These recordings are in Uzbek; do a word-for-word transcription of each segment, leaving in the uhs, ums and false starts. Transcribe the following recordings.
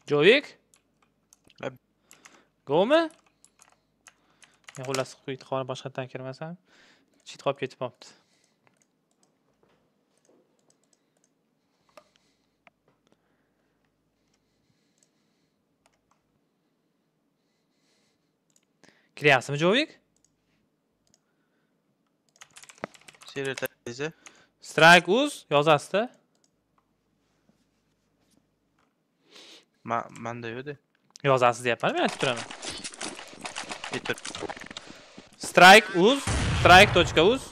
Jovik? Lab. Go'mi? Men xullas qo'yib qolib boshqadan kirmasam, chit qolib ketib qopti. Kiryapsizmi Jovik? Serial tayzi. Strike uz yozasizda. Ma menda yo'qdi. Yozasiz deyapman, men aytib turaman. Bitir. Strike uz, strike.uz.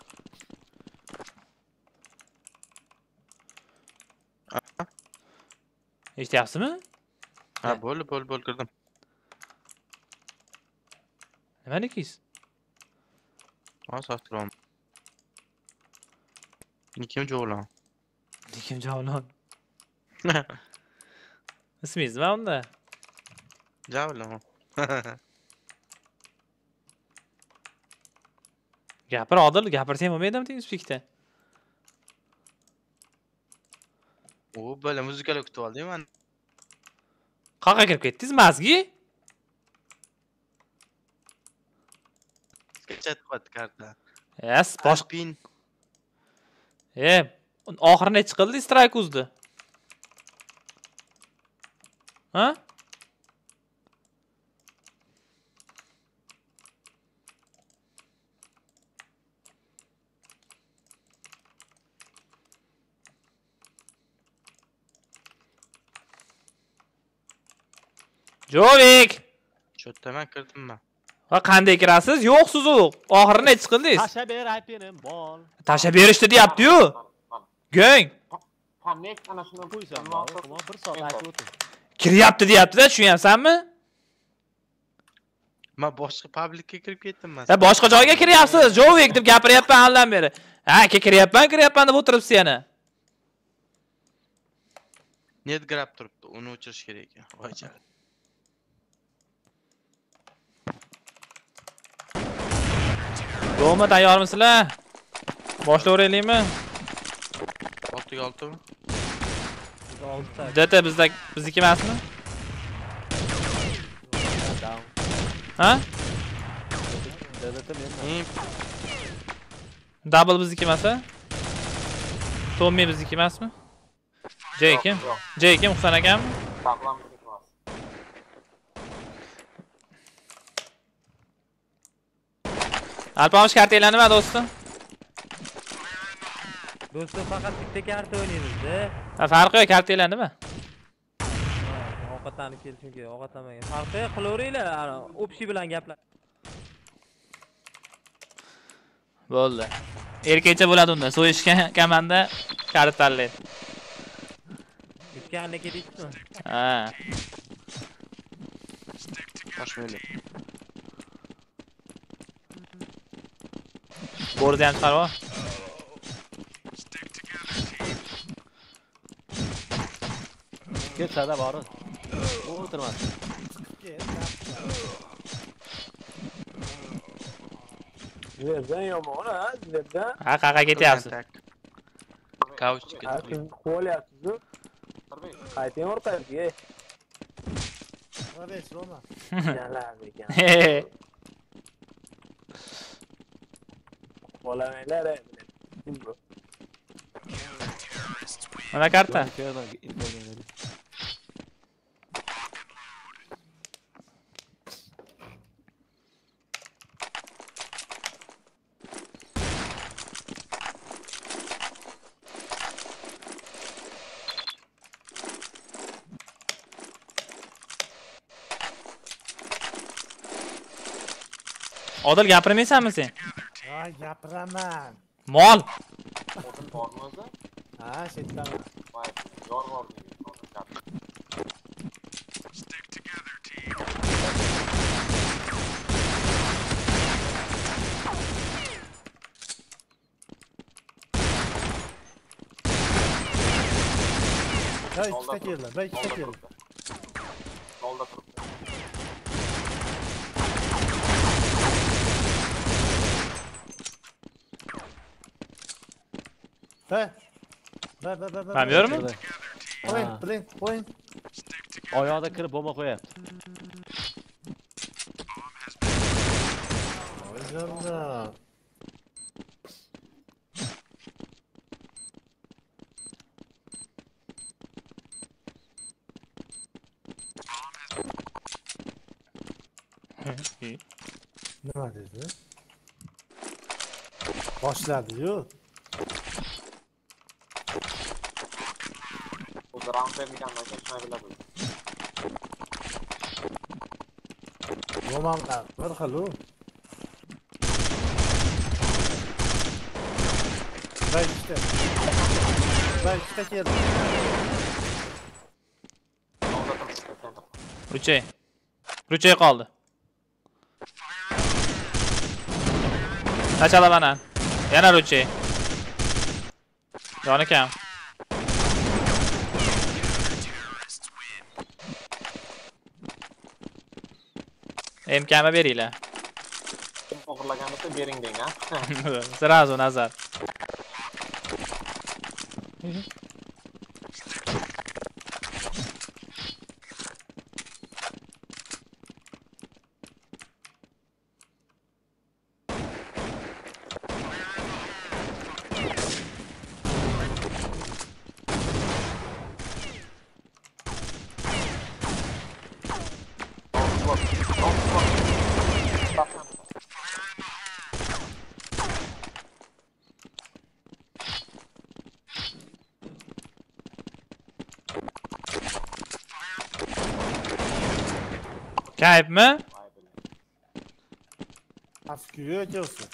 Eshityapsizmi? Ha, bo'ldi, bo'ldi, bo'ldi kirdim. Nimanikiz? Ha, sastrom. Nikim jo'lan. Nikim javlon. Ismingiz nima unda? Javlon. Gapir, Odil, gapirsang bo'lmaydimi TeamSpeak'da? O, böyle muzikalar kutib oldim men. Qayerga kirib ketdingiz, mazgi? Sketchat qildi karta. Yes, boshqa Pin. E, oxirini chiqildi strike uzdi. Ha? Jovik! Cho'ttaman kirdim men. Va qanday kirasiz? Yo'qsiz u. Oxirini chiqildingiz. Tasha ber aytdim, bol. Tasha berishdi deyapti-yu. Go'ng. Qanday ana shuni Qo'ysam, bol, bir soat aytib o'tir. Kiryapti deyapti-da, tushunyapsanmi? Men boshqa publikka kirib ketdim men. Ha, boshqa joyga kiryapsiz. Jovik deb gapiryapman haldan beri. Ha, ke kiryapman, kiryapman deb o'tiribsiz yana. Net grab turibdi, uni o'chirish kerak ekan. Voychal. Go'mi, tayyormisizlar? Boshlayveraylikmi? oltiga olti mi? olti. D T bizda bizniki emasmi? Ha? D D T men. Men Double bizniki emasmi? Tommy bizniki emasmi? J kim? J kim? Husan akammi? saqlam ketmas. Alpomish kartanglar nima do'stim? Do'stim faqat bitta karta o'ynaymiz-da. Ha, farqi yo'q, kartanglar nima? Ovqatlanib kelishim kerak, ovqatlamagan. Farqi yo'q, qilaveringlar, o'pshi bilan gaplar. Bo'ldi. Erkakcha bo'ladi unda. So'yishga komanda kart tanlaydi. Ikkanni ketdikmi? Ha. boshmayli. Borzni ham chiqarib ol. Ketsada bor. O'tirmas. Yerdan yomon, ha, yerdan. Ha, qayerga ketyapsiz? Couchga ketdim. Siz qo'yapsiz-ku. Qayting o'rtaga. Rabesh Roma. Yalar ekan. He. Bolamanglar. Mana karta. Odil gapirmaysanmi sen? Ha, gapiraman. Mol. O'tin bormi o'zi? Ha, shetdaman. Voy, yor bor deydi. Ha, ikkita keldi, bir ikkita keldi. Solda turibdi. Ha. Ba ba ba ba. Ben biliyorum mu? Point, blink, point. Oyog'ida kirib bomba qo'yapti. Voy İyi. nima dedi? Boshladi-yu. O'zi round bermagandan keyin shuni biladi. Romanlar bir xil-u. Vay işte. Vay işte keldi. Yolda turibdi, center. Ruchey. Ruchey qoldi. Tachala banan. Yana Ruchey. Yoni kam. M K'ma beringlar. Kim o'g'irlagan bo'lsa bering deng, ha. Сразу назад. Kayfmi? Askiyo kelsin.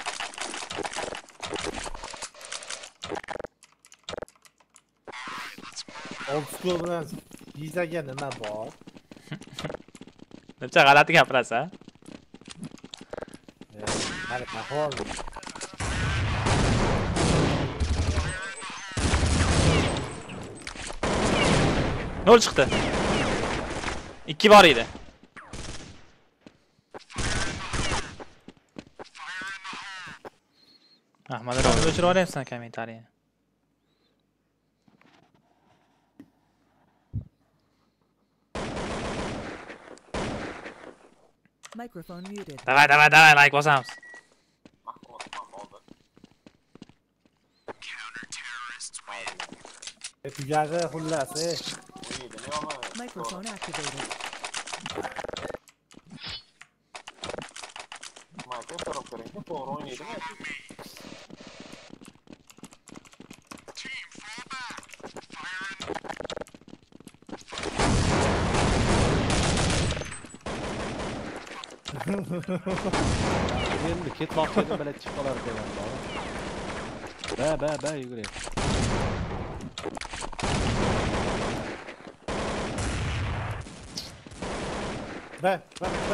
Old school bilan yizaga nima bor? Necha g'alati gapirasan? Hali qahol. Nol chiqdi. ikki bor edi. Ahmad Ravil o'chirib olyapsan kommentariyni. Microphone muted. Davay, davay, davay, like bosamiz. Tugag'i xullas, ey. Microphone activated. Mayka so'rab ko'ring, to'g'ri o'ynaydimi? Endi ketmoqchi edim, bilet chiqib qolar ekan. Ba, ba, ba yuguryapti. Ba, ba, ba.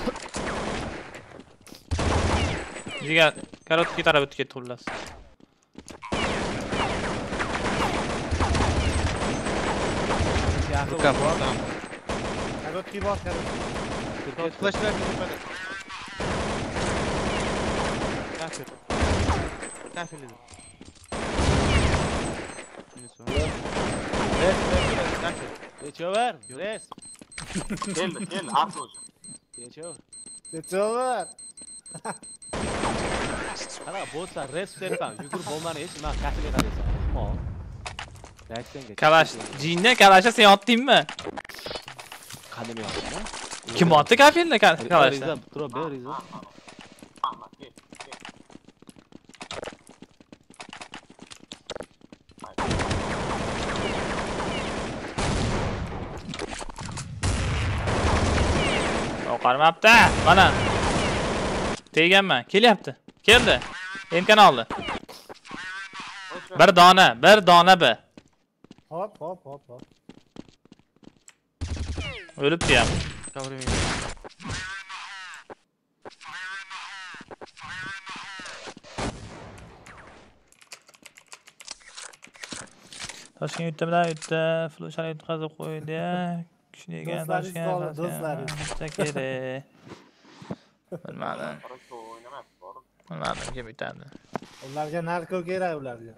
Jigar, korotkий taraf o'tib ketdi xullas. Yaxshi bor. Korotkий bor, korotkий. Flash verdim yukarı. Kafir. Kafir dedim. Res, res, res, kafir. Geçiyor, res. Keldi, keldi, asli o'zi. Geçiyor. Techover. Ana botlar res versan, yugurib bo'lmani hech nima kafirga qaraysan. Mo. Reaksiyaga. Kalash, jinni kalashga sen otdingmi? Qadam yo'qmi? Kim otdi kafilni kalashda? Riza, turib ber, riza. Ahmad, kel, kel. Oqarmabdi. Mana. Teganman. Kelyapti. Keldi. Imkon oldi. Bir dona, bir dona bi. Hop, hop, hop, hop. O'libdi ham. Kavrim. Toshkent yurtda bilan yurtda flashani yutqazib qo'ydi. Kuchli ekan Toshkent. Do'stlarim. Bilmadim. Qarashga o'ynamayapti, bor. Bilmadim kim yutadi. Ularga narko kerak ularga.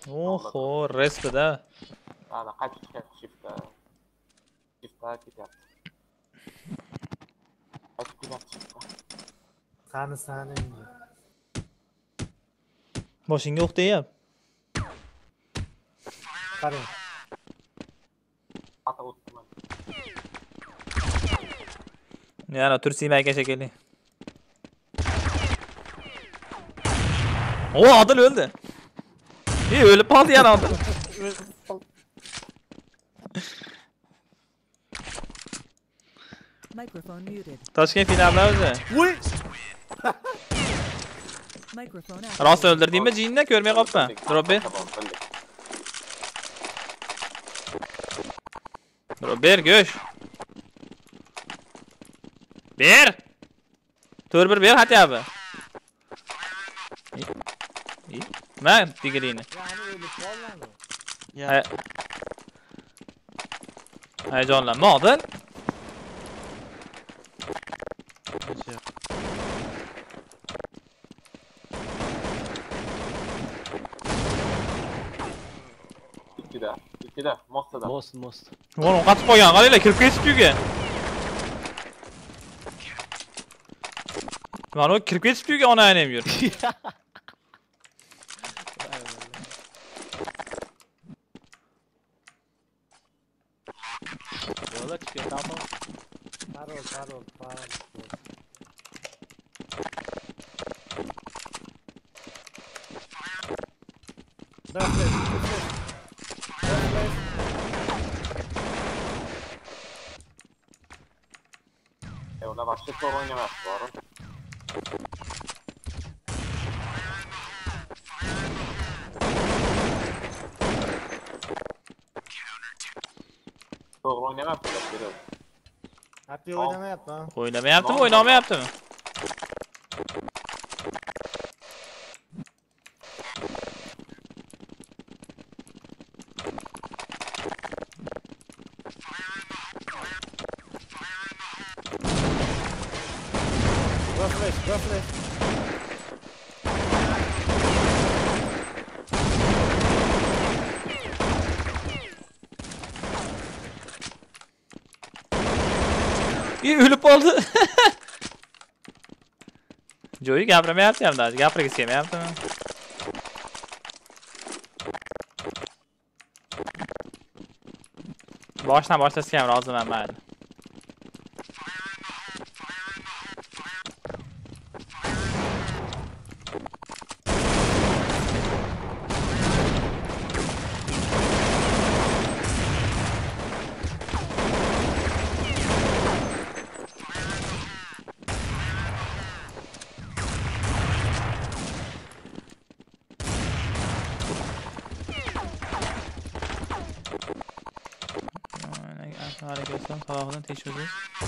Oho, respida. Ana qaytib chiqyapti shiftda. Shiftda ketyapti. Qaytib ketyapti shiftda. Qani sani. Boshingga o'q deyap. Qarang. Ata o'tdim. Yana Tursiy aka shekilli. O Adil öldü. İyi ölüp kaldı yani Adil. Microphone muted. Toshkent finalda o'zi. Microphone Rost activated. öldürdüğümde cinne görmeye qopman. Drop ber. Drop ber göş. Ber. Tur bir ber hadi abi. İyi. Ben digirini. Yani öyle olmadı. Ya. Heyecanlanma Adil. ikkida, ikkida, mostada. Most, most. Oğlum katıp koygan qalıyla kirib ketib uyga. Mana o kirib ketib uyga ona aynem yur. Yo'la chiqib tamam. Parol, parol, parol. Daflet, daflet. E ular başka soru oynamayapti, doğru. Doğru oynamayapti, biri. Hatta oynamayapti ha. Oynamayaptimi, oynamayaptimi? Go flash, go flash. İyi ölüp oldu. Joey gapirmayapti ham даже, gapirgisi kelmayaptimi? Boshdan boshlashga ham roziman mayli. Hareketler tarafından teşhis.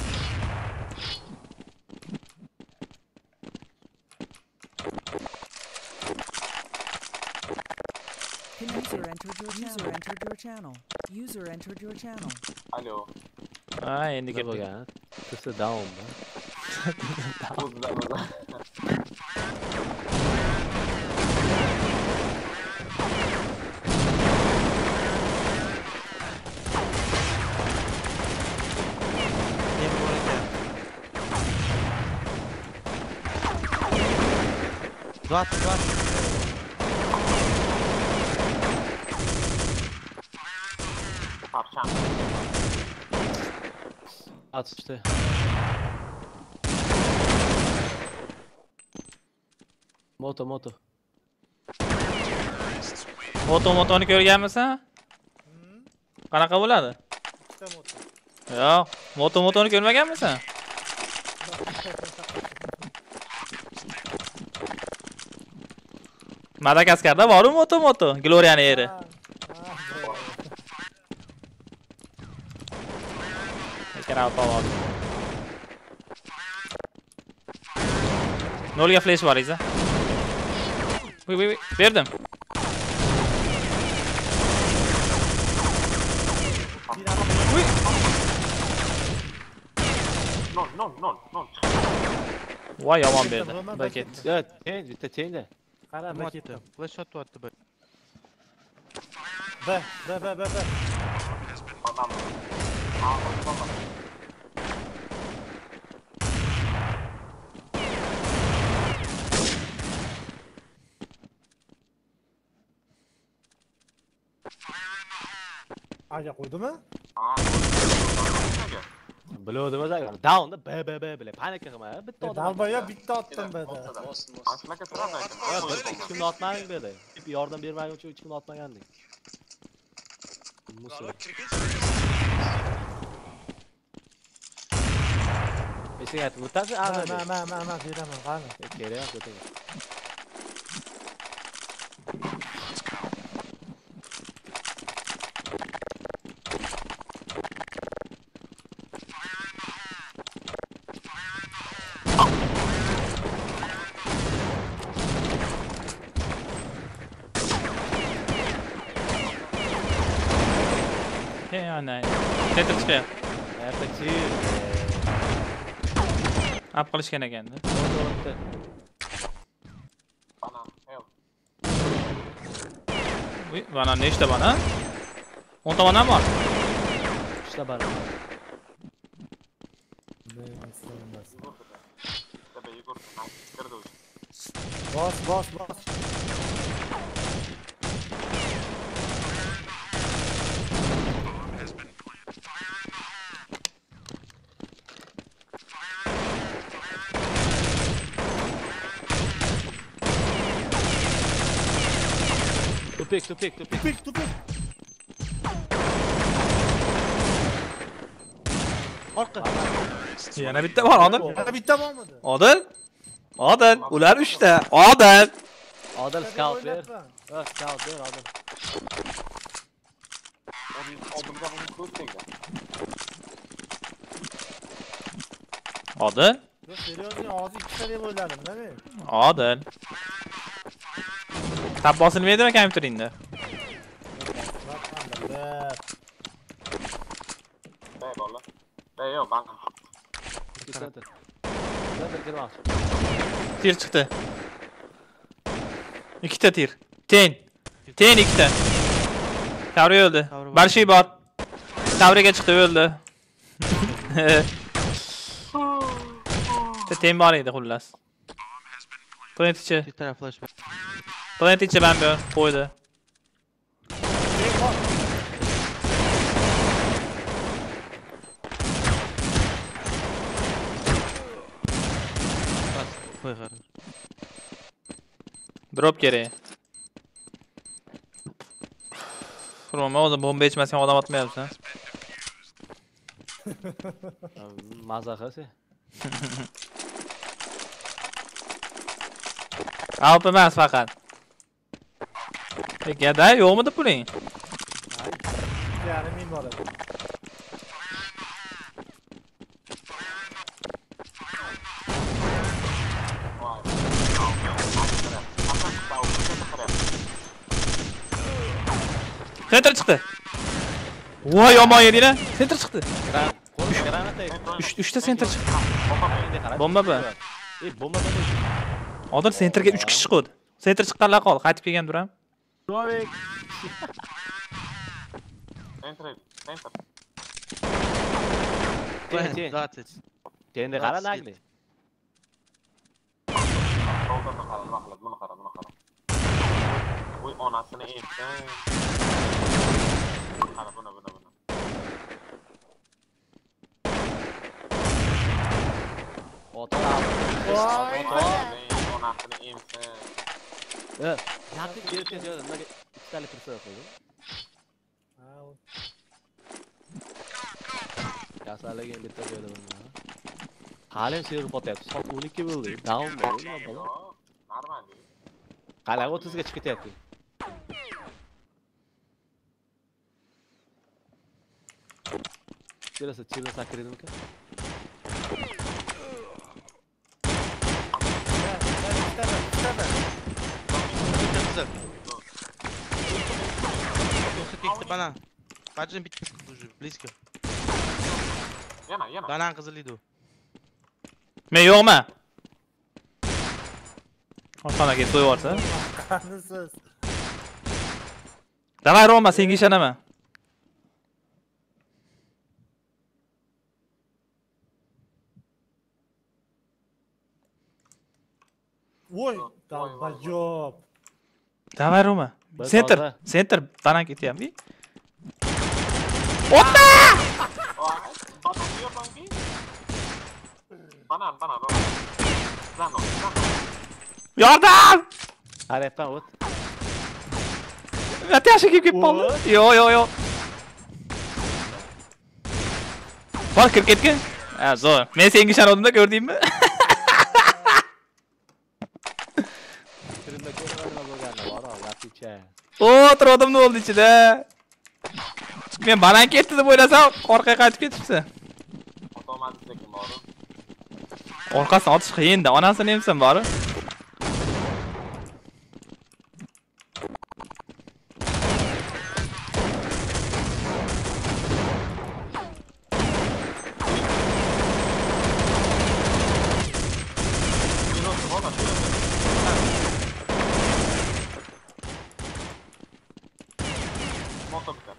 User entered your channel. User entered your channel. User entered your channel. Alo. Ha endi Ne kirdik. bo'lgan? Tisi down da. O'zida, o'zida. Yem bor ekan. Zot, zot. Tavşan. At işte. Moto, moto. Moto motoni ko'rganmisan? Qanaqa bo'ladi? İşte motor. Yo'q, moto motoni ko'rmaganmisan? Madagaskarda bor-ku moto moto, Gloria'ning yeri. Ha, ha, Lekin avto bor. Nolga flash bor iza. Voy voy voy, berdim. Uy, Non, non, non, non. voy yomon berdi. Bucket. Ya, change, bitta change. Qara Kim paketda. otdi? Flash otyapti bir. Be, be, be, be, be. Adam. Ağzını baba. Aga koydu mu? Aa. Bilodi o'zi agar downda b b b bile panika qilma. Bitta odam. Dalbaya bitta attım be de. Aslaka sıra Ha, bir hech kimni otmading dedi. Yordam bermaguncha hech kimni otmaganding. Musul. Esing aytib o'tasi, Ma, ana. ma, ma, ma, ma, beraman, qani. Kerak yo'q, o'ting. He yani. Center çıkıyor. Ertachi. Ap qilishgan ekan. O'tdi. Bana. Help. Uy, bana nechta bana? o'n ta bana bor. Ishla bor. Tabii yugur. Kırdı ucu. Bos, bos, bos. Tupik, tupik, tupik. Tupik, tupik. Orqa. Yana bitta bor, Odil. Yana bitta bormidi? Odil. Odil, ular uchta. Odil. Odil scout ber. Ha, scout ber, Odil. Odilga bunu ko'z tegdi. Odil. Yo'q, seriyozning og'zi ikkita deb o'yladim, da men. Odil. Tab bosilmaydimi kompyuteringda? Be. Be bola. Be yo'q, bana. Center. Center kirmoqchi. Tir chiqdi. Ikkita tir. Ten. Ten ikkita. Tavri o'ldi. Barshi bor. Tavriga chiqdi, o'ldi. Ten bor edi xullas. Planetichi. Bir taraf flashback. Planetichi ben bir qo'ydi. Bas. Koy qaror. Drop kerak. Roma o'zi bomba ichmasdan odam otmayapsan. Mazaxasi. Alp emas faqat. Gada yo'qmidi puling? Ya'ni men bor edi. Center chiqdi. Voy yomon yedinglar. Center chiqdi. Granata. uch ta center chiqdi. Bomba bu. Ey, bomba bu. Odil centerga uch kishi chiqdi. Center chiqqanlar qol, qaytib kelgan turam. Rovik. Enter, enter. Ten, двадцать. Tende qara nagli. Soldan da qara, nima qiladi, buni qara, buni qara. Voy onasini etdi. Qara, buni, buni, buni. Otalar. Voy. Onasini emsi. Eh, yaxshi kelib keldi. Nimaga ikkitalik tursa qo'ydi. Kasalligim bitta joyda bo'lgan. Hali server potyapti. Soat o'n ikki bo'ldi. Down bo'ldi. Nima bo'ldi? Normal. Qalaga o'ttiz ga chiqib ketyapti. Kelasa, chilla sakridimki? Güzel. Yoksa tekti bana. Bacım bitti уже, близко. Yana, yana. Banan qiziliydi u. Men yo'qmi? Oshxonaga to'y borsa. Qanisiz? Davay Roma, senga ishonaman. Voy, bajob. Davay Roma. Biz Center, hozir- center banan ketyapti. Banan diyor banki. Banan, banan. Zano, zano. Yordam! Harayapman o't. Natasha kelib ketib qoldi. Yo'q, yo'q, yo'q. Bor kirib ketgin. Ha, zo'r. Men senga ishondim-da, ko'rdingmi? Kirimda ko'rganda bo'lganda bor, gapcha. O'tirdim nima bo'ldi ichida? Men banan ketdi deb o'ylasam, orqaga qaytib ketibdi. Otomatik lekin bor. Orqasini otish qiyin-da, onasini emsan bori. Moto bitar.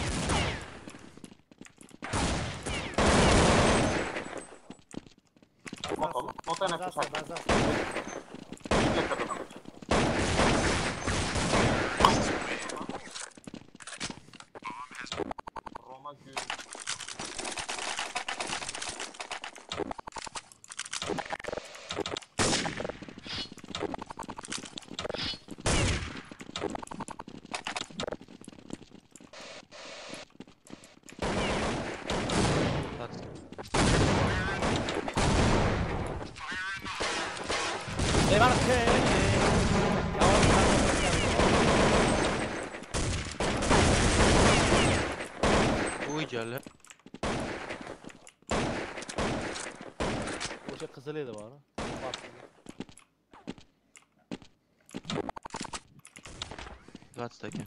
Moto, moto yana Bazar, tushadi. bazar. Roma gül. Uy jala. O'sha qizil edi bor. двадцать ekan.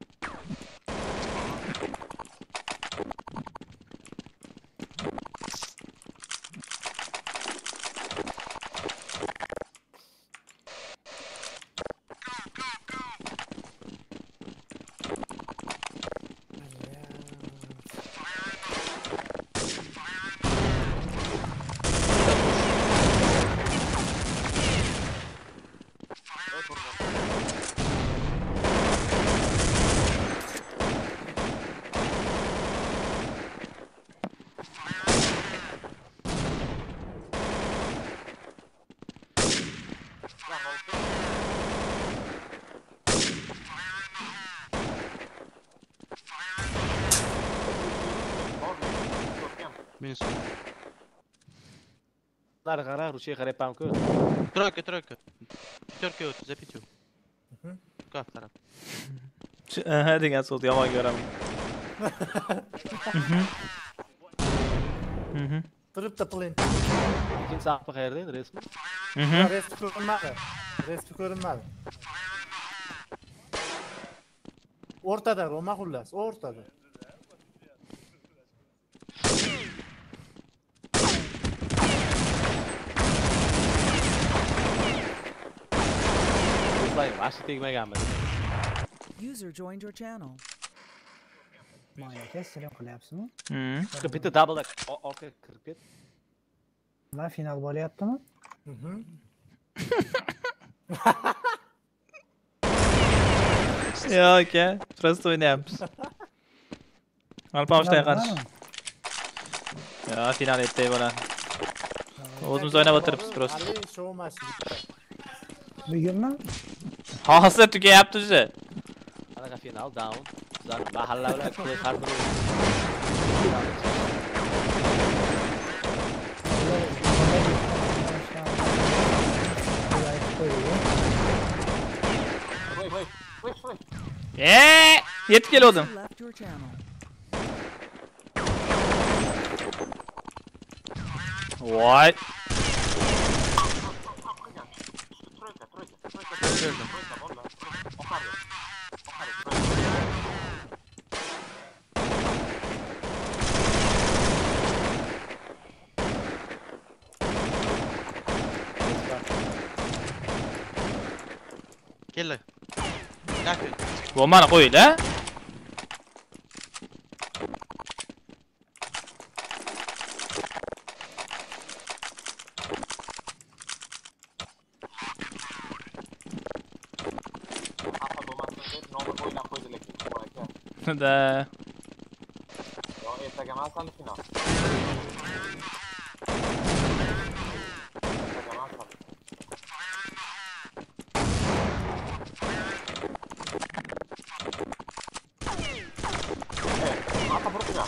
Minus. Nari qara, Rushiya qarayapman-ku. Тройка, тройка. Пятерка вот, за пятью. Как тарап? Ha degan so'zni yomon ko'raman. Mhm. Turibdi plint. Ikkinchi sahifа qayerda endi resmi? Mhm. Resti ko'rinmadi. Resti ko'rinmadi. O'rtada Roma xullas, o'rtada. Do'stlar, ashi tegmaganmi? User joined your channel. Mayaka selam qilyapsizmi? Mhm. Shu bitta double orqaga kirib ket. Va final bo'lyaptimi? Mhm. Yo'q aka, prosta o'ynayapmiz. Alpoqishga qarshi. Yo, final etdik bo'ladi. O'zimiz o'ynab o'tiribmiz prosta. Ali show mashina. Bugunmi? Hozir tugayapti o'zi. Anaqa final down. Bizlar mahalla bilan play har bir Voy, voy, voy, voy. Eee, yetib keldim. User left your channel. Voy. Тройка, тройка, тройка, Gördüm. тройка, valla. Oqardi. Oqardi, trойка. Keldi. Yakın. Bu mana qo'ydi. o'ynab qo'ydi lekin. Aka. Da. Yo, ertaga emas hali final. Ertaga emas hali. Eh, apa perutnya?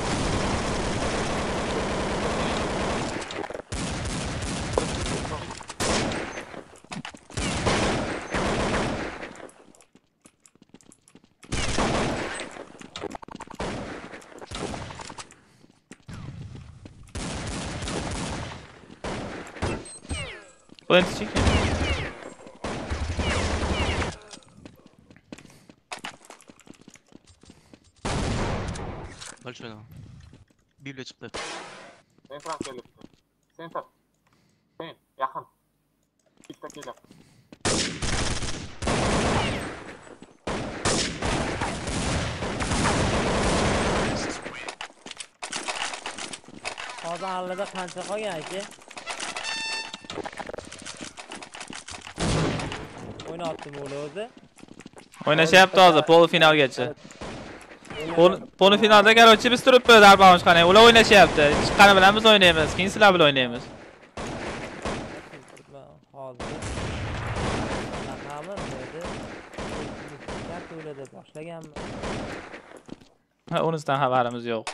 Plenty chicken. Большой да. Bible çıktı. Sen transferli. Sen tar. Sen yakın. İşte geliyor. Hozir allada qancha qolgan aka? O'ynayaptimi ular o'zi? O'ynashyapti hozir polfinalgacha. Polfinalda garochi biz turibmiz arbamiz qani. Ular o'ynashyapti. Chiqqani bilan biz o'ynaymiz. Keyin sizlar bilan o'ynaymiz. Hozir qanaqami dedi. Gap o'yladi boshlaganmi? Ha, unisidan xabarimiz yo'q.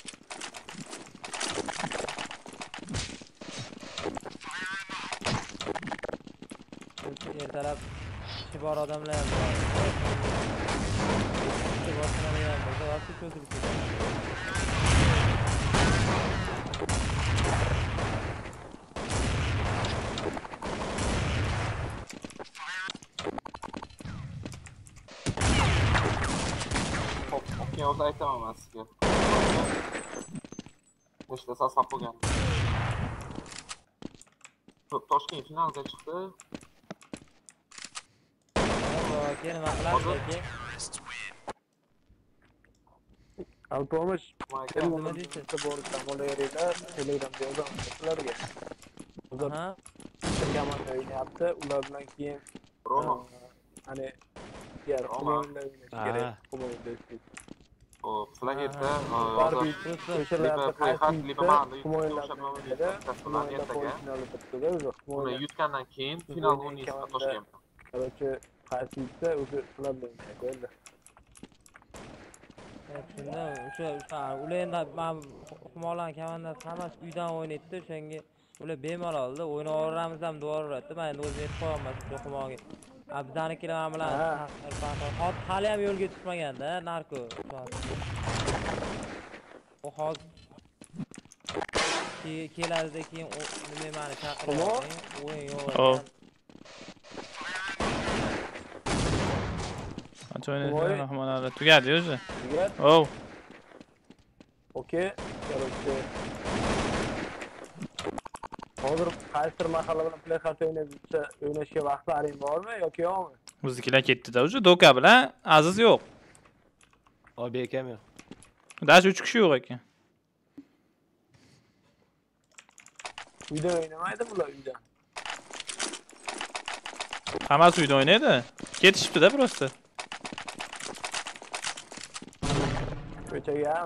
Ertalab ishi bor odamlar ham bor. Ishi bor odamlar ham bor. Vaqti cho'zib ketadi. Okey, o'zi aytaman sizga. Nechta sasab bo'lgan. Toshkent finalga chiqdi. Aka, nima qilamiz aka? Alpomish, Nima deysiz? borishdan bo'laveringlar, Telegramda yozaman sizlarga. Ular Ha? komanda o'ynayapti, ular bilan keyin Roma. hani diğer Roma. oyunlar oynash Ha. kerak. Kumoyda. O sizlarga Barbi hozir o'shalarda Liverpool Liverpool kumoylar o'ynaydi. kumoylar finalda turibdi. Uni yutgandan keyin final o'ynaysiz Toshkentda. Короче, qaysi yutsa o'sha ular bilan o'ynaydi. Shunda o'sha o'sha ular endi men Humolan komandasi hammasi uydan o'ynaydi, o'shanga ular bemalolda o'ynaveramiz ham deyaveradi. Men endi o'zim aytib qo'yaman shu Humoga. A bizanikilar ham bilan hozir hali ham yo'lga chiqmaganda, narko. O hozir keladi keyin nima meni chaqiradi, o'yin yo'q. Qancha o'ynaysan rahmonlar tugadi o'zi. Tugadi? Oh. Okey. Короче. Hozir qaysi mahalla bilan play kart o'ynaysa o'ynashga vaqtlaring bormi yoki yo'qmi? Biznikilar ketdi-da o'zi Doka bilan Aziz yo'q. Abi ekam yo'q. Dash uch kishi yo'q ekan. Uyda o'ynamaydi bular uyda. Hammasi uyda o'ynaydi. Ketishibdi-da просто. Ko'chaga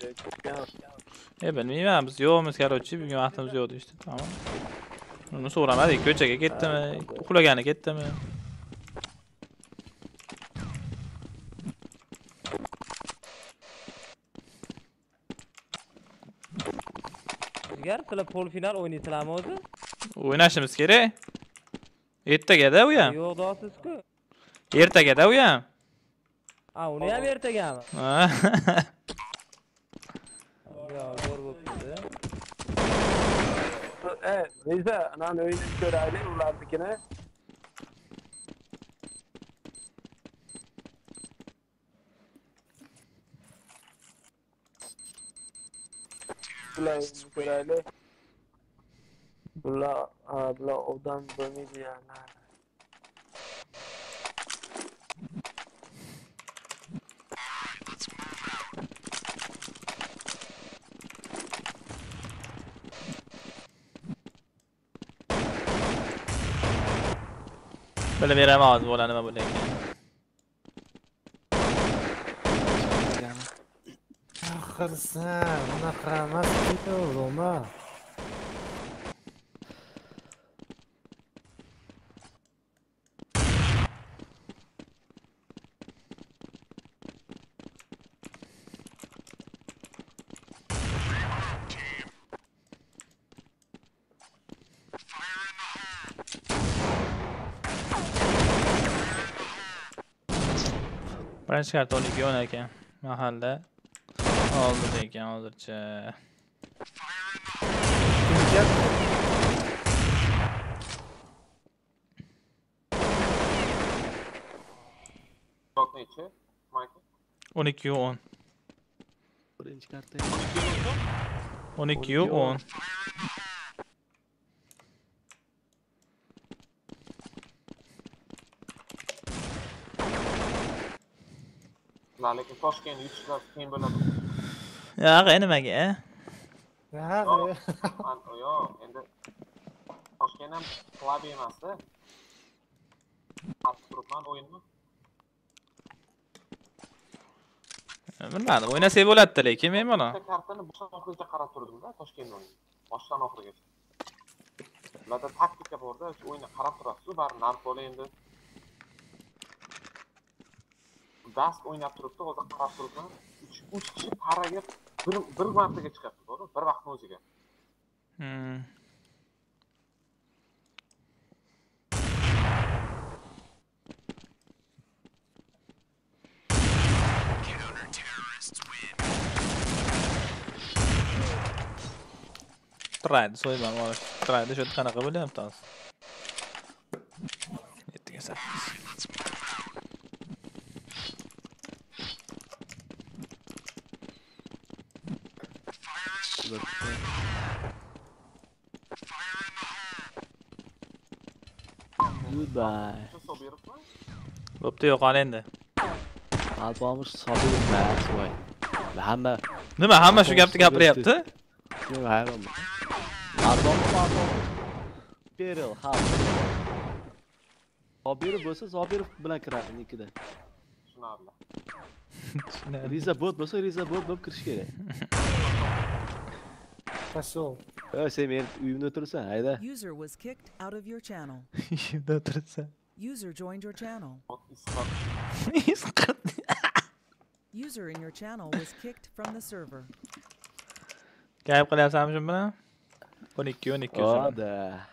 E bilmayman, biz yo'qmiz, короче, bugun vaqtimiz yo'q deydi. Tamam. Uni so'ramadik, ko'chaga ketdimi, uxlagani ketdimi? Sizlar sizlar polfinal o'ynaysizlarmi o'zi? O'ynashimiz kerak. Ertagada u ham. Yo'q deysiz-ku. Ertagada u ham. Ha, uni ham ertagami? Ha. Yo, zo'r bo'libdi. E, neyse, anan o'yinini ko'raylik, ularnikini. Bular ko'raylik. Bular, bular odam bo'lmaydi yani. Bilib beraman hozir bo'la nima bo'lar ekan. qilsan? Bunaqa emas, Roma. Birinchi karta on ikki o'n ekan. Mahalla oldi ekan hozircha. Shot nechi? Michael? o'n ikki o'n. Birinchi karta. o'n ikki o'n. La lekin Toshkent yutishlar qiyin bo'ladi. Yo'q, nimaga? Ha, Yo'q, endi Toshkent ham slab emas-da. Qattiq turibman o'yinni. Bilmadim, o'ynasak bo'ladi lekin men buni. Bitta kartani boshdan oxirigacha qarab turdim-da Toshkent o'yini. Boshdan oxirigacha. Ularda taktika bor-da, shu o'yinni qarab turasiz, bari narxola endi. Dast o'ynab turibdi, hozir qarab turibman. uch kishi paraga bir bir martaga chiqadi, to'g'ri? Bir vaqtning o'ziga. Hmm. Traydi so'yman olish. Traydi shu qanaqa bo'lyapti hozir? yettiga sakkiz. Goodbye. Sobiribmi? Bo'pti, yo'qol endi. Alpomish Sobirov emas, voy. Hamma Nima, hamma shu gapni gapiryapti? yo'q, hayron. Alpomish Alpomish. Peril, hal. Sobirov bo'lsa, Sobirov bilan kiradi nikida. Tushunarli. Riza bot bo'lsa, Riza bot bo'lib kirish kerak. Pashol. Ey, sen men uyimda o'tirsan, hayda. User was kicked out of your channel. Shunda o'tirsa. User joined your channel. User in your channel was kicked from the server. Gap qilyapsanmi shu bilan? o'n ikki o'n ikki. Oda.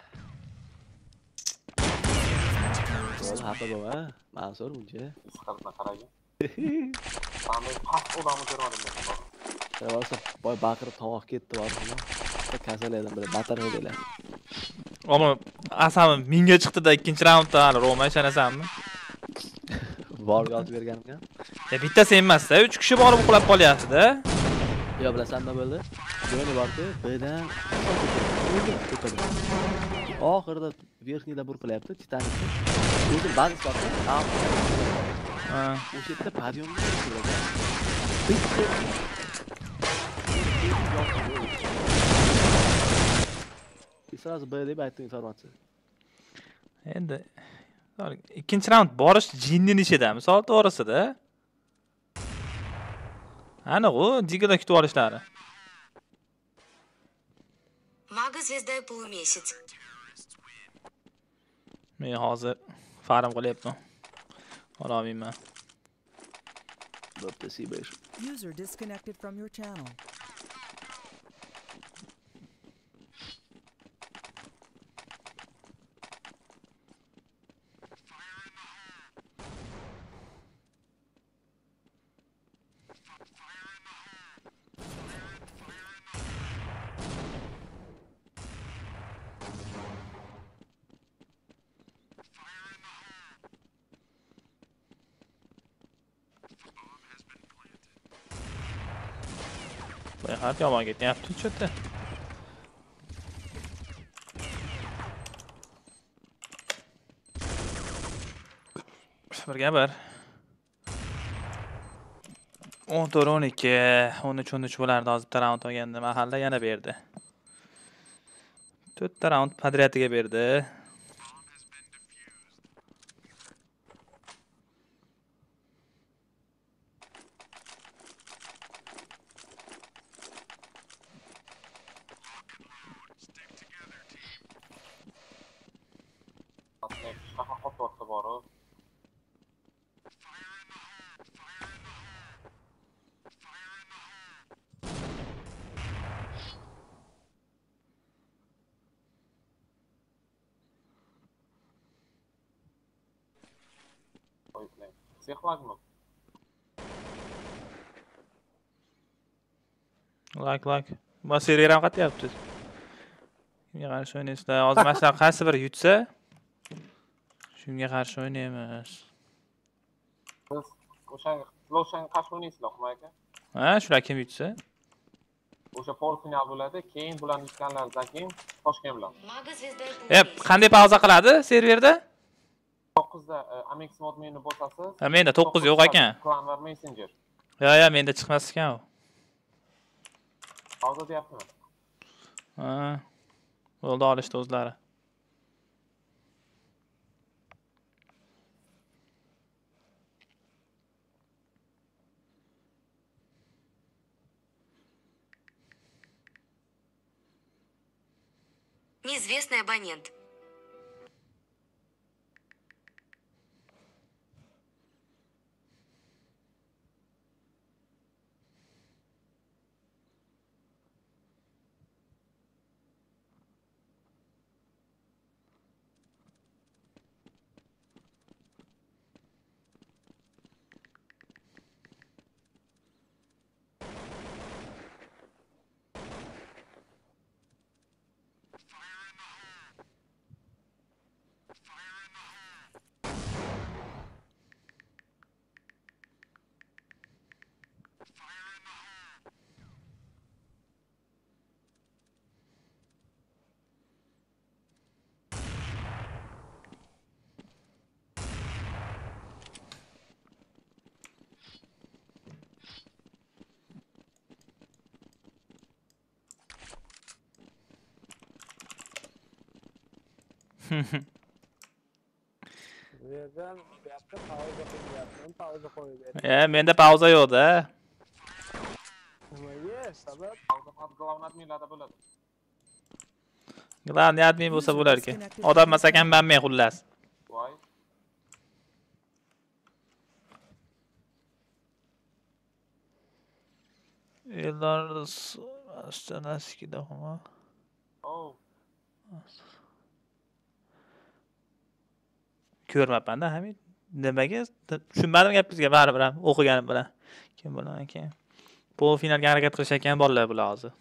Qo'l xafa bo'lma, Mansur buncha. Isqaltma qaraydi. Qanday past odamni ko'rmadim men. Qarasa, boy baqirib tovoq ketdi bormi? Kasal edim, bir batar o'ylaylar. Ama asabim mingga chiqdi-da ikkinchi raundda hali Roma ishonasanmi? Borga otib berganimga. Ya bittasi emas-da, uch kishi borib uxlab qolyapti-da. Yo, bilasan nima bo'ldi? Jo'ni borku, Bdan oxirida verxniyda bur qilyapti, Titanikni. O'zim bazis borku, ha. O'sha yerda podyomga chiqdi. Sразу B deb aytdim informatsiya. Endi ikkinchi raund borish jinnin ishida, misol to'g'risida. Ana u digla kutib olishlari. Мага звезда полумесяц. Men hozir farm qilyapman. Olmayman. Bo'pti, C besh. User disconnected from your channel. Hayat yomon ketyapti cho'ta. Birga bir. o'n to'rt o'n ikki, o'n uch o'n uch bo'lardi hozir bitta raund olganda. Mahalla yana berdi. to'rtta raund podriyatiga berdi. Shunaqa qotyapti borib. Qo'yiblar. Sexlagmi? Like like. Bu seriya ham qatyapti. Kimga qarshi o'ynaysizlar? Hozir masalan qaysi biri yutsa, shunga qarshi o'ynaymiz. Siz o'sha Loshan qarshi o'ynaysizlar, Humo aka? Ha, shular kim yutsa? O'sha pol final bo'ladi, keyin bularni yutganlaridan keyin Toshkent bilan. Мага звезда и E, полумесяц. qanday pauza qiladi serverda? to'qqizda Amex modmeni bosasiz. Ha, menda to'qqiz yo'q ekan. Clan va Messenger. Yo, yo, menda chiqmas ekan u. Hozir deyapman. Ha. Bo'ldi, olishdi o'zlari. Неизвестный абонент. Bu yerdan bu yoqqa pauza qilyapman, pauza qo'yib ber. E, menda pauza yo'q-da. Nimaga? Sabab Hozir Global adminlarda bo'ladi. Global admin bo'lsa bo'lar ekan. Odam emas ekan, men xullas. Voy. Eldor Astanaskida Humo. Oh. Ko'rmabman-da, Hamid. Nimaga tushunmadim gapingizga baribir ham o'qiganim bilan. Kim bilan ekan? Bu finalga harakat qilishayotgan bolalar bular hozir.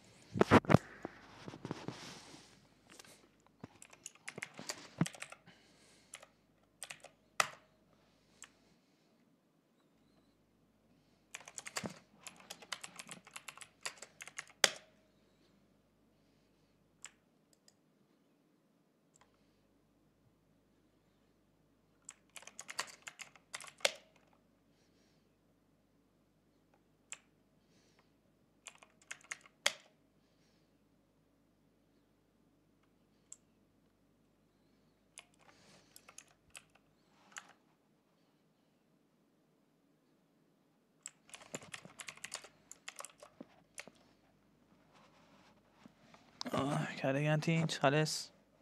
Karagan tinch, xolos.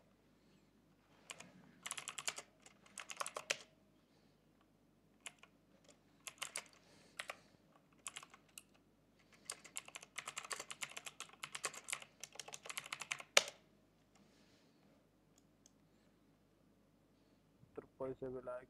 turib qo'ysa bo'ladi.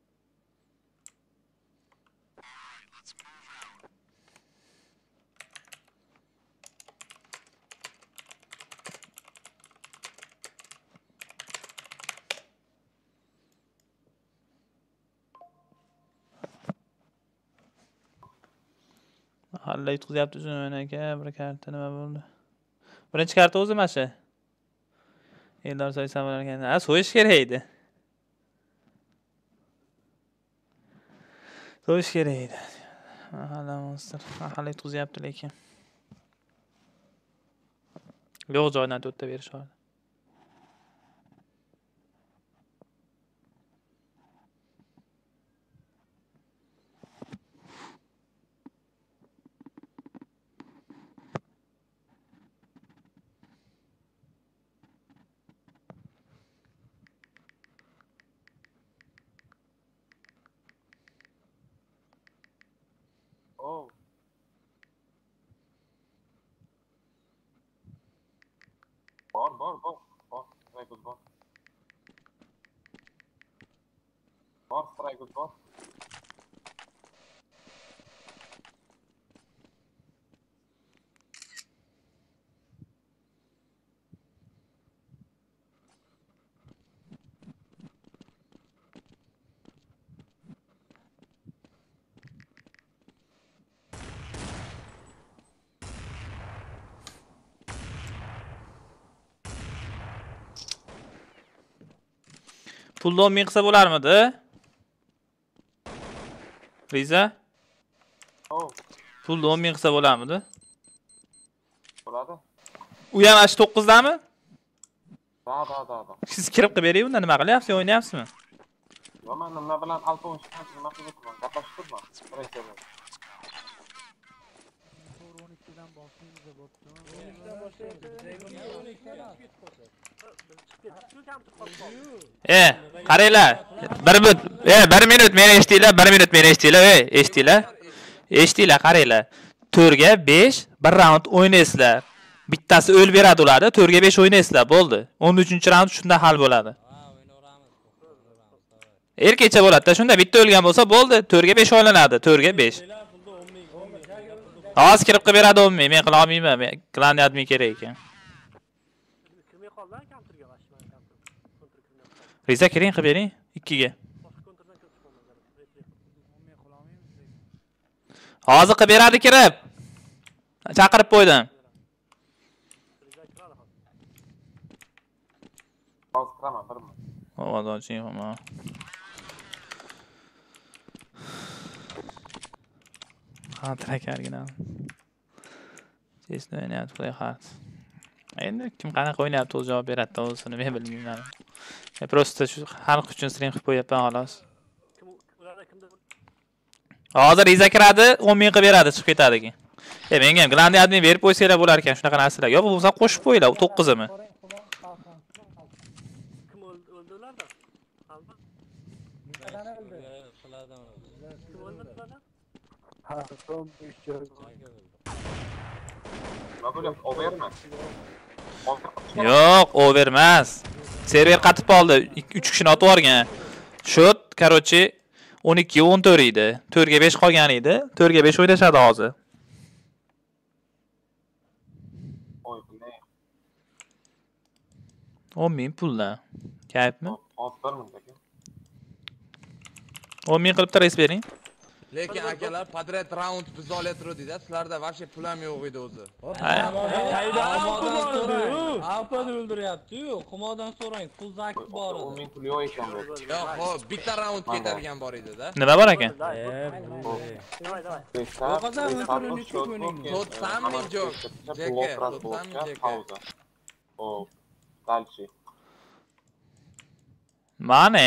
Halla yutqizyapti uzun aka, bir karta nima bo'ldi? Birinchi karta o'zi mana shu. Eldor so'ysam bo'lar ekan. Ha, so'yish kerak edi. So'yish kerak edi. Halla monster. Halla yutqizyapti lekin. Yo'q joydan to'rtta berishadi. bor, bor, bor, Straygood bor. Bor, Straygood bor. Pulni o'n ming qilsa bo'larmidi? Riza? Oh, Pulni o'n ming qilsa bo'larmidi? bo'ladi. U ham ash to'qqiztami? Da, da, da, da. Siz kirib qilib bering, unda nima qilyapsiz? O'ynayapsizmi? Yo, men nima bilan alfa o'ynashgan, nima qilib turman? Gaplashib turman. Birinchidan. E, qaranglar. Bir minut, e, bir minut meni eshitinglar, bir minut meni eshitinglar, ey, eshitinglar. Eshitinglar, qaranglar. to'rtga besh bir raund o'ynaysizlar. Bittasi o'l beradi ularni, to'rtga besh o'ynaysizlar, bo'ldi. o'n uchinchi raund shunda hal bo'ladi. Erkecha bo'ladi-da, shunda bitta o'lgan bo'lsa bo'ldi, to'rtga besh o'ynanadi, to'rtga besh. Hozir kirib qilib beradi o'n ming, men qila olmayman, men klanni admin kerak ekan. Riza kiring qilib bering, ikkiga. Hozir qilib beradi kirib. Chaqirib qo'ydim. Hozir qiraman, bir minut. Ovozdan chiqma. Xatrakargina. Chesni o'ynayapti play hard. Endi kim qanaqa o'ynayapti o'zi javob beradi, o'zini men bilmayman. Men prosta shu xalq uchun stream qilib qo'yapman xolos. Hozir Riza kiradi, o'n ming qilib beradi, chiqib ketadi keyin. E menga ham Glandi admin berib qo'ysanglar bo'lar ekan shunaqa narsalar. Yo, bo'lsa qo'shib qo'yinglar, to'qqizimi? Kim o'ldilarda? Qalbi. Kim o'ldilarda? Ha, son besh joy. Nima bo'lyapti? Overmi? Yo'q, over emas. Server qatib qoldi, uch kishini otib yuborgan. Shot, короче, o'n ikki o'n to'rt edi. to'rtga besh qolgan edi. to'rtga besh o'ynashadi hozir. Oy, bunday. o'n ming puldan. Kayfmi? Hozir bir minut aka. o'n ming qilib res bering. Lekin akalar podret round biz olayotgandik-da, sizlarda вообще pul ham yo'q edi o'zi. Alfadan o'ldiryapti-yu, Xumodan so'rang, pul zaki bor edi. o'n ming pul yo'q ekan bu. Yo'q, xo'p, bitta round ketadigan bor edi-da. Nima bor ekan? to'qson jo'q. Jeka, to'qson jeka. Hop, дальше. Mane.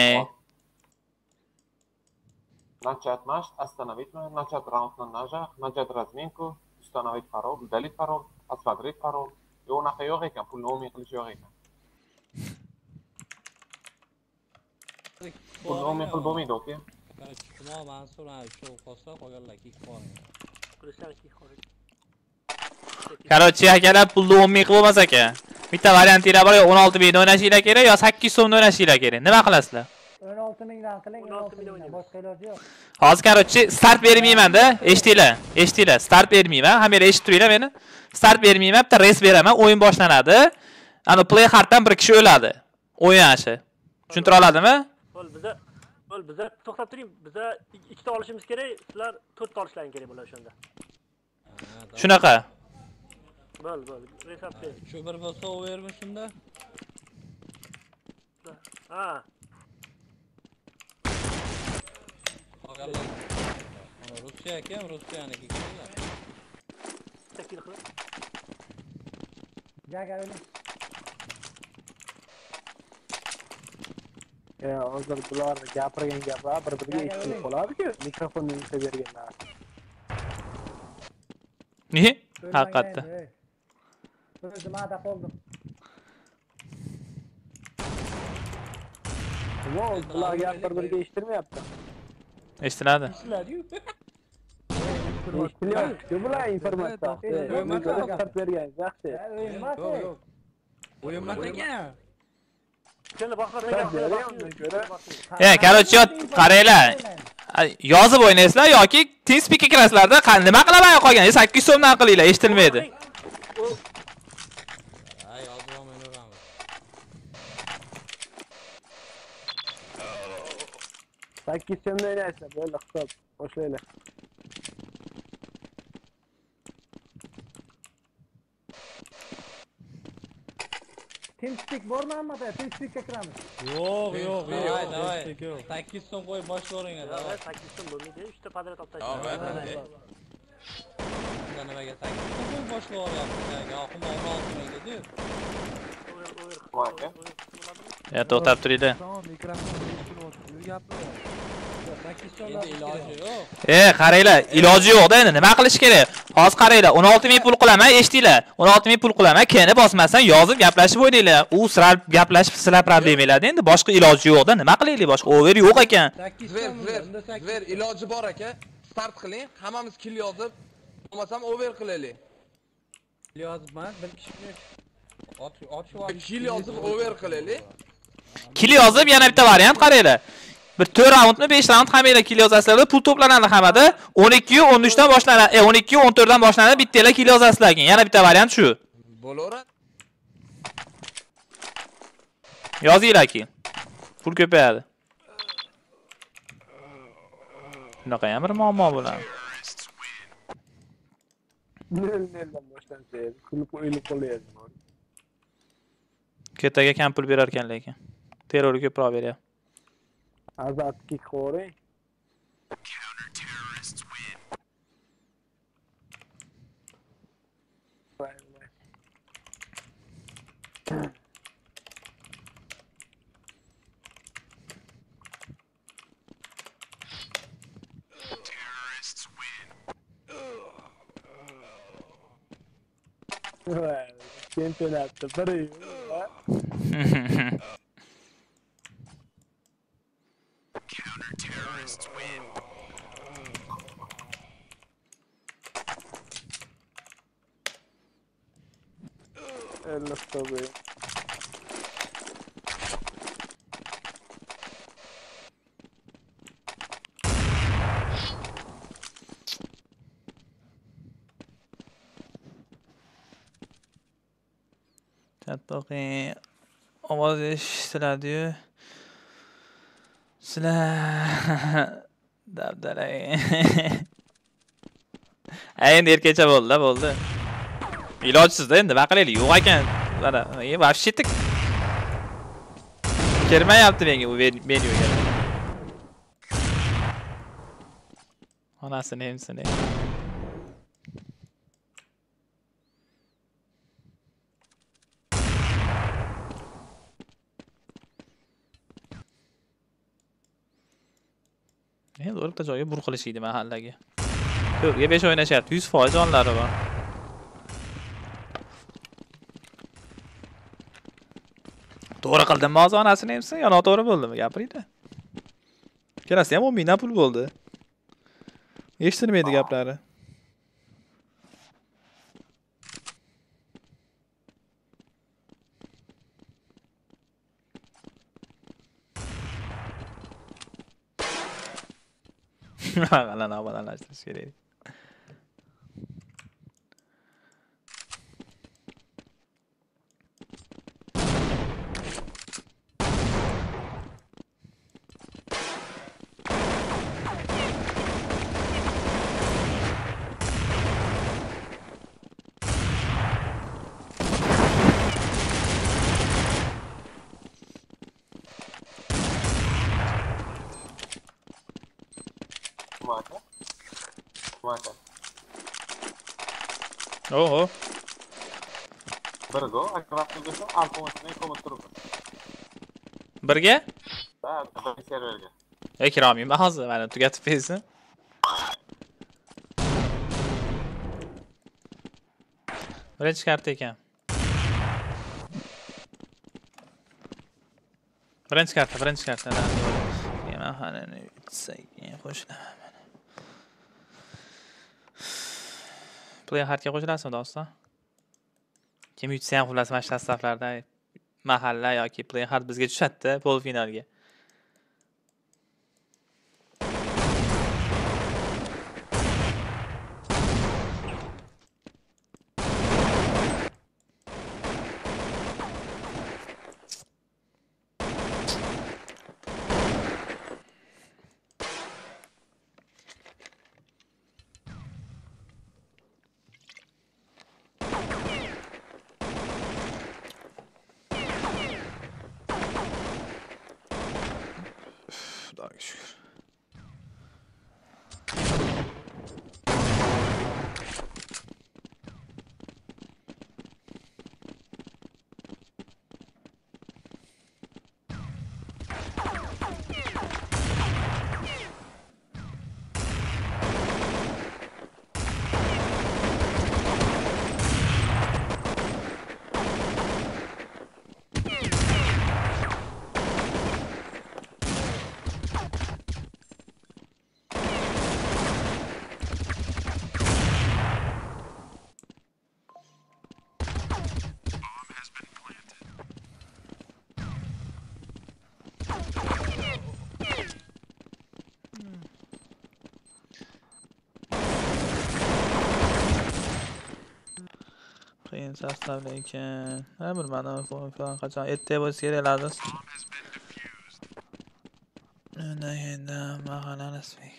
Начать матч, остановить, начать раунд на ножах, начать разминку, установить пароль, удалить пароль, осмотреть пароль. И он aka yo'q ekan, pulni o'n ming qilish yo'q ekan. Pulni o'n ming qilib bo'lmaydi, oka. Xumo Mansur ana shu qolsa, qolganlar ikki qo'ying. Короче, akalar pulni o'n ming qilib bo'lmas ekan. Bitta variantinglar bor, o'n olti ming o'ynashinglar kerak yo sakkiz yuz so'mdan o'ynashinglar kerak. Nima qilasizlar? o'n olti mingdan qiling, o'n olti mingdan boshqa iloji yo'q. Hozir короче start bermayman-da, eshitinglar, eshitinglar, start bermayman. Hammanglar eshitib turinglar meni. Start bermayman, bitta res beraman, o'yin boshlanadi. Ana play harddan bir kishi o'ladi. O'yin ashi. Tushuntira oladimi? Bo'l, biza, bo'l, biza to'xtab turing. Biza ikkita olishimiz kerak, sizlar to'rtta olishlaring kerak bo'ladi o'shanda. Shunaqa. Bo'l, bo'l, resap ber. Shu bir bo'lsa overmi shunda? Ha. Qolganlar. Ana Rossiya ekan, Rossiyaniki kelinglar. Taklif qilib. Jaga o'yna. Ya, hozir bular gapirgan gaplar bir-biriga eshitib qoladi-ku, mikrofonni yutib berganlar. Ne? Haqiqatda. O'zim ada qoldim. Voy, bular gap bir-biriga eshittirmayapti. Eshitiladi. Eshitilyapti bular informatsiya. Bergan, yaxshi. O'yinmas ekan. Seni boshqalarga E, короче, qaranglar. Yozib o'ynaysizlar yoki TeamSpeak'ga kirasizlarda nima qilaman qolgan? sakkiz so'mdan qilinglar, eshitilmaydi. sakkiz so'mdan oynaysiz, bo'ldi hisob. Boshlaylar. TeamSpeak bormi hammada? TeamSpeak'ga kiramiz. Yo'q, yo'q, Davay, yo'q. davay. yo'q. sakkiz so'm qo'yib boshlavering. Davay, sakkiz so'm bo'lmaydi. uchta padret olib Davay, davay. Unda nimaga sakkiz so'm qo'yib boshlayapsiz? Oqim o'n olti ming dedi. Ya to'xtab turinglar. Endi iloji yo'q. E, qaranglar, iloji yo'q-da endi nima qilish kerak? Hozir qaranglar, o'n olti ming pul qilaman, eshitinglar. o'n olti ming pul qilaman, keyin bosmasdan yozib gaplashib o'ynanglar. U sira gaplashib sizlar probleminglarda endi boshqa iloji yo'q-da, nima qilaylik? Boshqa over yo'q ekan. Zver, zver, zver, iloji bor aka. Start qiling, hammamiz kill yozib, bo'lmasam over qilaylik. Yozibman, bir kishi ot ot Kill yozib over qilaylik. Kill yozib yana bitta variant qaranglar. Bir to'rt raundmi, besh raund hammanglar kill yozasizlar, pul to'planadi hammada. o'n ikki yu o'n uch dan boshlanadi. E, o'n ikki yu o'n to'rt dan boshlanadi, bittalar kill yozasizlar keyin. Yana bitta variant shu. Bo'laveradi. Yozinglar keyin. Pul ko'payadi. Bunaqa ham bir muammo bo'ladi. nol nol dan boshlansa, kulib o'ylab qo'yayapman. Ketaga kam pul berar ekan lekin. Terror ko'proq beryapti. Azat kick qo'ring. Chempionatda bir yil. elli tabii. Tatbiqi ovoz eshitiladi-yu. Sizlar dabdalay. Endi erkecha bo'ldi, bo'ldi. Ilojsiz-da endi nima qilaylik? Yo'q ekan. Mana, e, вообще tik. Kirmayapti menga u menyuga. Onasini hamsini. Endi o'rta joyga bur qilishiydi mahallaga. to'rtga besh o'ynashyapti, yuz foiz jonlari bor. To'g'ri qildimmi hozir onasini hamsin, yo noto'g'ri bo'ldimi? Gapiringda. Kelasi ham o'n mingdan pul bo'ldi. Eshitilmaydi gaplari. G'alani obodonlashtirish kerak. Oho. Birga, aktivasiya alfonsini ko'mib turibdi. Birga? Ha, bir serverga. Ekromayman hozir, mana tugatib bersin. Birinchi karta ekan. Birinchi karta, birinchi karta. Men hali yutsak, qo'shilaman. Play hardga qo'shilasizmi doston? Kim yutsa ham xullas mana shu saflarda mahalla yoki Playhard bizga tushadi polfinalga. Xudoga shukr. Qiyin sostavli ekan. Ha, bir mana falan qachon erta bo'lsa keraklardi. Ana endi mahalla rasmiy.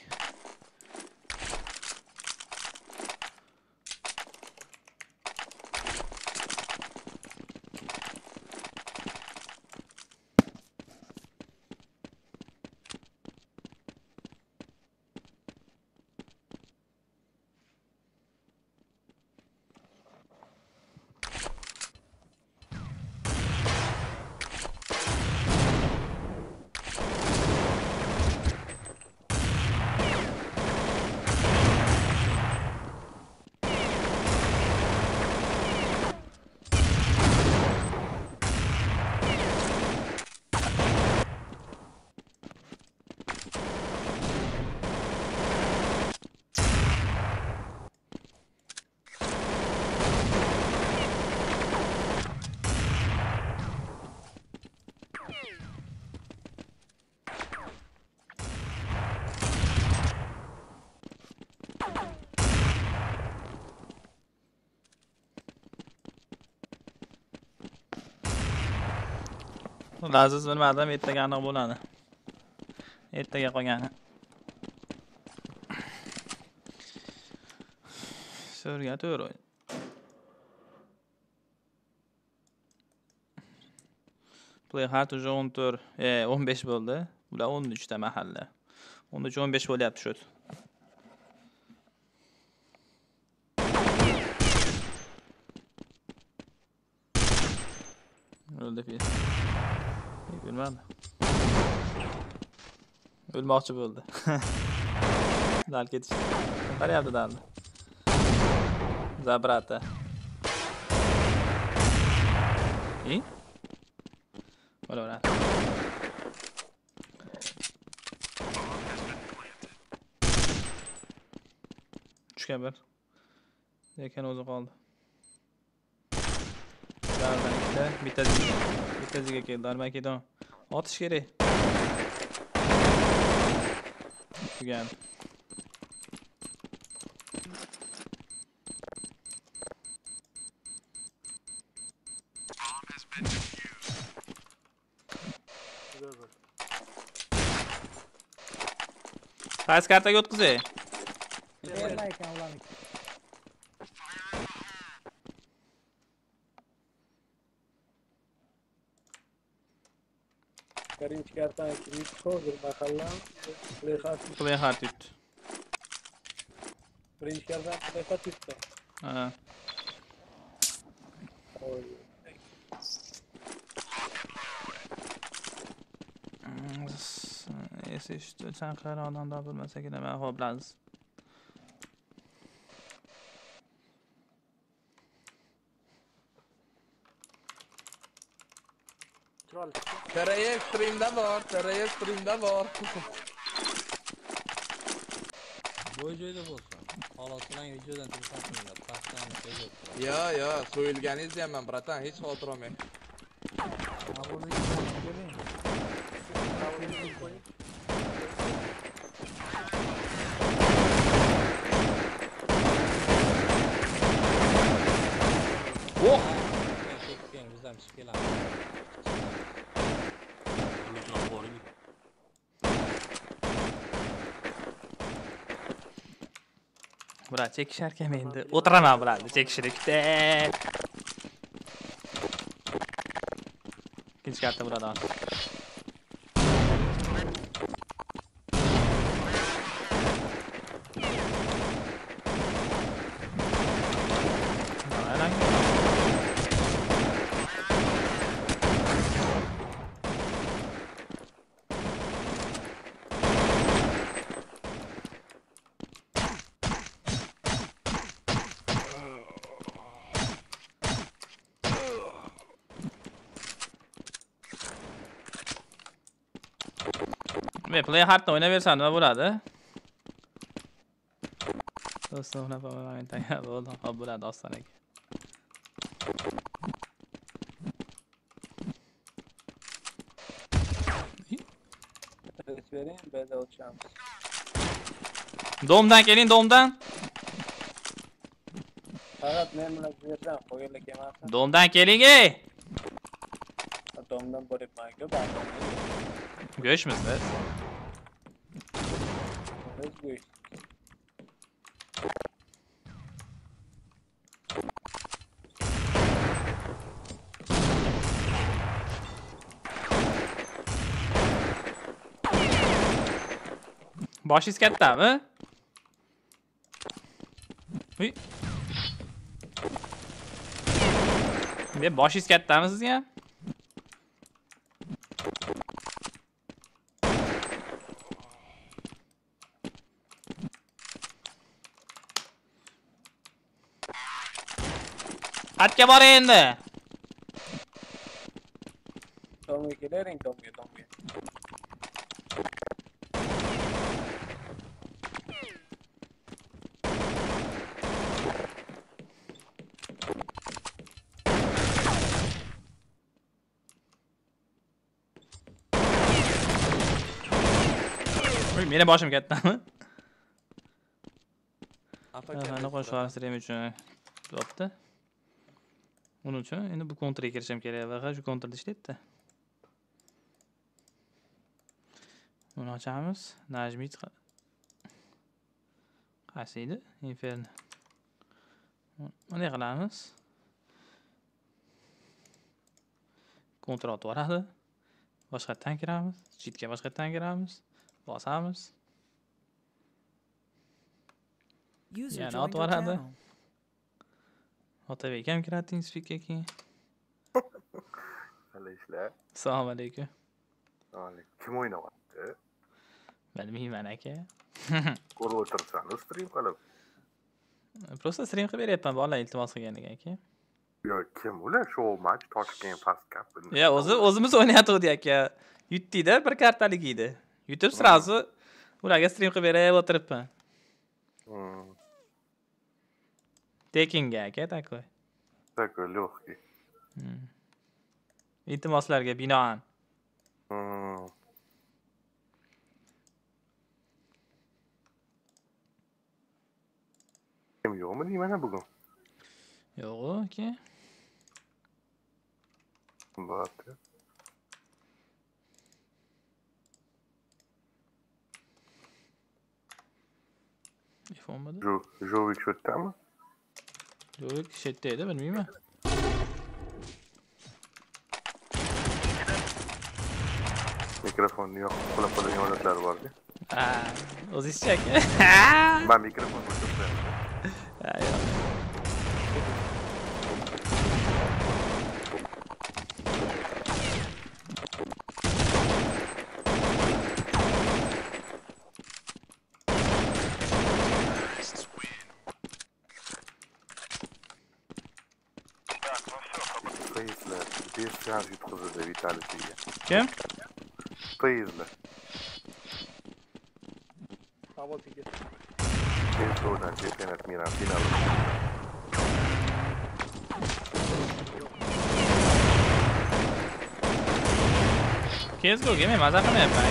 Aziz bilmadim, ertaga aniq bo'ladi. Ertaga qolgani. So'rga to'g'ri. Playhard уже o'n to'rt, e, o'n besh bo'ldi. Bular o'n uch ta mahalla. o'n uch o'n besh bo'lyapti shu. O'ldi fi. Bilmadim. O'lmoqchi bo'ldi. Dal ketish. Qarayapti daldi. Zabrata. И? Voilà. Tushgan bir. Lekin o'zi qoldi. Dardan ikkita, bittasiga. Bittasiga keldi, Armageddon. Otish kerak. Tugan. Qaysi kartaga o'tkazay? Birinchi kartani kirit hozir mahallam Playhard. Playhard yut. Birinchi kartani Playhard yutdi. Ha. Esi işte sen karandan da bilmese ki ben hoblaz. Tereye stream'da var, tereye stream'da var. Bu joyda bo'lsa, xolos-bilan videodan turib Ya, ya, so'yilgani izlayapman, bratan, hech xotir olmang. Oh! Çekken güzel bir şey. Bular chekisharkan endi. O'tiraman bularni chekishlikda. Ikkinchi karta buradan. Men play hardda o'ynayversam nima bo'ladi? Do'stlar, unaqa men tayyor bo'ldim. Xo'p, bo'ladi Oston aka. Bering, beda o'tishamiz. Domdan keling, domdan. Faqat men bilan bersam, qo'yganlik emas. Domdan keling, ey. Domdan boribman-ku, baribir. Go'shtmiz biz. Biz go'sht. Boshingiz kattami? Uy. Men boshingiz kattami sizga? Atga bor endi. Tomga keling, tomga, tomga. Uy, meni boshim kattami? Afaka. Qo'shib olishim uchun bo'pti. Onun uchun endi bu kontrga kirishim kerak va shu kontrda ishlayapti. Buni ochamiz. Najmit qaysi edi? Inferno. Buni qilamiz. Kontra otib yuboradi. Boshqatdan kiramiz. Chitga boshqatdan kiramiz. Bosamiz. Yana otib yuboradi. Otabek ham kiradi Teamspeak'ga keyin. Hali ishlar. Assalomu alaykum. Alaykum. Kim o'ynayapti? Bilmayman aka. Ko'rib o'tirsan, stream qilib. Просто stream qilib beryapman, bolalar iltimos qilganiga aka. Yo, kim ular? Show match, Toshkent fast cup. Ya, o'zi o'zimiz o'ynayotgandik aka. Yutdida bir kartalik edi. Yutib sразу ularga stream qilib berib o'tiribman. Hmm. Tekinga aka, takoy. Takoy, lегкий. Hmm. İltimoslarga binoan. Hmm. Kim yo'qmi deyman bugun? Yo'q, aka. Bo'pti. iPhone'da. Jo, Jovik shu yerdami? Yo'q, chetda edi, bilmayman. Mikrofonni yo'q, qilib qo'ygan holatlari bor-ku. Ha, o'zingizcha aka. Men mikrofonni o'chirdim. Ha, yo'q. Biraz yutkuzu da Vitalici'ye. Kim? Payızlı. Hava ticket. Biz oradan Cephenet Miran finalı. C S G O men maza qilmayapman.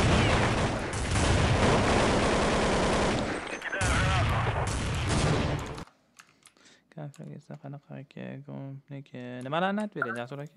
Konferensiya qanaqa ekan? Nimalarni aytib bering, Jasur aka?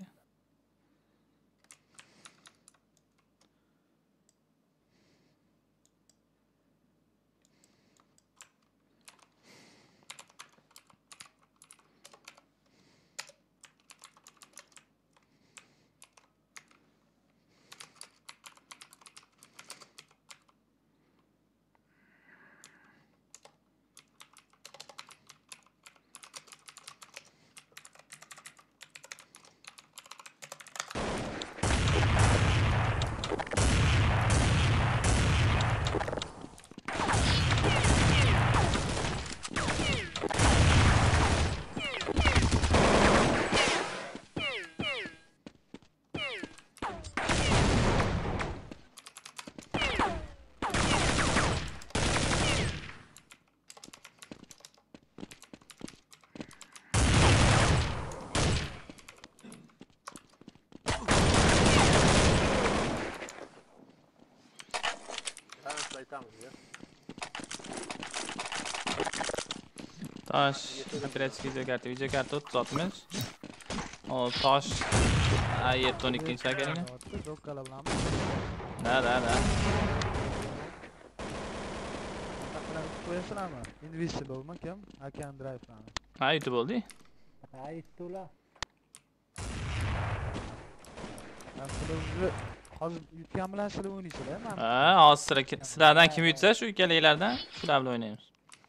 Tosh, operatsiya videokarta, videokarta o'ttiz oltmish. O, tosh A yetti o'n ikkinchi shakilni. Da, da, da. Qo'yasizlarmi? Invisible kim? Akan Drive-ni. Ha, YouTube bo'ldi. Ha, yetdilar. Hozir yutgan bilan sizlar o'ynaysizlar, ha? Ha, hozir sizlardan kim yutsa, shu ikkaliklardan shular bilan o'ynaymiz.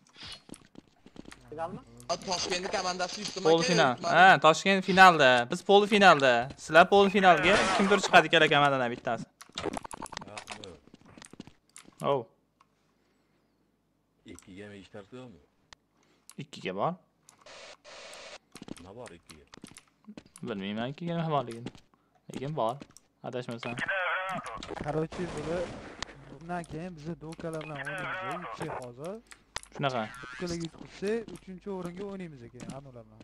Toshkent komandasi yutdi. Pol final. Ha, Toshkent finalda. Biz pol finalda. Sizlar pol finalga kimdir chiqadi ikkala komandadan bittasi. Oh. ikkiga mi ishtartyo'mi? ikkiga bor. Nima bor ikkiga? Bilmayman ikkiga nima borligini. Lekin bor. Adashmasam. Короче, buni bundan keyin biz dokalar bilan o'ynaymiz. Uchchi hozir. Shunaqa. Ikkala yutqizsa, uchinchi o'ringa o'ynaymiz ekan, anolar bilan.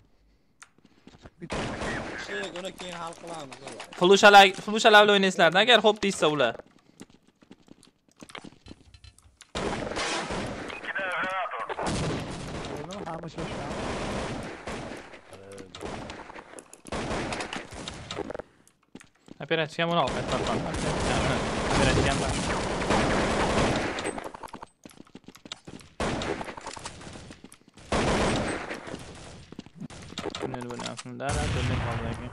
Chiq, uni keyin hal qilamiz. Flushalar, flushalar bilan o'ynaysizlar, agar xo'p deysa ular. Hamma shoshgan. Operatsiya mana olib tarqaldi. Operatsiya bor. Bunlar buni aslında da dönmek lazım.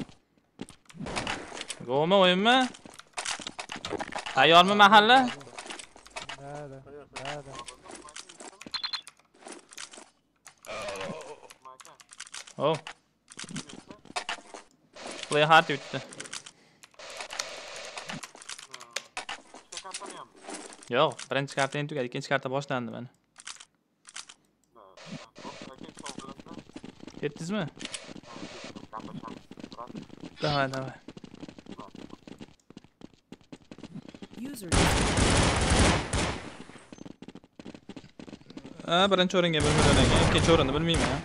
Go'mi o'yinmi? Tayyormi mahalla? Hadi, hadi. Oh. Play hard bitti. Yo'q, birinchi karta endi tugadi, ikkinchi karta boshlandi mana. Yetdingizmi? Давай, давай. Ha, birinchi o'ringa bir millionga, ikkinchi o'rinni bilmayman.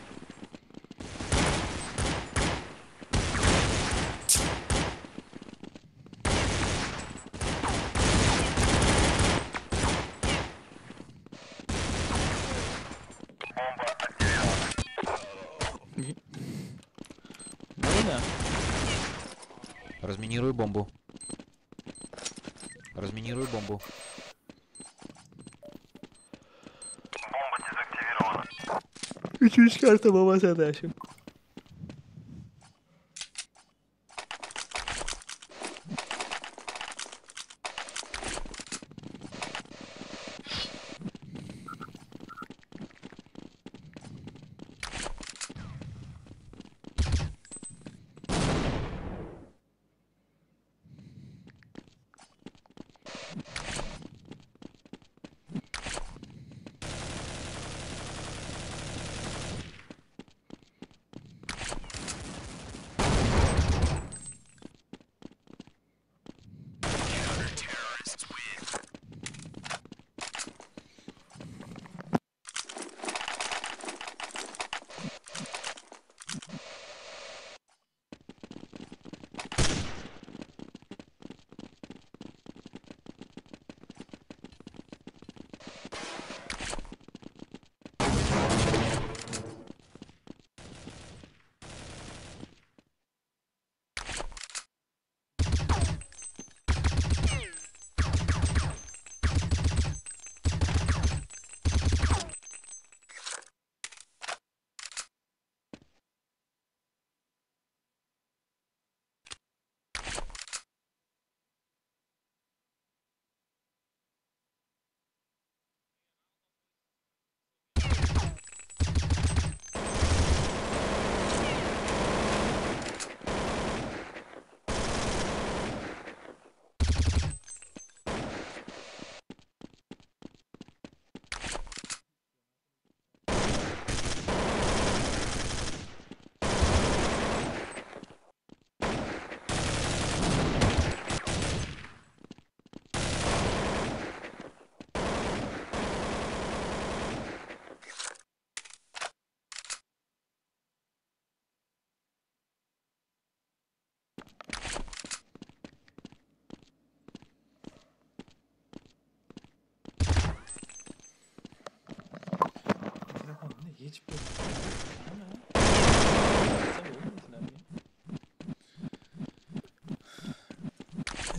Разминируй бомбу. Разминируй бомбу. Бомба дезактивирована. Üçüncü karta baba sadaşım.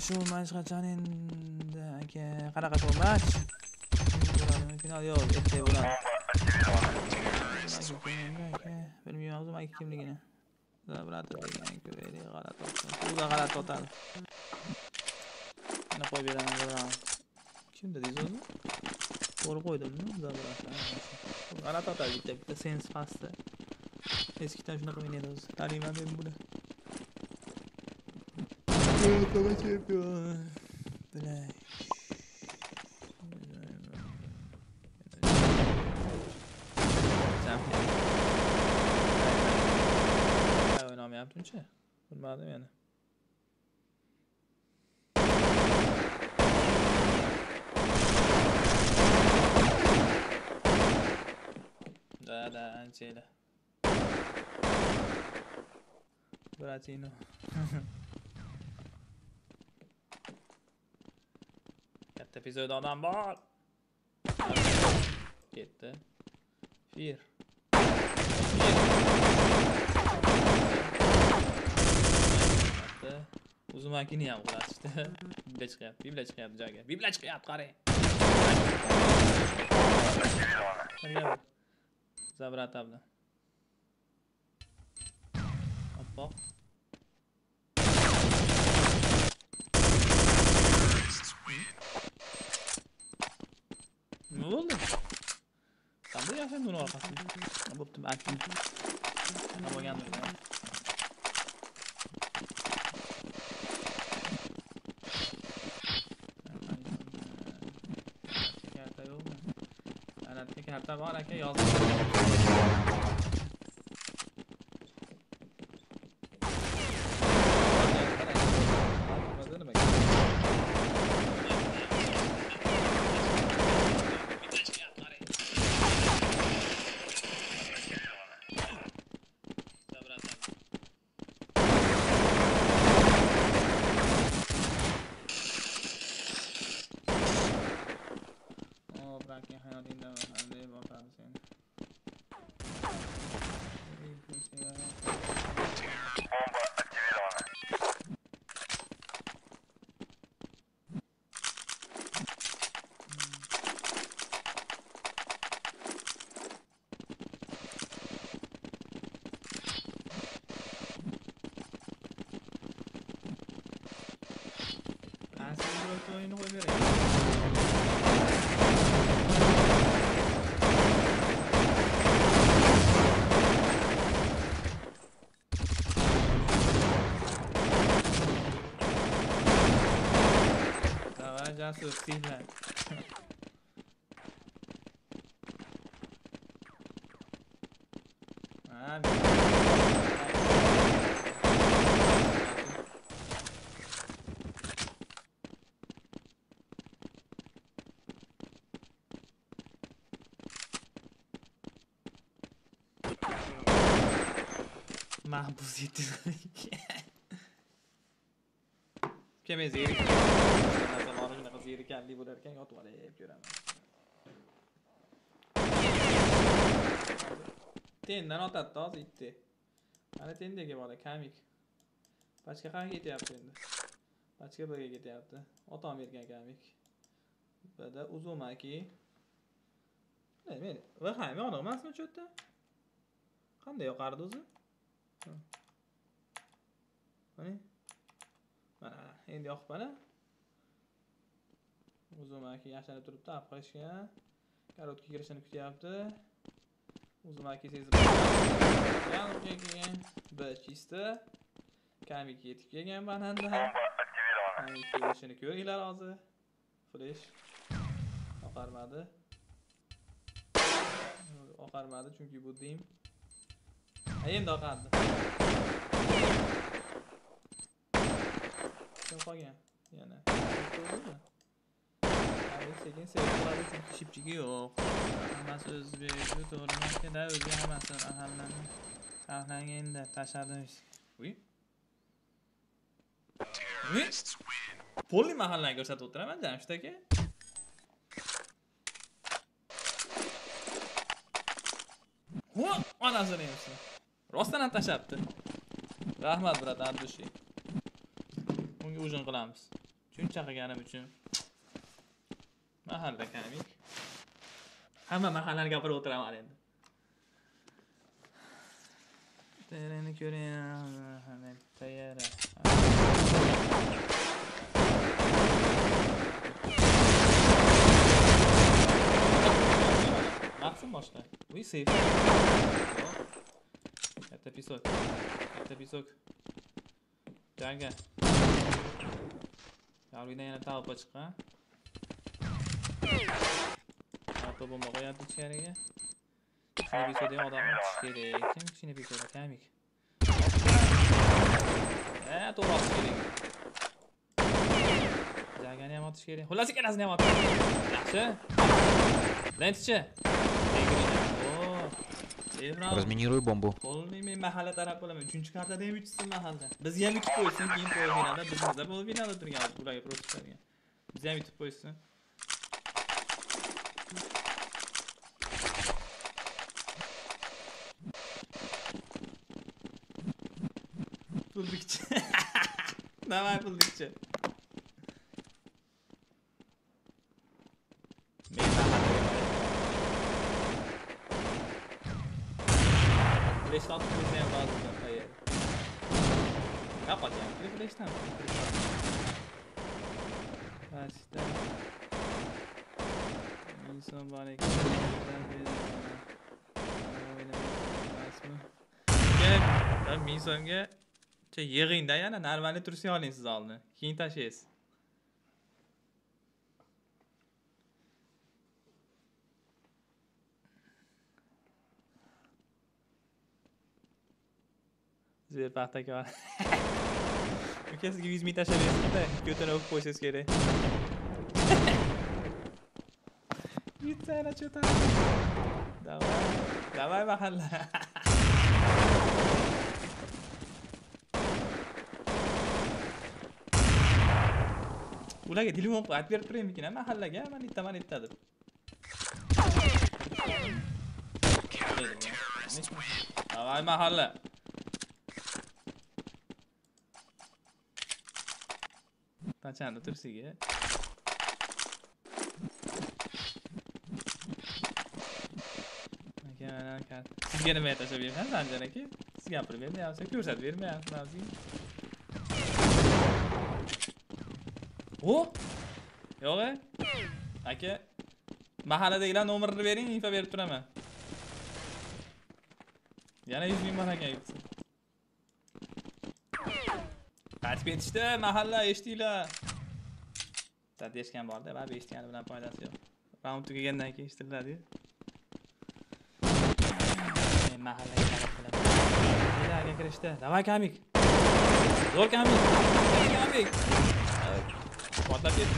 Shu match qachon endi aka? Qanaqa shu match? Final yo'q, ertaga bo'ladi. Bilmayman o'zim aka kimligini. Zabrator degan ko'raylik, g'alati o'tdi. Ular g'alati o'tadi. Mana qo'yib beraman bilan. Kimda deysiz o'zi? To'g'ri qo'ydimmi? Zabrator. G'alati o'tadi bitta bitta sens pastda. Eskidan shunaqa o'ynaydi o'zi. Taniman men buni. To'g'ri champion. Bilay. Yaptınca bilmadim yani. Da da ançeyla. Bratino. Katta epizoda adam bor. Ketdi. Bir. Uzumakini ham uratishdi. Bibla chiqyapti, bibla chiqyapti joyga. Bibla chiqyapti, qarang. Zabrata bilan. Hoppa. Nima bo'ldi? Qanday yashaydi buni orqasida? Bo'pti, aktiv. Nima bo'lgandir? Karta var aka yazdım. Oyunu koy vereyim. Давай, casus, sihler. Abi. Mahpus yetirdik. Kime zehri zamanı shunaqa zerikarli bo'lar ekan, yotib olib ko'raman. Tendan otadi hozir itdi. Mana tendagi bola komik. Pachka qayerga ketyapti endi? Pachka birga ketyapti. Otam bergan komik. Bada Uzumaki. Men vahaymi yoniq emasmi shu yerda? Qanday yoqardi o'zi? Mana mana endi yoqib mana. Uzumaki yashanib turibdi, apqashga. Karotka kirishini kutyapti. Uzumaki sezib qolgan keyin bir chista. Kamik yetib kelgan bananda. Kamik kirishini ko'ringlar hozir. Flash oqarmadi. Oqarmadi chunki bu dim. Endi oqardi. Kim qolgan? Yana. Ko'rdingmi? Hali sekin sevib qoladi chunki shipchigi yo'q. Hammasi o'zbek, to'g'rimi? Keda o'zga hammasi ahamlanadi. Sahnaga endi tashladim. Uy. Uy. Polni mahallani ko'rsatib o'tiraman, Jamshid aka. Ho, onasini yemsin. Rostdan ham tashlabdi. Rahmat brat Abdushi. Unga ujin qilamiz. Shuncha qilganim uchun. Mahalla kamik. Hamma mahallani gapirib o'tiraman endi. Tereni ko'ring. Tayyor. Maqsim boshqa. Uy safe. Katta pisok. Katta pisok. Janga. Yavridan yana tavba chiqqan. Auto bomba qo'yadi ichkariga. Shuni pisodga odam o'tish kerak. Kim shuni pisodga kamik. Eh, to'g'ri otish kerak. Jagani ham otish kerak. Xullas ikkalasini ham otish. Yaxshi. Lentchi. Разминируй бомбу. Qo'lni men mahalla taraf bo'laman. uchinchi kartada ham uchsin mahalla. Bizga ham yutib qo'ysin, keyin polfinalda bizda polfinalda turganmiz, ularga просто chiqargan. Bizga ham yutib qo'ysin. Puldikchi. Davay puldikchi. Men Flash'tan tutuyorsun en bazı hayır. Kapat yani. Bir flash'tan. Başta. İnsan bana gel. Ben insonga yig'ingda yana normalni turishga oling siz oldin. Keyin tashlaysiz. Zver paxtaka var. Ukasiga yuz ming tashlab bersin-da, ko'tarib o'qib qo'ysangiz kerak. Yitsana cho'ta. Davay. Davay mahalla. Ularga telefon qilib aytib berib turaymikin, mahallaga, mana itta, mana itta deb. Davay mahalla. Qachon tursiga? Aka, aka. Sizga nima aytashab bergan Sanjar aka? Siz gapirib bermayapsiz, ko'rsatib bermayapsiz mavzuga. O? Yo'q-e? Aka, mahalladagilar nomerini bering, info berib turaman. Yana yuz ming bor ekan yutsin. Qaytib ketishdi, mahalla eshitdinglar. Tad eshitgan borda, baribir eshitgani bilan foydasi yo'q. Round tugagandan keyin eshitiladi. Men mahallaga qarab qilaman. Aka kirishdi. Davay kamik. Zo'r kamik. Kamik. Portlab ketdi.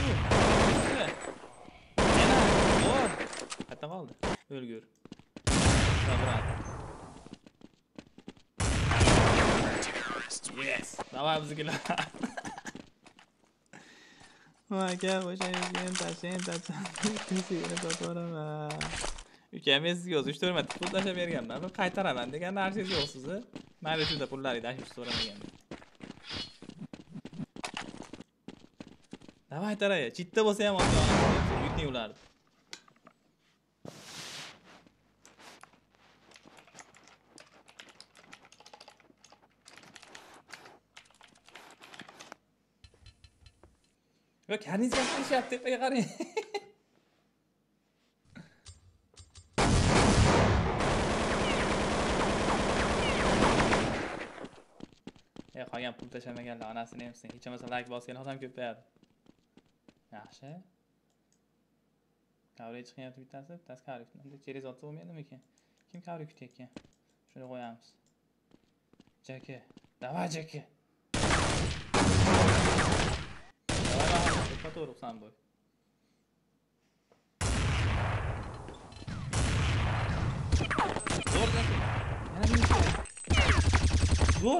Yana. Zo'r. Qayerda qoldi? O'lgur. Sabran. Yes. Davay bizgilar. Aka, o'sha yuzdan tashin, tashin. Sizga to'g'rimi? Ukam sizga o'zi uch to'rt marta pul tashlab berganman. Men qaytaraman degan narsangiz yo'q sizni. Mana shunda pullaringizni tashlab so'ramaganman. Davay taraya, chitda bo'lsa ham olib yutning ularni. Bak kendiniz yapmış yaptı be qarang. Ya qolgan pul tashlamaganlar onasini emsin. Hech bo'lmasa like bosgan odam ko'payadi. Yaxshi. Kavri chiqyapti bittasi, bittasi kavri. Unda через otsa bo'lmaydimi ekan? Kim kavri kutayotgan? Shuni qo'yamiz. Jaka. Davay jaka. Который сам бой. Зор какой? Yana bir şey. Zor.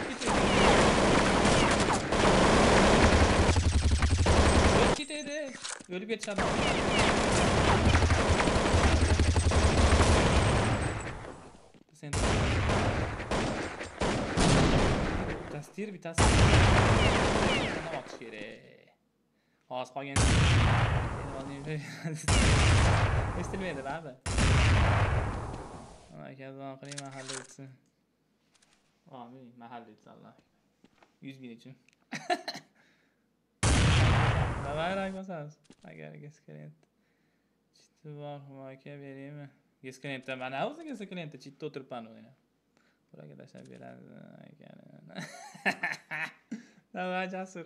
Zor gitedi. Ölüp geçti adam. Sen tastir bir tastir. Sana bak şere. Hozir qolgan. Estilmaydi abi. Aka duo qiling mahalla etsin. Amin, mahalla etsin Alloh. yuz ming uchun. Davay rakmasamiz. Agar gesklient. Chiti bor, aka beraymi? Gesklentda mana o'zi gesklentda chitda o'tiribman o'yna. Bularga tashlab beradi ekan. Davay jasur.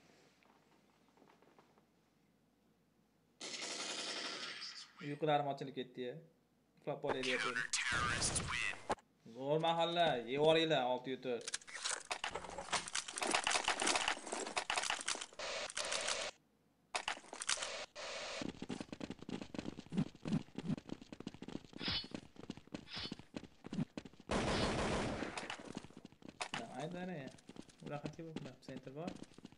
Uyqularim ochilib ketdi-ya. Uxlab qolayapman. Zo'r mahalla, yevoringlar olti yuz to'rt. Aytare. Ular qancha bo'lib, center bor.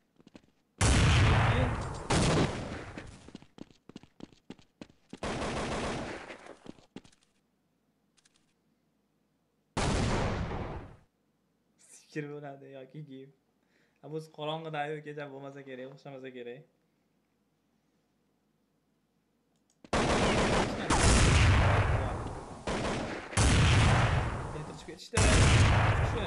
Fikir bo'ladi yoki geyim. Bu qorong'ida-yu kecha bo'lmasa kerak, o'xshamasa kerak. Yetirib ketishdi. Shu.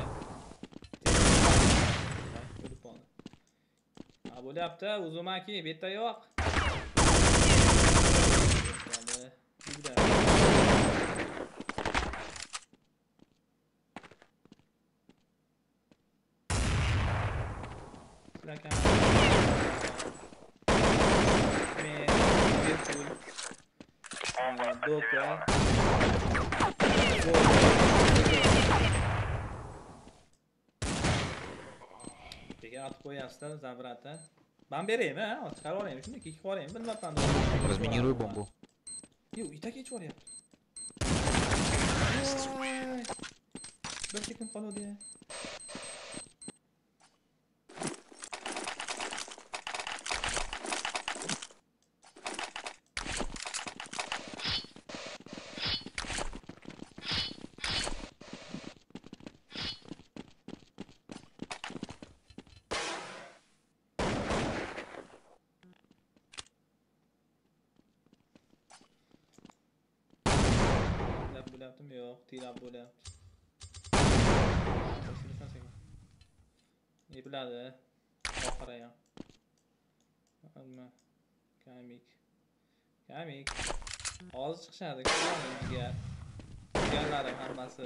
Ha, bo'lyapti, uzumaki, bu yerda yo'q. Silakan. Men Liverpool. Doka. Degan atib qo'yapsiz-da, Zabratda. Ben bereyim ha, chiqarib olaymi, shunday kekib olaymi, bilmabman. Разминируй бомбу. Yo'q, ita kechib olyapti. Bir sekund qoldi-ya. Bo'lyaptimi? Yo'q, tirab bo'lyapti. Ne biladi? Oxiri ham. Nima? Komik. Komik. Hozir chiqishadi, bizga. Kelganlarim hammasi.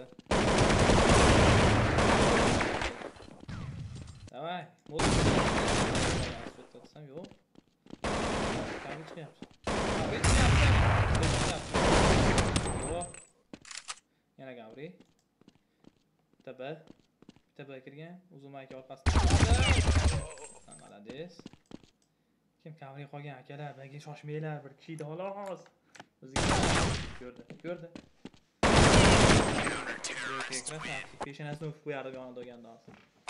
Davay, mo'l. So'tatsam yo'q. Komik chiqyapti. Komik chiqyapti. Yo'q. Yana Gavri. Taba. Taba kirgan. Uzumaki orqasidan. Malades. Kim Gavri qolgan akalar, menga shoshmanglar, bir kishi xolos. O'ziga ko'rdi. Ko'rdi. Peshanasini o'pib qo'yardi yonida o'ganda hozir.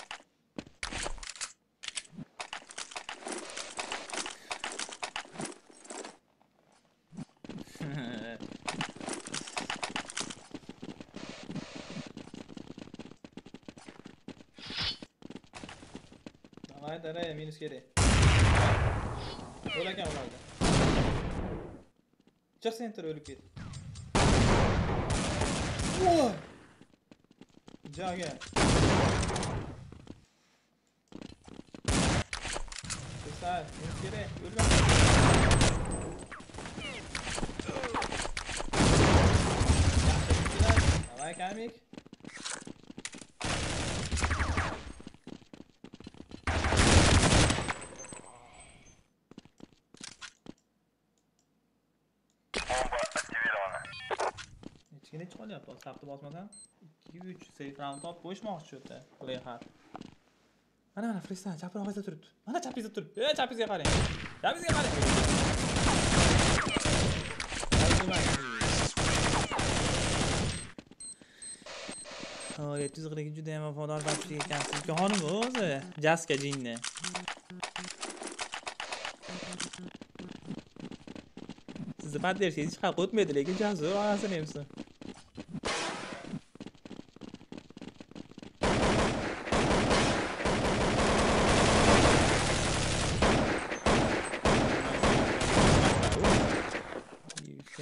Haydi, minus kerak. O'lagan ularda. Chiq center o'lib ketdi. Voy! Joga. Sağ, minus kerak. O'lgan. Davay, komik. Ne çıkacak? Saptı basmadan iki üç safe round top boşmoqchi shu yerda. Play hard. Mana mana freestyle chap roqaza turibdi. Mana chapizga turibdi. Ey chapizga qarang. Chapizga qarang. O yetti yuz qirq ikki juda ham vafodor baxshi ekansiz. Xonim o'zi Jaska jinni. Sizni poddershingiz hech haq o'tmaydi, lekin Jazu orasini emsin.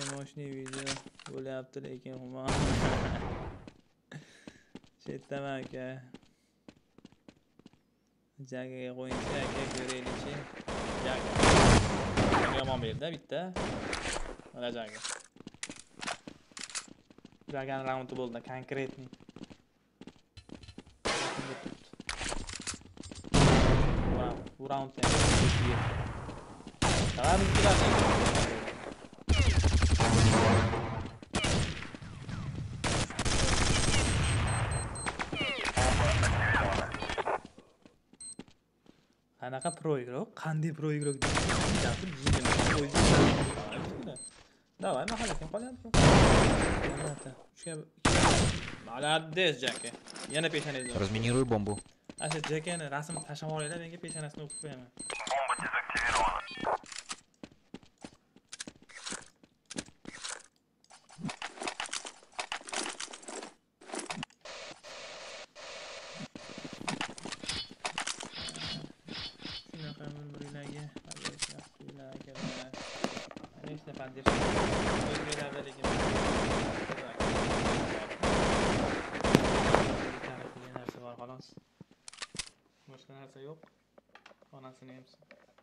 moshni video bo'lyapti lekin huma. Chetdaman aka. Jagaga qo'yingchi aka ko'raylikchi. Jaga. Yomon berdi bitta. Mana jaga. Jagan raundi bo'ldi, konkretniy. Wow, bu raundda ham. Давай bizlar. Qanaqa pro игрок? Qanday pro игрок deyapsiz? Давай, mahalla kim qolyapti? Молодец, Jaka. Yana peshanangizni. Разминируй бомбу. Asha Jakani rasm tashlab olinglar, menga peshanasini o'qib qo'yaman. Boshqa narsa yo'q. Onasini yemsin.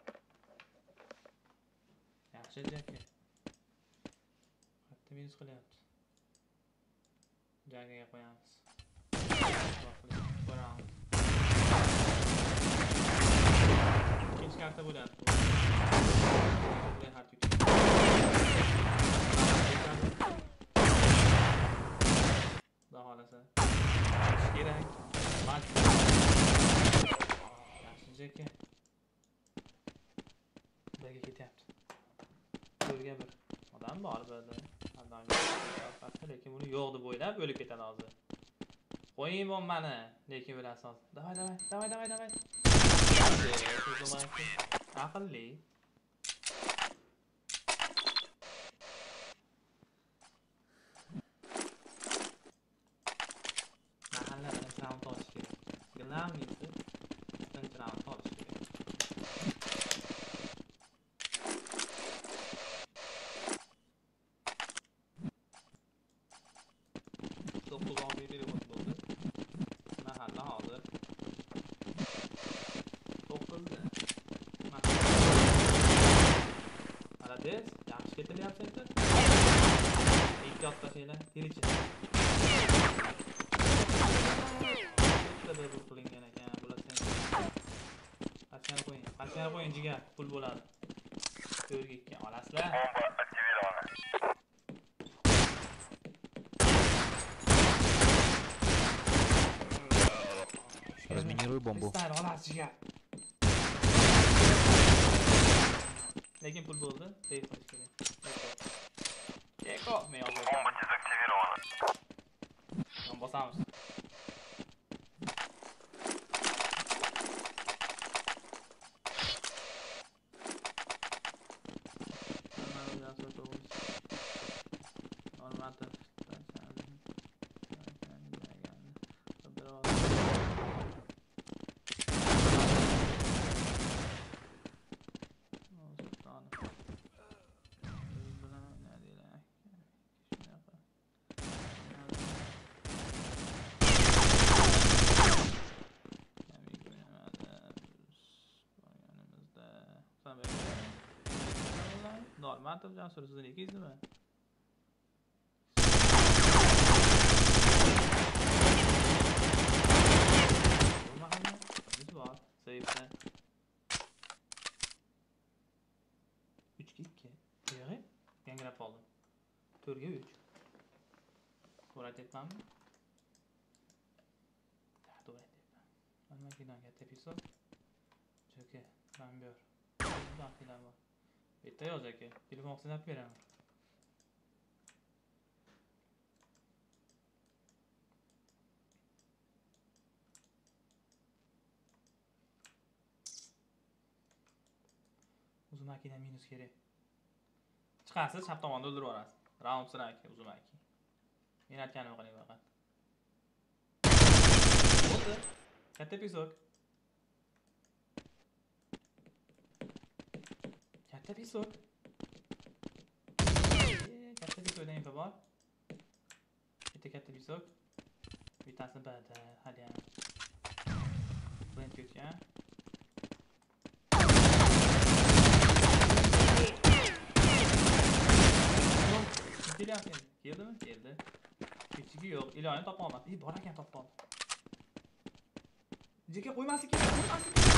Yaxshi Jaka. Qattiq minus qilyapti. Jagaga qo'yamiz. Ko'ramiz. Ikkinchi karta bo'lyapti. Xudo xolasa. Kerak. Jaka. Birga ketyapti. Ko'rga bir odam bor burada. Albatta, lekin buni yo'q deb o'ylab o'lib ketadi hozir. Qo'ying bombani, lekin bilasiz hozir. Davay, davay, davay, davay, davay. Aqlli. Mahallada round olish kerak. Glavniysi round olish kerak. to'qqiz o'n bir bo'ldi. Mahalla hozir to'qqizda. Молодец, yaxshi ketilyapti endi. Ikki yoqqa şeylar, tirichi. Bitta bir qilingan ekan, bular sen. Qachon qo'ying, qachon qo'ying jigar, pul bo'ladi. to'rtga ikki olasizlar. Разминируй бомбу. Sizlar olasiz jigar. Lekin pul bo'ldi, save qilish kerak. Eko, men hozir bomba dezaktivirovana. Bosamiz. Normal tabii can sorusu iki değil mi? Olmadı. Biz var. Safe'de. üç iki. Yeri. Yangrap oldu. Turga üç. To'g'ri aytyapmanmi? Ha, to'g'ri aytyapman. Mana makidan katta episod. Jaka, Rambiyor. Daxillar bor. Bitta yoz aka, telefon sinab beraman. Uzumaki minus kerak. Chiqasiz, chap tomonda o'ldirib yuborasiz. Round aka, Uzumaki. Men aytganimni qiling faqat. Bo'ldi. Katta pisok. Katta pisok. katta bizoda info bor. Bitta katta bizok. Bittasi bada hali ham. Birinchi ketgan. Kelyapti. Keldimi? Keldi. Kichigi yo'q. Iloyini topa olmadi. Ey, bor ekan topib oldi. Jeka qo'ymaslik kerak. Qo'ymaslik kerak.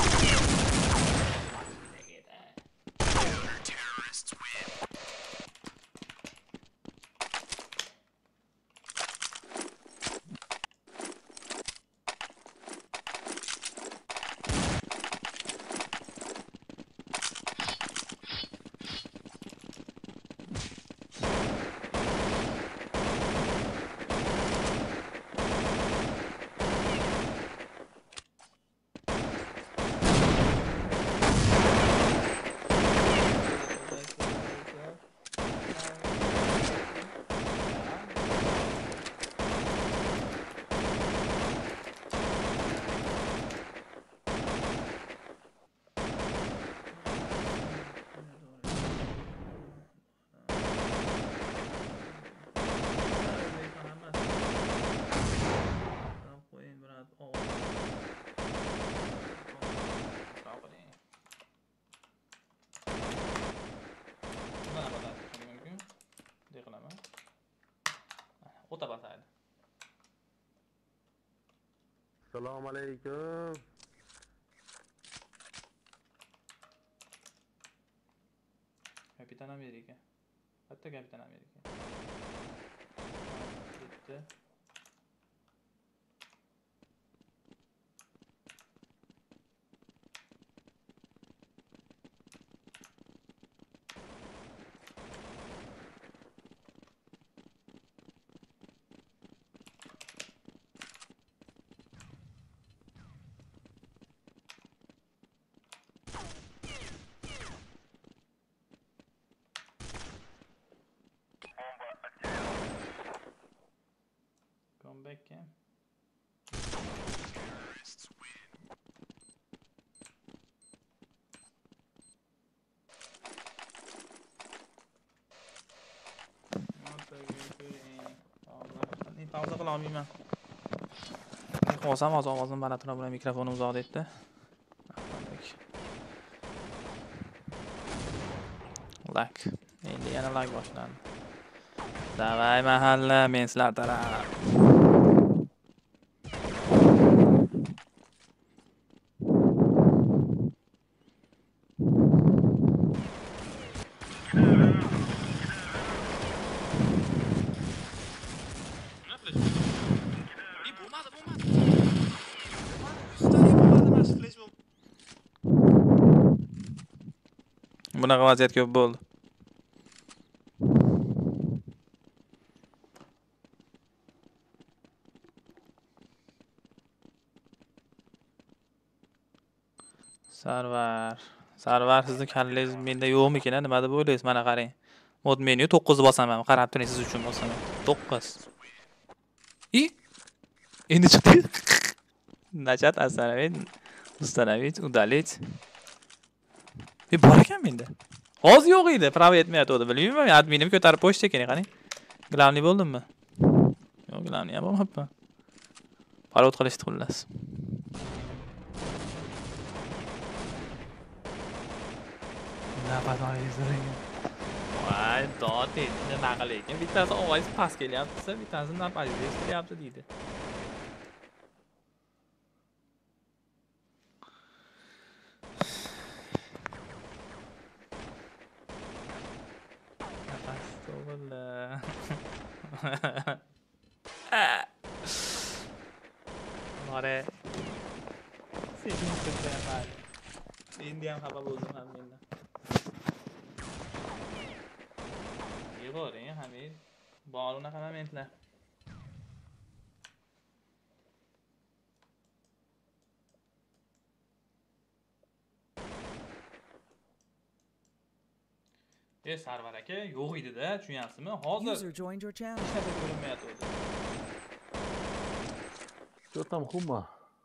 O'ta basaydi. Assalomu alaykum. Kapitan Amerika. Hatta Kapitan Amerika. Bitti. Come back, Cam. Pauza qila olmayman. Qolsam hozir ovozim balandroq bilan mikrofonim uzoqda edi. Lag. Endi yana lag boshlandi. Davay mahalla, men sizlar taraf. Bunaqa vaziyat ko'p bo'ldi. Sarvar. Sarvar sizning kallangiz menda yo'qmikin, nima deb o'ylaysiz? Mana qarang. Mod menyu to'qqiz bosaman. Qarab turing, siz uchun bosaman. to'qqiz. I? Endi chiqdi. Najat Asanoviy, Ustanovich, Udalich. E bor ekan menda. Hozir yo'q edi, pravo etmayotdi, bilmayman. Adminim ko'tarib qo'yishdi ekan, qarang. Glavni bo'ldimmi? Yo'q, glavni ham bo'lmabman. Parod qilishdi xullas. Nafas olingizring. Voy, dod endi nima qilaykin? Bittasi ovoz past kelyapti, bittasi nafas eshitilyapti deydi. Mare. Senin kötüye mal. Indian hava bozdum hem mendan. İyi bor, ya hamil. Bor unaqa momentlar. E Sarvar aka yo'q edi-da, tushunyapsizmi? Hozir User joined your channel. hech narsa ko'rinmayapti. Что там, Хума?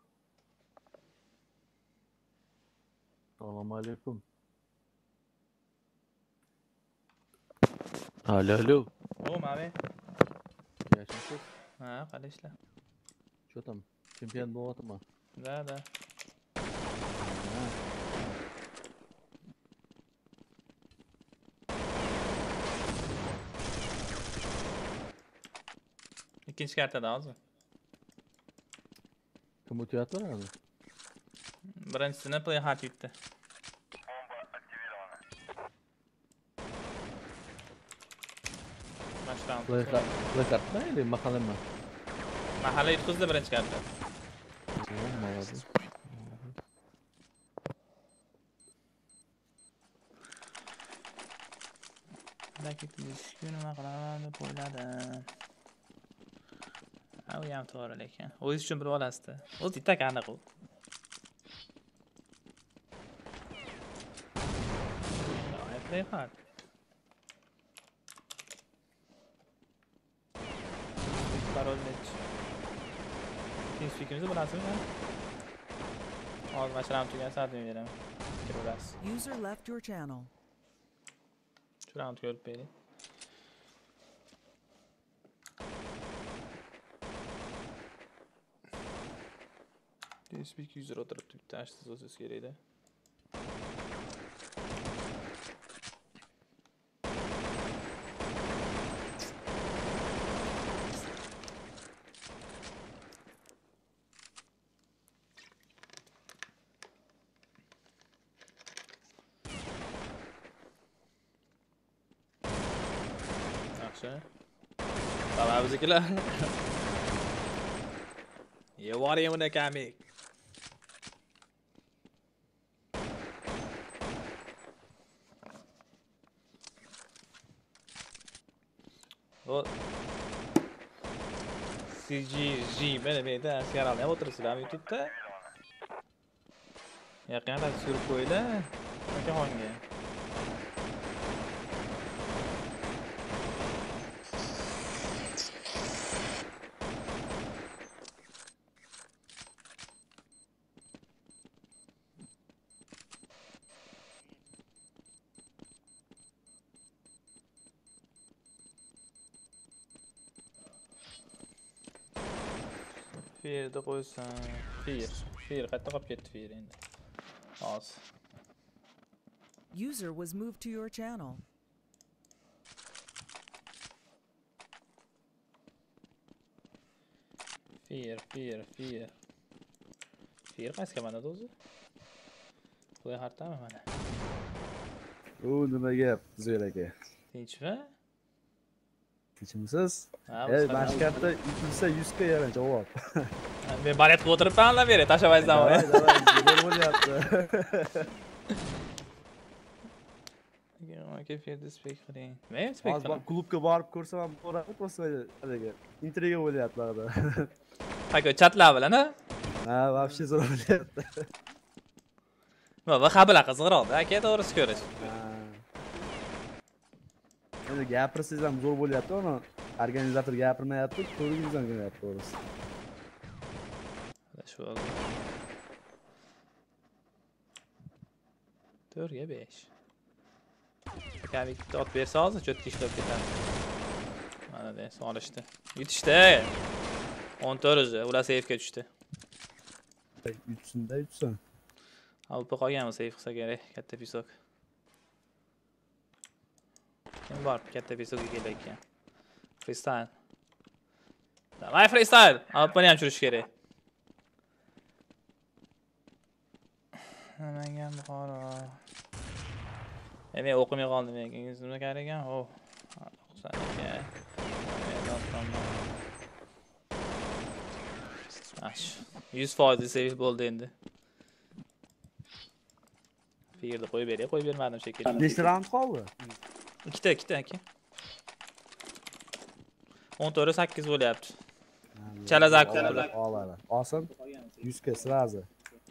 Assalomu alaykum. Alo, alo. Yo'q, ma'mi. Yaxshimisiz? Ha, qanday ishlar? Что там? Chempion bo'lyaptimi? Da, da. İkinci kartada hozir. Kim o'tyapti hozir? Birinchisini play hard yutdi. Boshdan. Play kartmi или mahallami? Mahalla yutqizdi birinchi karta. Молодец. Raketimiz nima qilaman deb o'yladim. Ha, u ham to'g'ri lekin. O'zingiz uchun bilib olasizda. O'zi itak aniq u. Play hard. Parol net. TeamSpeak'imizni bilasizmi? Hozir mashalam tugagan soatni beraman. Ko'rasiz. User left your channel. Şuradan görüp beni. TeamSpeak user oturup bir taşsız o ses gereği. Tamam bizimkiler. Ya var ya buna kamik. O C G G beni bir de sigara ne oturursun abi YouTube'da? Yakında sürüp koyla. Bakın hangi? Fear'da qo'ysan. Fear. Fear qayerda qolib ketdi Fear endi. Hozir. User was moved to your channel. Fear, Fear, Fear. Fear qaysi komandada o'zi? Play hard'dami mana? U nima gap, Zo'r aka? Tinchmi? Tinchmisiz? Ha, Ey, mashkartda yutilsa yuz ga yaran javob. Men balet qilib o'tiribman la beri, tashlamaysan uni. Davay, davay, bo'lyapti. Aka Fear'da speak qiling. Men speak Hozir qilaman. klubga borib ko'rsam ham bo'lardi, просто haliga intriga bo'lyapti hozir. Aka chatlar bilan, ha? Ha, вообще zo'r bo'lyapti. Va qabila qiziqroqda, aka to'g'risi ko'rish. Endi gapirsangiz ham zo'r bo'lyapti, uni organizator gapirmayapti, ko'ringiz ham kelyapti to'g'risi. Shu oldu. to'rtga besh. Akaga bitta ot bersa hozir cho'tga ishlab ketadi. Mana de, solishdi. Yutishdi. o'n to'rt o'zi, ular safega tushdi. Yutsin-da, yutsin. Olib qolganmi safe qilsa kerak, katta pisok. Kim bor katta pisokga kelayotgan? Freestyle. Davay freestyle. Olib buni ham tushirish kerak. Namangan Buxoro. Men o'qimay qoldim lekin nima kerak ekan? O. O'qisa ekan. Ash. yuz foiz save bo'ldi endi. Fear'da qo'yib beray, qo'yib bermadim shekilli. Nechta round qoldi? Ikkita, ikkita aka. o'n to'rt sakkiz bo'lyapti. Chalazak qildi. Oladi. Olsin. yuz ga srazi.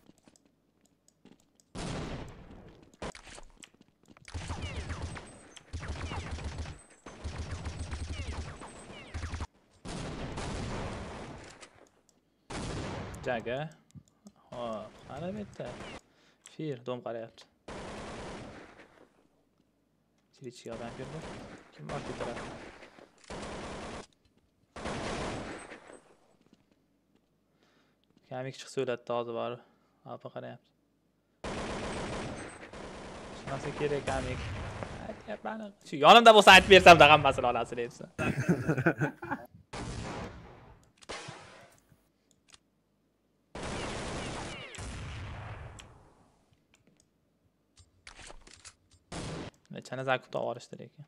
Jaga. Hop, qara bitta. Fear dom qarayapti. Chilichiga odam kirdi. Kim bor bu taraf? Kamik chiqsa o'ladi hozir bor. Apa qarayapti. Shunaqasi kerak kamik. Aytyapman. Shu yonimda bo'lsa aytib bersam-da hammasini olasizlar debsa. Nechana zakut olishdi lekin.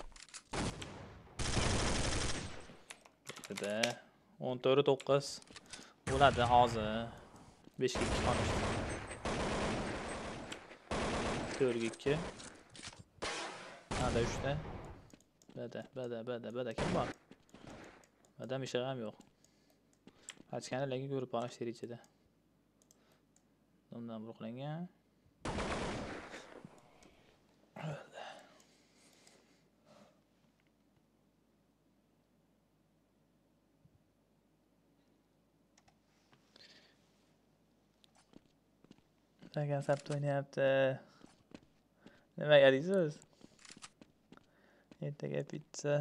Dedi. o'n to'rt to'qqiz bo'ladi hozir. besh ga ikki qolishdi. to'rt ga ikki. Mana uchta. Bada, bada, bada, bada kim bor? Bada bir şey ham yo'q. Ochkani lekin ko'rib qolish ichida. Undan buruqlangan. Degan sabt o'ynayapti. Nimaga deysiz? Ertaga pizza.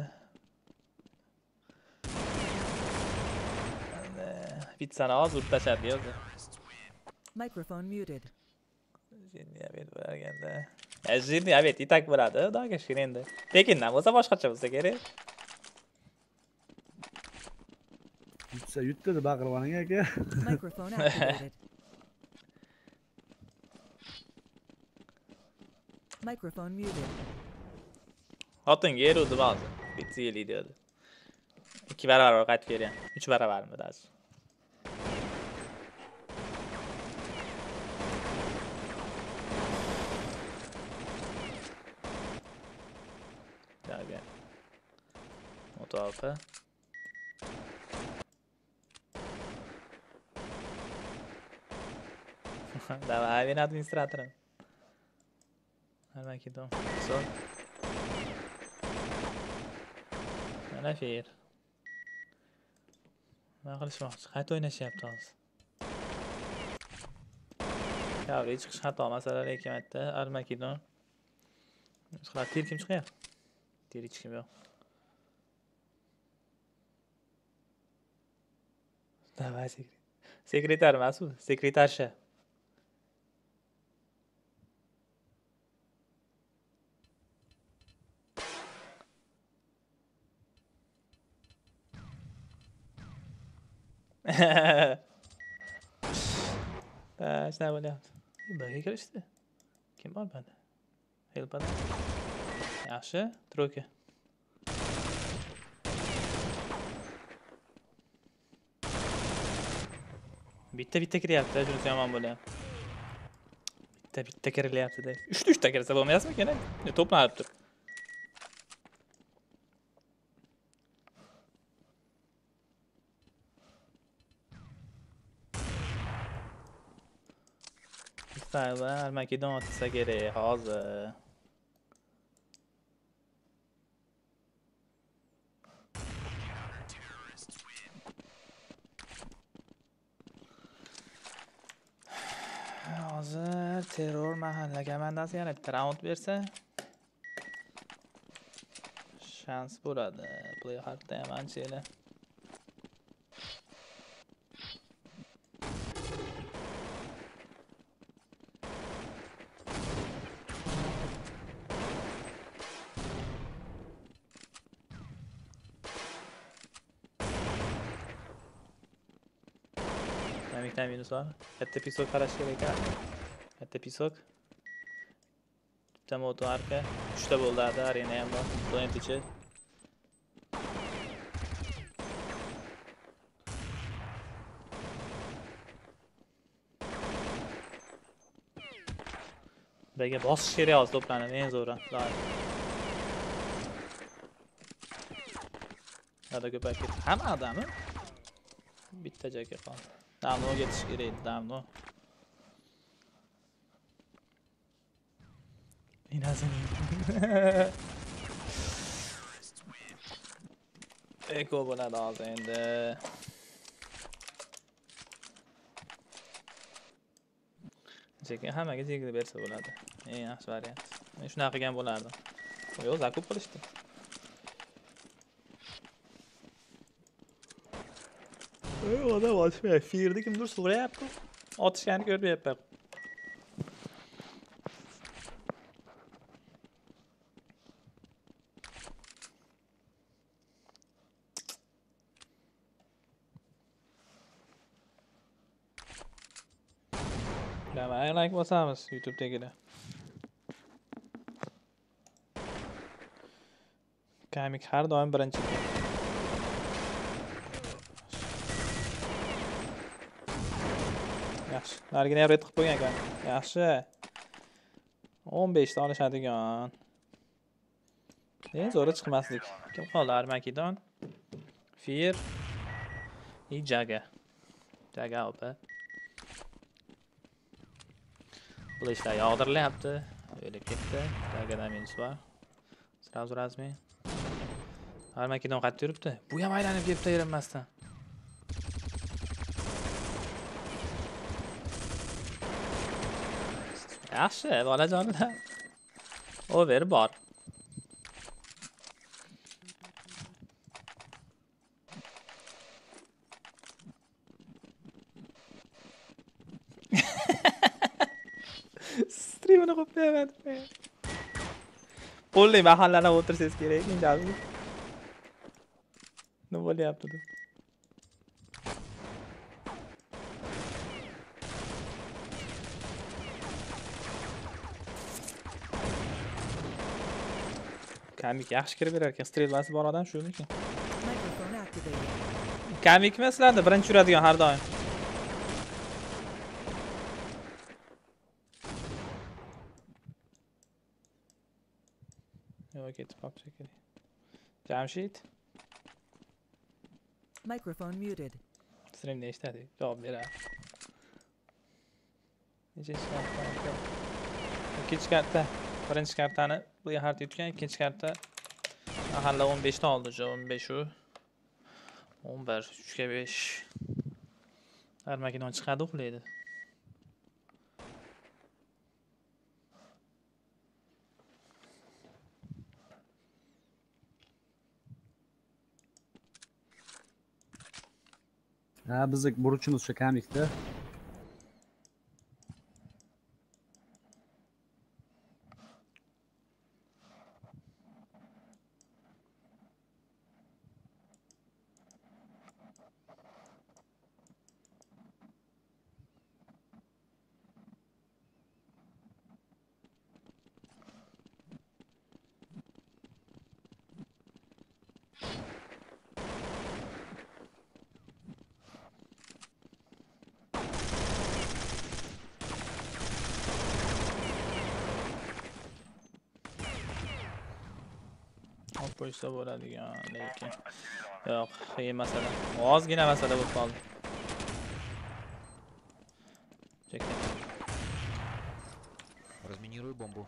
Pizzani hozir urib tashladi yozdi. Microphone muted. Jinni abet bo'lganda. Ya jinni abet itak bo'ladi, xudoga shukr endi. Tekindan bo'lsa boshqacha bo'lsa kerak. Pizza yutdi deb baqirvaning aka. Microphone activated. Microphone muted. Xotinga eruvdi ba'zi. Pizza yeydi dedi. ikki baravar qaytib kelgan. uch baravarmi dasi. Jaga. Motofa. Давай, вин администратором. Hemen gidelim. Sol. Mana fer. Nima qilishmoqchi? Qayta o'ynashyapti hozir. Kavri chiqish xato masalalar ekanida. Armakidon. Chiqar ter kim chiqyapti? Ter hech kim yo'q. Davay sekretar. Sekretar emas u, sekretarcha. Taş ne böyle yaptı? Böyle karıştı. Kim var bende? Help bana. Yaxshi, troyka. Bitta bitta kiryapti, shunisi yomon bo'lyapti. Bitta bitta kirilyapti-da. uchta uchta kirsa bo'lmayapmi kerak? To'planib tur. Style Armageddon atsa kerak hozir. Hozir terror mahalla komandasi yana bitta round bersa shans bo'ladi. Play hardda ham anchaylar. Miktar minus var. Katta pisok qarash kerak ekan. Katta pisok. Bitta moto arka. uchta bo'ldi hadi, arena ham bor. Do'yintichi. Bega bosish kerak hozir to'planib, eng zo'ri. Hadi ko'payib ketdi. Hamma odammi? Bitta joyga qoldi. Damno ketish kerak, damno. Inazini. Eko bo'ladi hozir endi. Lekin hammaga tegib bersa bo'ladi. Eng yaxshi variant. Men shunaqa qilgan bo'lardim. Yo'q, zakup qilishdi. Odam otishmayapti. Firni kimdir so'rayapti. Otishgani ko'rmayapman. Nima like bosamiz YouTube'dagilar. Komik har doim birinchi. Yaxshi. Narigini red qilib qo'ygan ekan. Yaxshi. o'n besh ta olishadigan. Men zo'ra chiqmaslik. Kim qoldi? Armakidon. Fir. I Jaga. Jaga opa. Qilishlar yog'dirilyapti. O'lib ketdi. Jagadan minus bor. Sразу razmi. Armakidon qayerda yuribdi? Bu ham aylanib kelibdi erinmasdan. Yaxshi, bolajonlar. Over bor. Streamini qo'ymayman. Qo'lli mahallanib o'tirsangiz kerak, injali. Nima bo'lyapti bu? Komik yaxshi kirib berar ekan, strelbasi bor odam shumikin. Komikmi sizlarda birinchi yuradigan har doim? Yo'q, ketib qolibdi shekilli. Jamshid. Microphone muted. Streamda eshitadi, javob beradi. Nechinchi karta? Ikkinchi karta. Birinchi kartani bu harta yutgan, ikkinchi karta mahalla o'n besh ta oldi, o'n besh u. o'n bir, uch ga besh. Armakidon chiqadi, uxlaydi. Ha, bizning burchimiz shu komikda. Qo'ysa bo'ladigan, lekin yo'q, qiyin masala. Ozgina masala bo'lib qoldi. Chekka. Разминируй бомбу.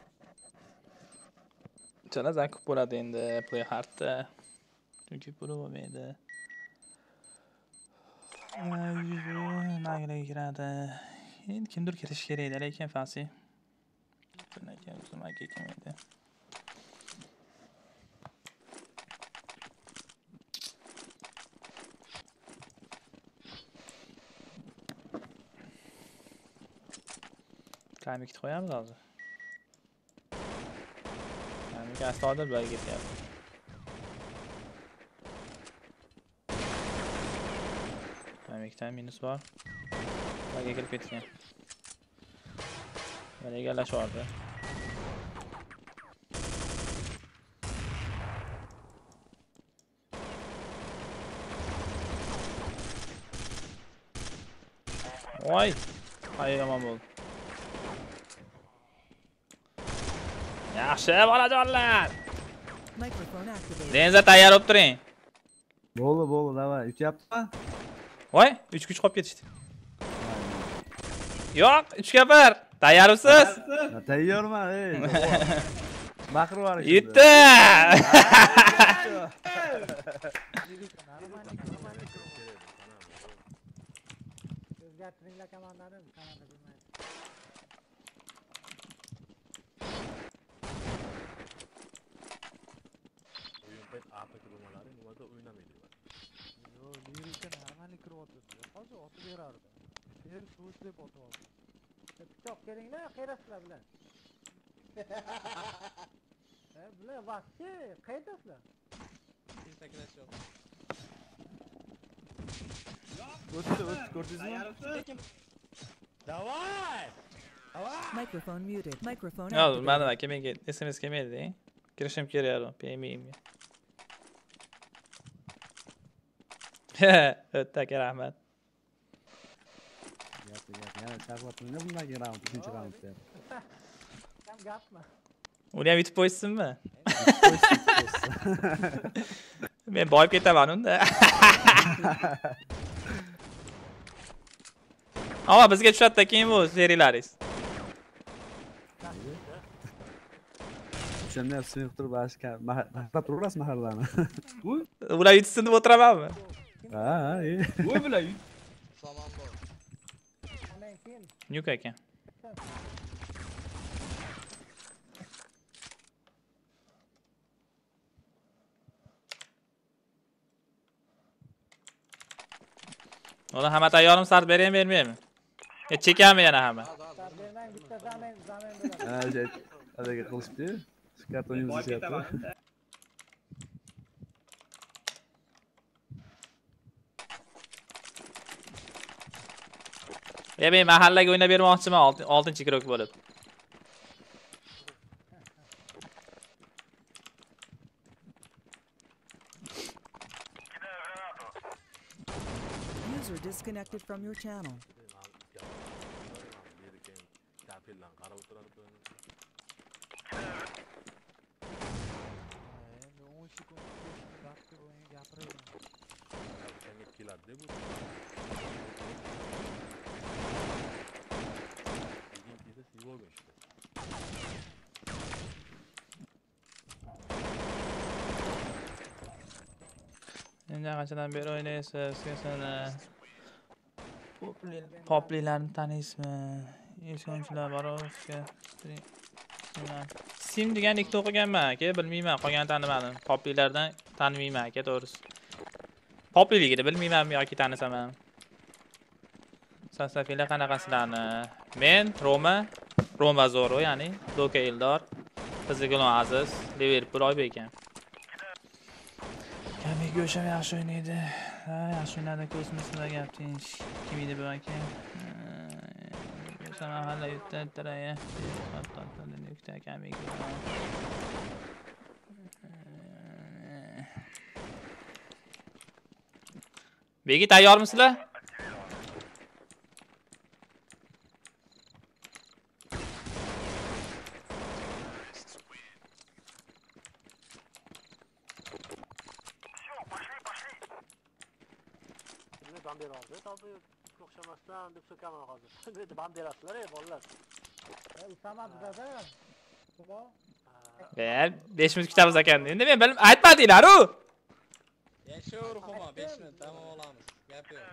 Chala zakub bo'ladi endi play hardda. Chunki puli bo'lmaydi. Nagiraga kiradi. Endi kimdir kirish kerak edi, lekin Fasi. Bundan keyin o'zimga kelmaydi. Komikni qo'yamiz hozir. Komik astoydil birga ketyapti. Komikdan minus bor. Birga kirib ketgan. Mana egallashyapti. Voy! Ay yomon bo'ldi. Yaxshi bolajonlar. Denza tayyor bo'lib turing. Bo'ldi, bo'ldi, davay. Uchyaptimi? Voy, uch kuch qolib ketishdi. Yo'q, uch ga bir. Tayyormisiz? Tayyorman, ey. Baqirib yuboring. Yutdi. O'zgartiringlar komandani, komanda bilmaydi. O'yin payt A P K bo'lmalari nimada o'ynamaydilar. Yo'q, lirika normal Qani kirib o'tirdi. Hozir otib berardi. Yer suv deb otib oldi. Pichoq kelinglar, qayrasizlar bilan. Ha, bular vaqtchi, qaydasizlar? Taklash yo'q. O'tdi, o'tdi, ko'rdingizmi? Davay! Microphone muted. Microphone Yo, activated. mana aka menga S M S kelmaydi. Kirishim kerak, paymentimga. He, o'tdi aka, rahmat. Gap, gap, yana chaqirib bundan keyin raund, uchinchi raundda. Kam gapmi? Uni ham yutib qo'ysinmi? Men boyib ketaman unda. Ama bizga tushadi keyin bu serialaringiz. O'shanda ham sinib turib ashka maqtab turasiz mahallani. Ular yutsin deb o'tiramanmi? Ha, ha, e. Voy bular yut. Salom bor. Amen kim? Nyuk aka. Ola hamma tayyormi, start beraymi, bermaymi? Ya chekami yana hamma? Start bermang, bitta zamen, zamen bo'ladi. Ha, jet. Hadiga qilishdi. Kartoningizni yozishyapti. Ya men mahallaga o'ynab bermoqchiman, oltinchi krok bo'lib. User disconnected from your channel. Endi o'n sekund vaqti bo'yicha gapiraveradi. Keladi bu. Birinchisi siz olgan işte. Endi qanchadan beri o'ynaysiz? Sizga poplilarni taniysizmi? Ishonchlar borovga Sim degan ikkita o'qiganman aka, bilmayman, qolganini tanimadim. Poplilardan tanimayman aka, to'g'risi. Popliligini bilmaymanmi yoki tanisam ham. Sasafilar qanaqasilarni? Men Roma, Roma Zoro, ya'ni Doka Eldor, Qizigulon Aziz, Liverpool Oybek ekan. Kamik go'sham yaxshi o'ynaydi. Ha, yaxshi o'ynadi, kosmosda gap tinch. Kim edi bu aka? Go'sham mahalla yutdi, taraya. Hattodan nukta kamik. Begi tayyormisizlar? Banderasizlar, to'g'ri o'xshamasdan deb so'kaman hozir. Endi banderasizlar, ey bolalar. E, Usama bizada. Xudo. Ben besh minut kutamiz ekan. Endi men bilib aytmadinglar-ku. Yashur Xumo, besh minut tamom olamiz. Gap yo'q.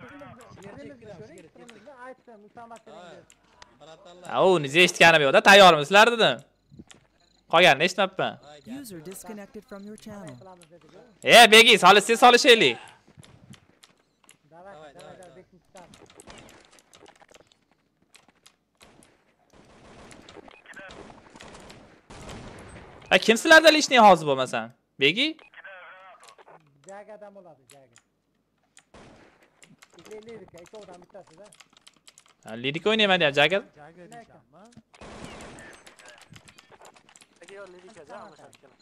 Aytdim, Usama keling. Ha, uni eshitganim yo'q-da, tayyormisizlar dedim. Qolganini eshitmabman. User disconnected from your channel. E, begi, solishsiz solishaylik. Davay, davay, davay, besh minut kutamiz. Ha, kimsizlarda lishni hozir bo'lmasam? Begi? Jagadan bo'ladi, jaga. Lirik, ikki odam bittasida. Ha, lirik o'ynayman deyapti, jaga. Jaga deysanmi? Aka yo lirika ja, ana shakil.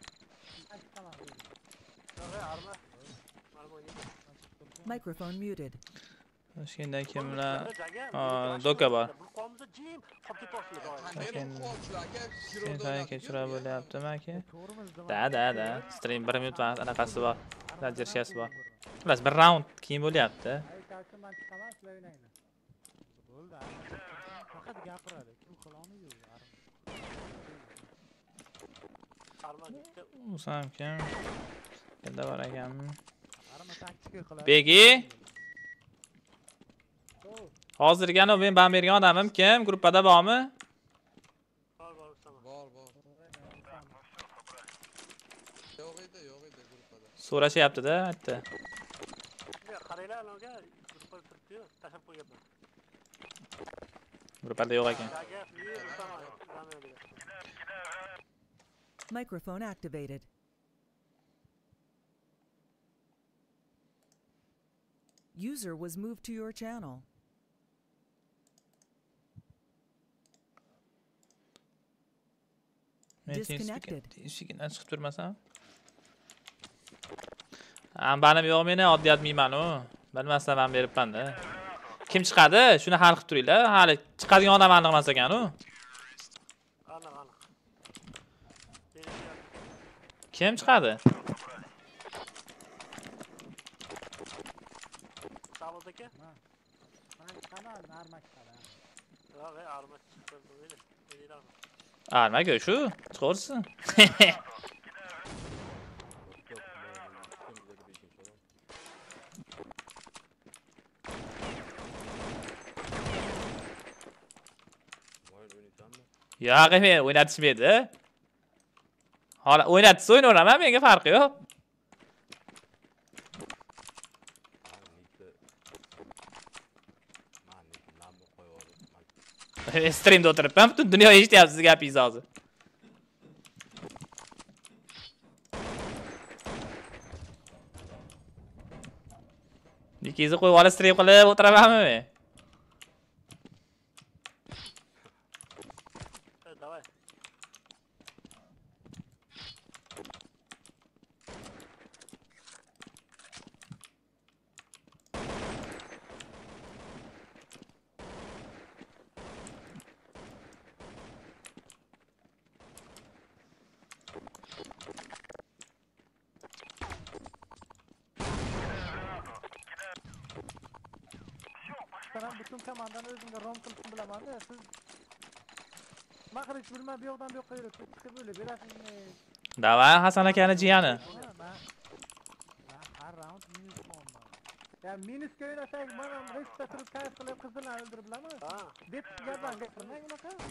Microphone muted. Toshkentdan kimlar? Doka bor. Sen kechira bo'lyaptimi aka? Da, da, da. Stream bir minut vaqt anaqasi bor. Zadержкасы bor. Xullas bir raund keyin bo'lyapti. Bo'ldi. Faqat gapiradi. Kim qilolmaydi? Usam kim? Kelda bor ekanmi? Arma taktika qiladi. Begi? Hozirgani men ban bergan odamim kim? Gruppada bormi? Bor, bor, bor. Yo'q edi, yo'q edi gruppada. So'rashyapti-da, aytdi. Qaranglar, ularga Gruplarda yo'q ekan. Microphone activated. User was moved to your channel. Disconnected. Eshigidan chiqib turmasam. Ambanim yo'q meni, oddiy admiyman-u. Bilmasam ham beribman-da. Kim chiqadi? Shuni hal qilib turinglar. Hali chiqadigan odam aniq emas ekan-u. Aniq, aniq. Kim chiqadi? Savol aka? Ha. Men chiqaman, armak chiqadi. Yo'q, armak chiqadi dedi. Armak shu, chiqaversin. Yo'q, men o'ynatishmaydi. Hala o'ynatsa o'ynayveraman, menga farqi yo'q. Streamda o'tiribman, butun dunyo eshityapti siz gapingizni hozir. Nikingizni qo'yib olib stream qilib o'tiramanmi men? Sen bütün komandanı özünde rom kılsın bilemem de siz Makriç bilmem bir yoktan bir yok kayırıp çıkıp böyle biraz Davay Hasan akani jiyani. Her round minus on. Ya minus köyüne sen bana reçete kırıp kayıp kılıp kızını öldürüp bilemem. Ha. Dip yerden getirmek mi bakar?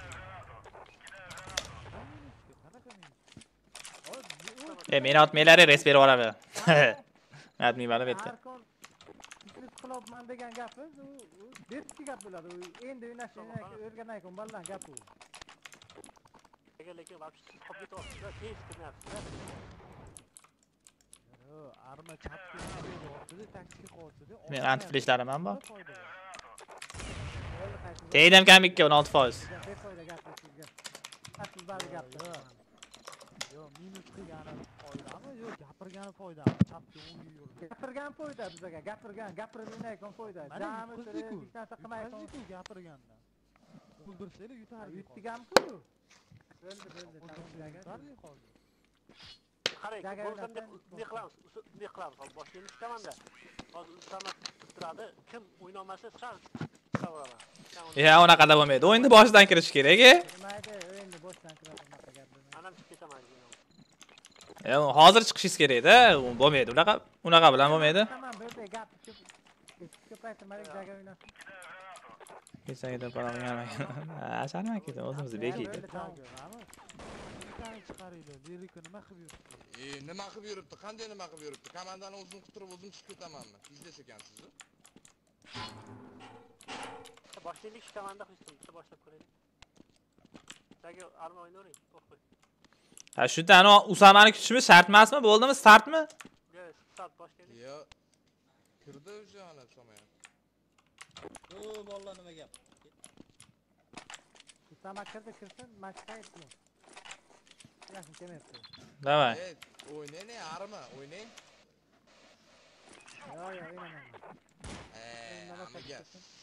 E meni otmaylari res berib olaman. Admiyman betdi. Qilobman degan gapi u depki gap bo'ladi. U endi o'ynashni o'rganay kun ballan gap u. Lekin lekin vaqt qolib ketyapti-da, tez qilyapti-da. Yo, arma chapki qo'ydi, taksi qo'ydi. Men antiflashlarim ham bor. Teydam kamikka o'n olti foiz. Asl bari gapdi. Yo, minus qilgani foydami? Yo, gapirgani foyda. Chapki o'n yurdi. Gapirgan foyda bizga, gapirgan, gapirib o'ynaykan foyda. Jami tirib, hech narsa qilmaykan. Gapirganda. Kuldirsanglar yutar. Yutdigan-ku. Bo'ldi, bo'ldi. Qarang, bo'lganda ne qilamiz? Ne qilamiz? Hozir boshlaymiz chiqamanda. Hozir ustama turadi. Kim o'ynamasa chiqar. Chiqaveradi. Ya, unaqada bo'lmaydi. O'yinni boshidan kirish kerak, e? Mayda, o'yinni boshidan kiradi unaqa gap. Anam chiqib ketaman. E, hozir chiqishingiz kerak-da. Bo'lmaydi, unaqa, unaqa bilan bo'lmaydi. Tamam, bo'ldi, gap ko'paytirmaylik, jaga o'ynasin. Kechaga parog'ingami? Ha, sharman ketdi, o'zimizni bekiydi. Chiqaringlar, lirika nima qilib yuribdi? E, nima qilib yuribdi? Qanday nima qilib yuribdi? Komandani o'zim qitirib, o'zim chiqib ketamanmi? Izlash ekansiz-ku. Boshlaylik shu komanda qilsin, boshlab ko'raylik. Jaga arma o'ynayvering, qo'y. Ha, shu tani Usamani kutishimiz shart emasmi? Bo'ldimi? Startmi? Yo'q, start boshlaylik. Yo'q. Kirdi o'sha ana Somaya. O, vallah nima gap. Usama kirdi, kirsin, matchga aytsin. Yaxshi kemayapti. Davay. E, o'ynayni, arma, o'ynang. Yo'q, yo'q, o'ynamayman. E, amiga.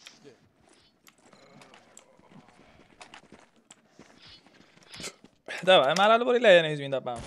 Davay, marali bo'linglar, yana yuz ming topamiz.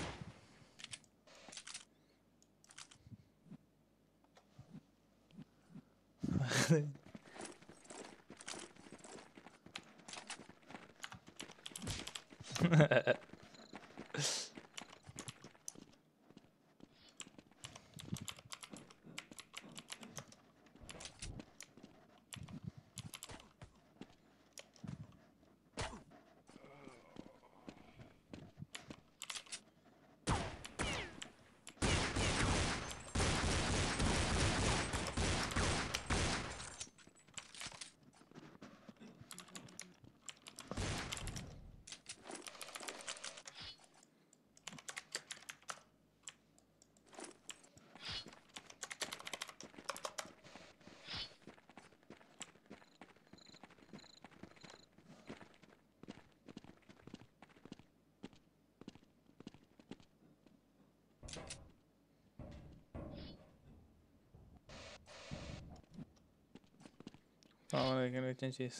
Assalomu alaykum, nechanchisiz?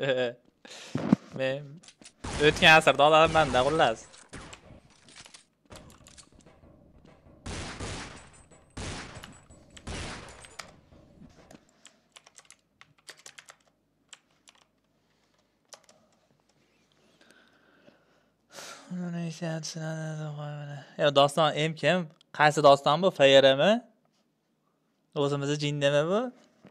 Men o'tgan asrda odamman-da, xullas. Ya doston em kim? Qaysi doston bu? F R mi? O'zimizni jinnimi bu?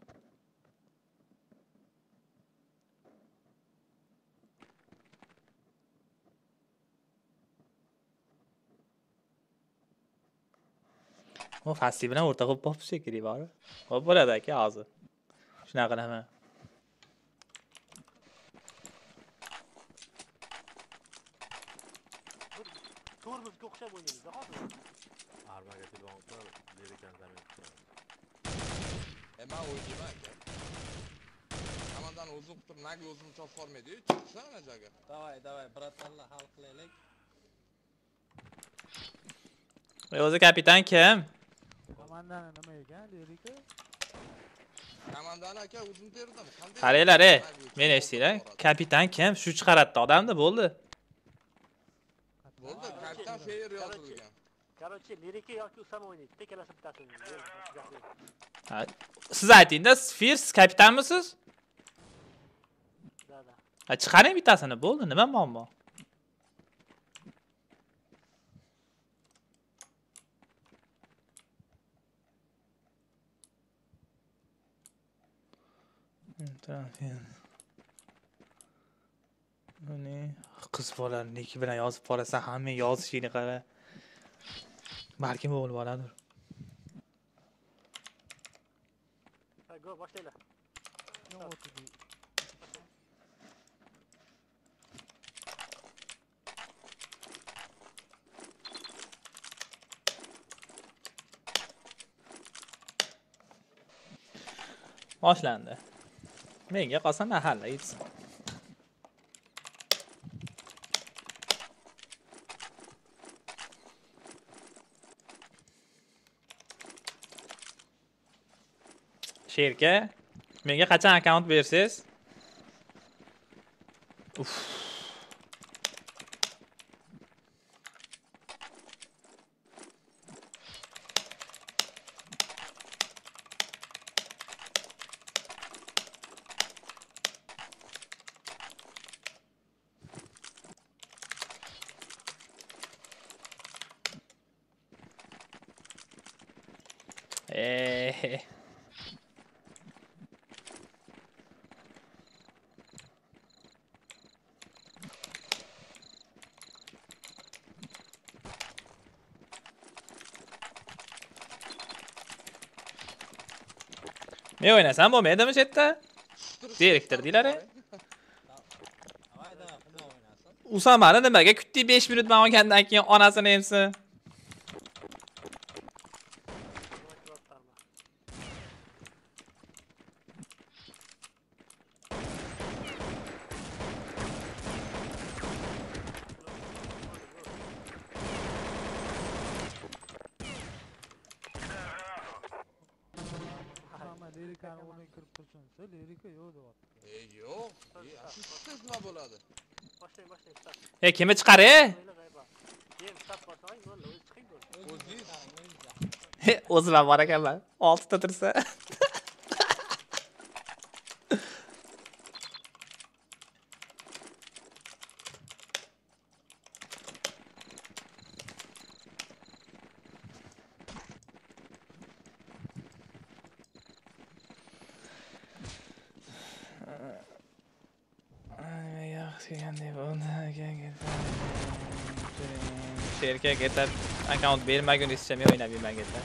O fasli bilan o'rta qilib bo'lib shekilli bor. Xo'p bo'ladi aka hozir. Shunaqa qilaman. To'rmizga o'xshab o'ynaymiz hozir. Armaga telefon qilib, lirikan zamin qilib. E men o'ynayman aka. Komandani o'zim qilib, nagli o'zim chop formaydi-yu, chiqsa ana joyga. Davay, davay, bratlarlar hal qilaylik. O'zi kapitan kim? Komandani nima ekan, lirika? Komandani aka o'zim terdim. Qaranglar, ey, meni eshtinglar. Kapitan kim? Shu chiqaratdi odamni, bo'ldi. Bo'ldi, kapitan Feyer yozilgan. Короче, lirika yoki Usama o'ynaydi. Ikkalasi bittasini. Ha, siz ayting-da, Fir, siz kapitanmisiz? Da, da. Ha, chiqaring bittasini, bo'ldi, nima muammo? Buni qiz bolaniki bilan yozib qolsa, hamma yozishini qara. Balkim o'g'il boladir. Ha, go boshlaylar. Boshlandi. Menga qolsa mahalla yetsin. Sherka, menga qachon akkaunt bersiz? Uf. Eh. Men o'ynasam bo'lmaydimi shu yerda? Direktordilar. Usamani nimaga kutdi besh minut men olgandan keyin onasini emsi? Lirikani o'rniga kirib tursinsa, lirika yo'q deyapti. E, yo'q. Siz nima bo'ladi? Boshlang, boshlang, start. E, kimni chiqar, e? Keyin start bosing, bo'ldi, o'zi chiqing bo'ldi. O'zingiz. O'zim ham bor ekanman. oltita tursa. Sherka ketar akkaunt bermagunizcha men o'ynab yurman ketar.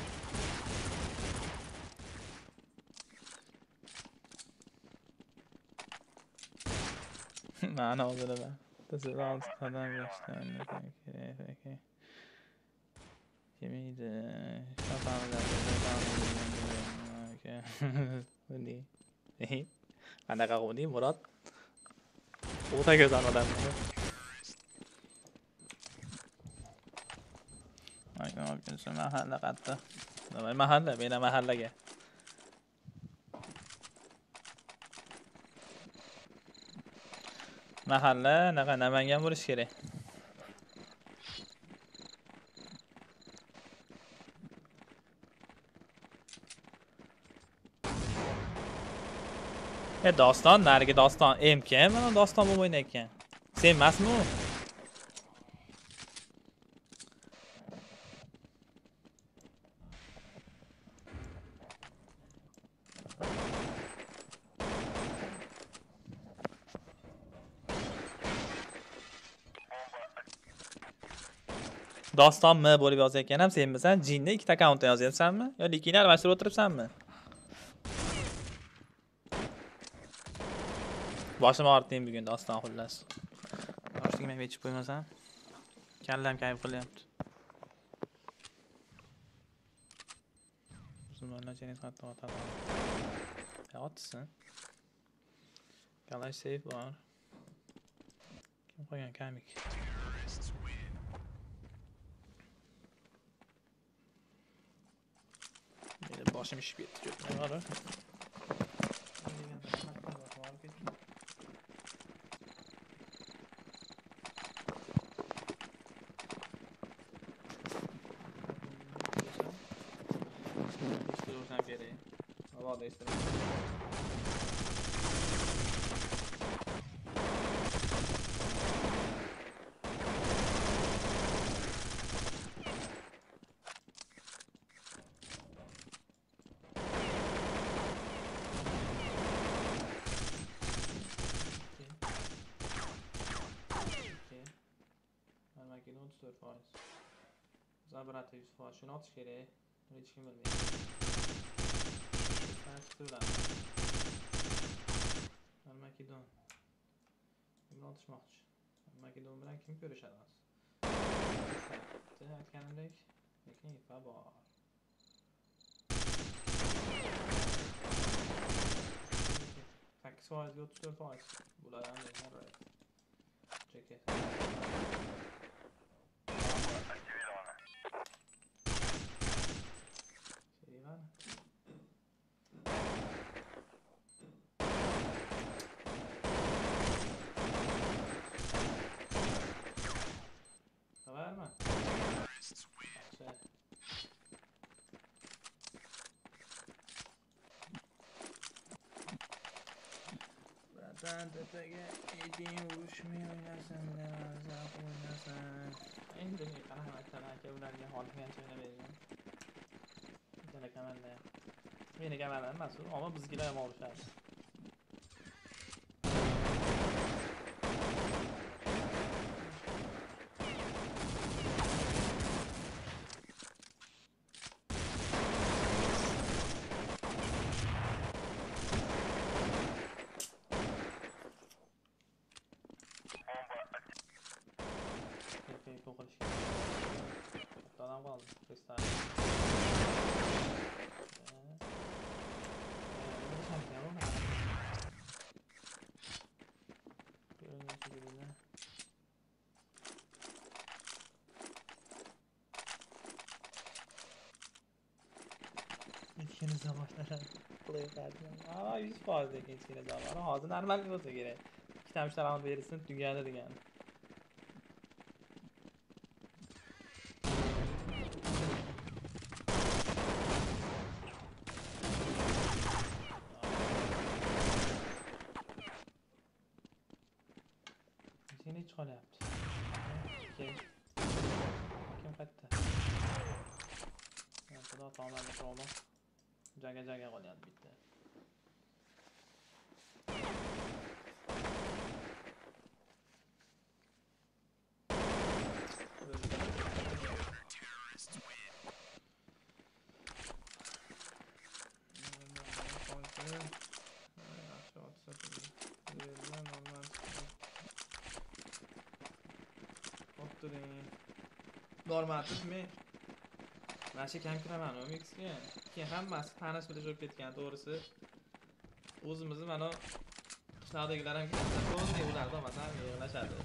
Mana o'zida. This is all qadam yashdan kerak. Kimiydi? Shafamlar. Okay. Buni. Eh. Qanaqa qildi Murod? O'ta go'zal odam. Aynan olguncha mahalla qatta. Nima mahalla? Mena mahallaga. Mahalla, naqa Namangan bo'lish kerak. E doston, narigi doston M K, mana doston bo'lib o'ynayotgan. Sen emasmi u? Doston M bo'lib yozayotgan ham senmisan? Jinni ikkita akkauntda yozyapsanmi? Yo likingni almashtirib o'tiribsanmi? Boshim og'ritding bugun doston xullas. Boshligim ham yechib qo'ymasam. Kallam kayf qilyapti. Musulmonlar jannat xatto otadi. Ya otsin. Kalash safe bor. Kim qo'ygan kamik? Meni boshim ishib ketdi. Nima bor? Zabrata yüz foiz. Şunu atış gereği. Bunu hiç kim bilmiyor. Ben tutuyorlar. Ben Makedon. Kimle atışmakçı? Ben Makedon bilen kim görüşemez? Sen kendimdek. Lekin ifa var. sekiz foiz otuz dört foiz. Bular yani ne ceket. Sen tepege yediğin vuruşmuyor oynarsan ne azap oynarsan. En de iyi kana kana kevlarga holigan o'ynamayman. Yana kamanda. Meni kamanda emas, ammo bizgilar ham olishadi. İkiniz zamanlar qilayotgandim. Ha, yüz foiz ekan ikiniz zamanlar. Hozir normal bo'lsa kerak. Ikkita uchta round berilsin tugadi degan. Seni hiç qolyapti. Okey. Kim qaytdi? Xudo taolani qildi. Jaga jaga qolyapti bitta. Normatizmi mana shu kam kiraman u mixga. Keyin hammasi tanish bilish bo'lib ketgan, to'g'risi. O'zimizni mana qishloqdagilar ham ko'rdi, ular da masalan yig'lashadi.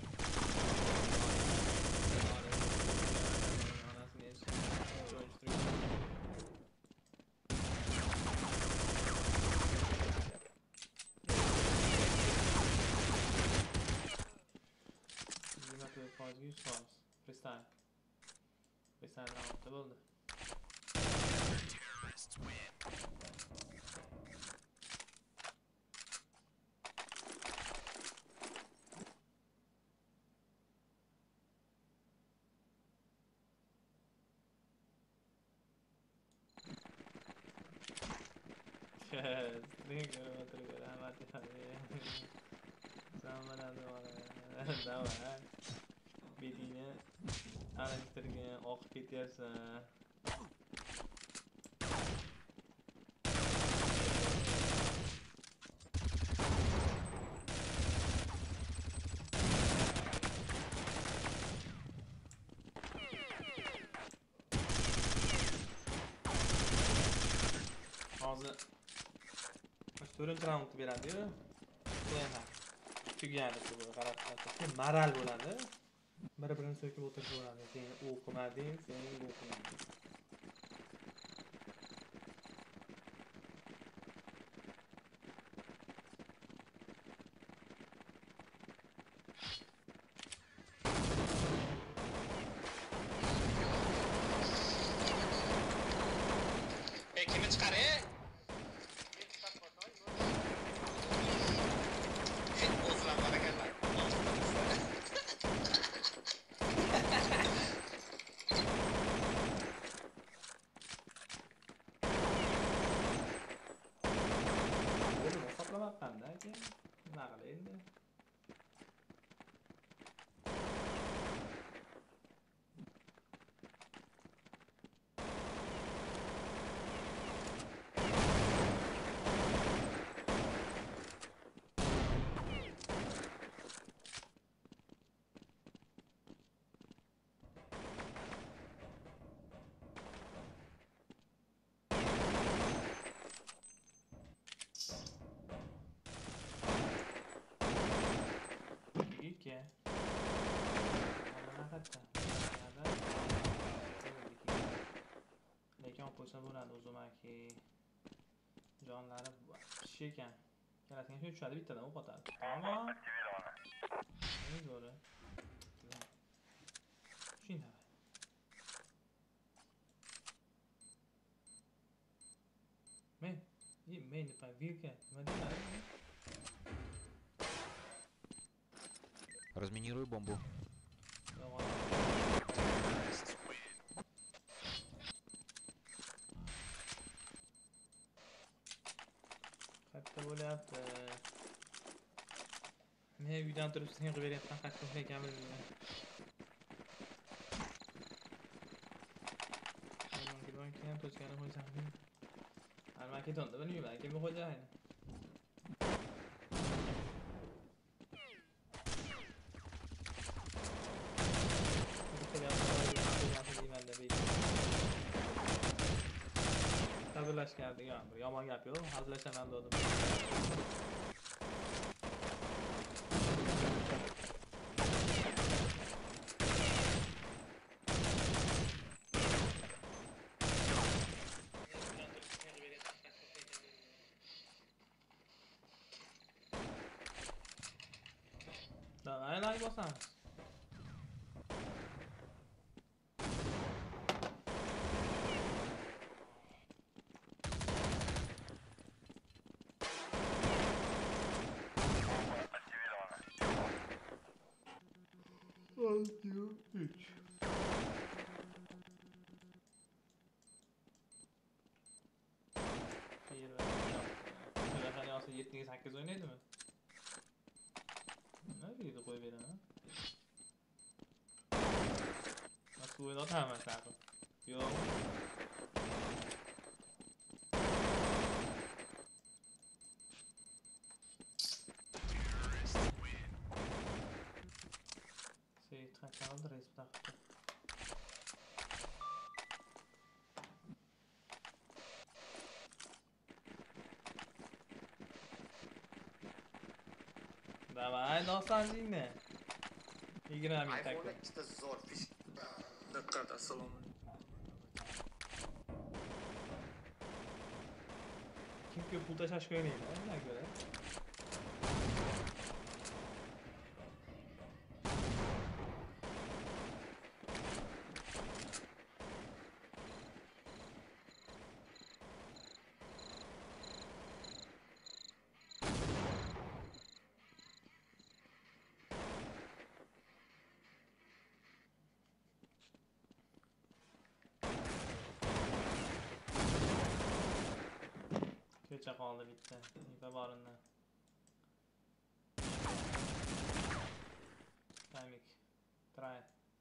Freestyle. Freestyle roundda bo'ldi. Yes, think about it. I'm at the Someone else. Давай. Bedini alishtirgan, oqib ketyapsan. Hozir to'rtinchi raundni beradi-yu. Qo'yaman. Tugadi bu qarab qarab. Maral bo'ladi. Bir-birini so'kib o'tirib bo'ladi. Sen o'qimading, sen o'qimading. E kimi chiqar e? O'zlar barakallar. Hisoblamoqda aka. Nima qilay endi? Ike. Mana hatta. Lekin olib qo'ysa bo'ladi o'zimaki. Jonlari kishi ekan. Kalasini shuncha tushadi bittadan o'q otadi. Tamom. Nima zo'ri? Shunday. Men, men pa vilka, nima deyman? Разминируй бомбу. Katta bo'lyapti. Men uydan turib sen qilib beryapsan, qattiq ekan bilmayman. Men gidan keyin to'chkani qo'ysam. Almaki tonda bilmayman, kim xo'jayini. Hazırlaşgan degan bir yomon gap yo'q. Hazırlashaman dedim. Davay like bosamiz. üç. Bir hani olsa yettiğiniz sekiz oynaydı mı? Ne bileydi koy beni ha? Nasıl oynadı hemen takım? Yok. Şey, kaçalım da reis bıraktı. Давай, dostlarım ne? yigirma ming takım. iPhone'da ikkita zo'r fish. Diqqat, assalomu alaykum. Kim ko'p pul tashlashga o'ynaydi, undan ko'ra. Ipacha qoldi bitta. Ipa borinda. Tamik. Try.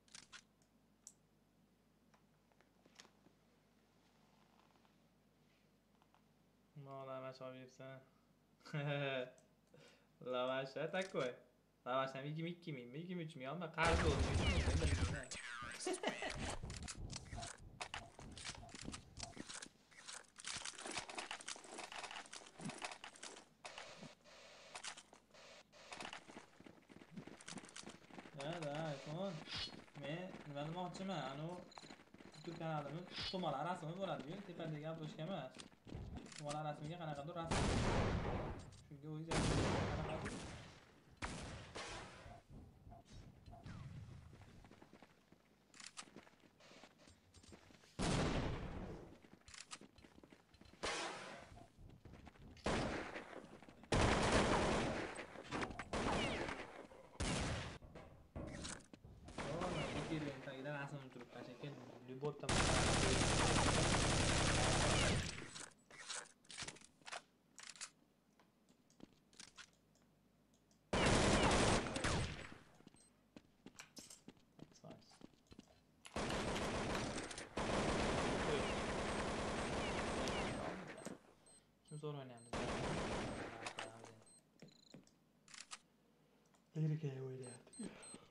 Lavash olibsan. Lavash такой. Lavash ham yigirma ikki ming, yigirma uch ming olma, qarz bo'ldi. Da, da, iPhone. Men nima demoqchiman? Anu YouTube kanalimiz to'malar rasmi bo'ladi-ku, tepadagi obloshka emas. To'malar rasmiga qanaqadir rasm. Shunga o'ylayman. Tagida rasm turibdi, shekil. Любовь там. Kim zo'r o'ynayapti? Lirika o'ynayapti.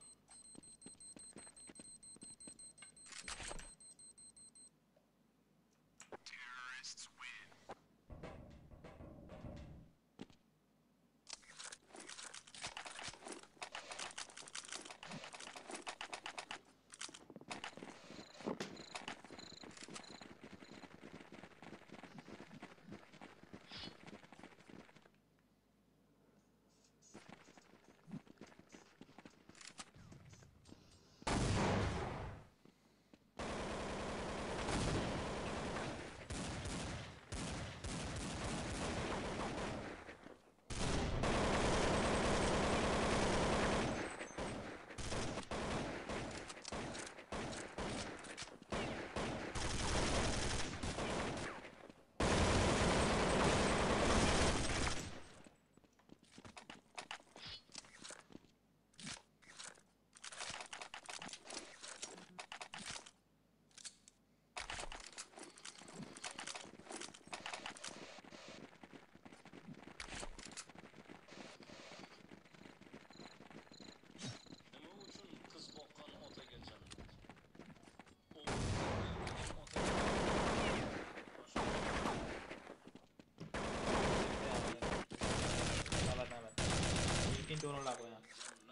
Ikkinchi o'rinlar qo'yamiz.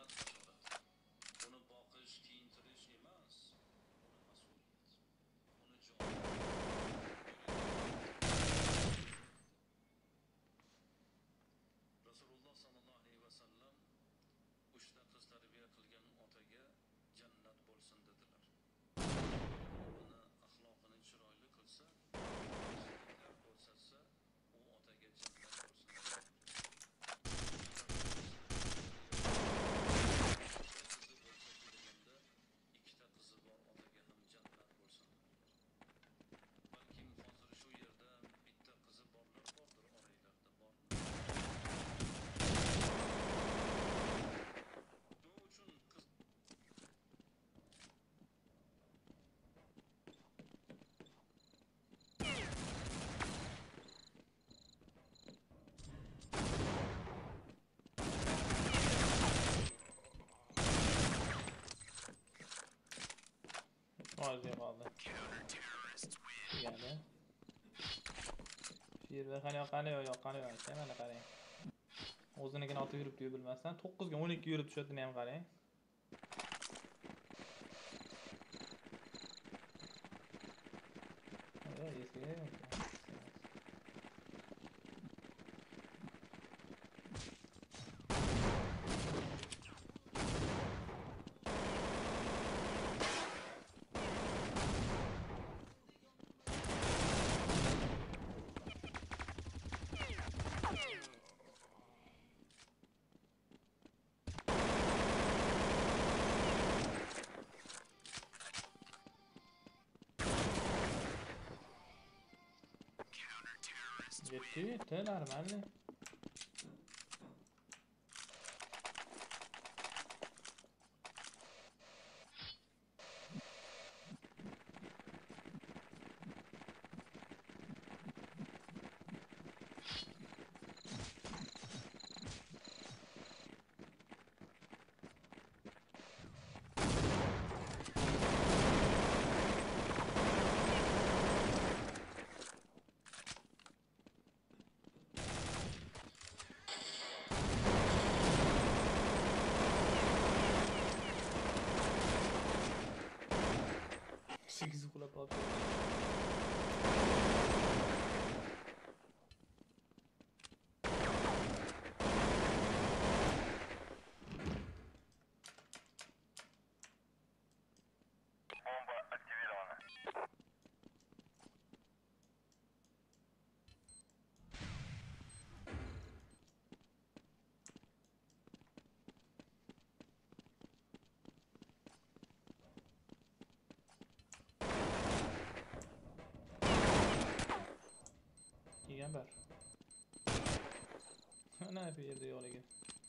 Rasululloh sallallohu alayhi vasallam uchta qiz tarbiya qilgan otaga jannat bo'lsin dedilar. Uni axloqini chiroyli qilsa, ko'rsatsa, u otaga jannat bo'lsin dedilar. Hozir qoldi. Yana. Shu yerda qani yoqqani yo'q, yoqqani yo'q. Mana qarang. O'zinikini otib yuribdi-yu bilmasdan to'qqiz ga o'n ikki yurib tushadini ham qarang. Ay, eski. Yetti, yetti, нормально. sekiz uxlab qolibdi. Kelgan bir. Ana bu yerda yo'q ekan.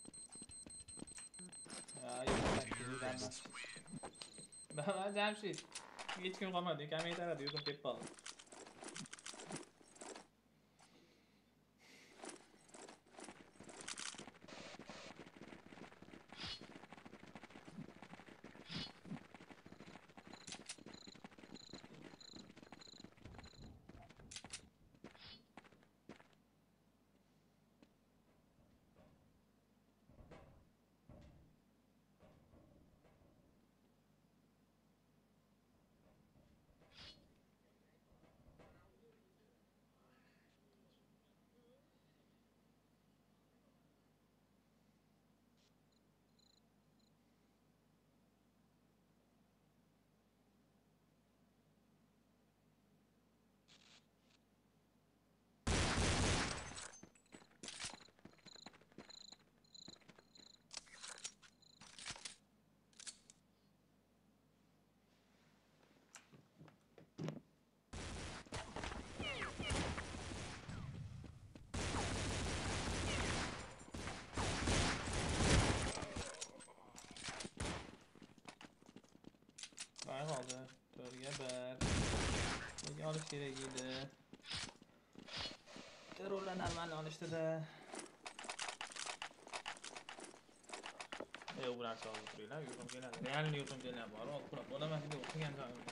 Ha, yo'q. Baba Jamshid. Hech kim qolmadi. Kommentariyada yozib ketib qoldi. Vay qoldi. to'rtga bir. Nega olish kerak edi? Terrorlar normal olishdi-da. E, u narsa olib turinglar, uyqum keladi. Realni uyqum kelyapti. Bor, uxlab bo'laman deb o'qigan joyim.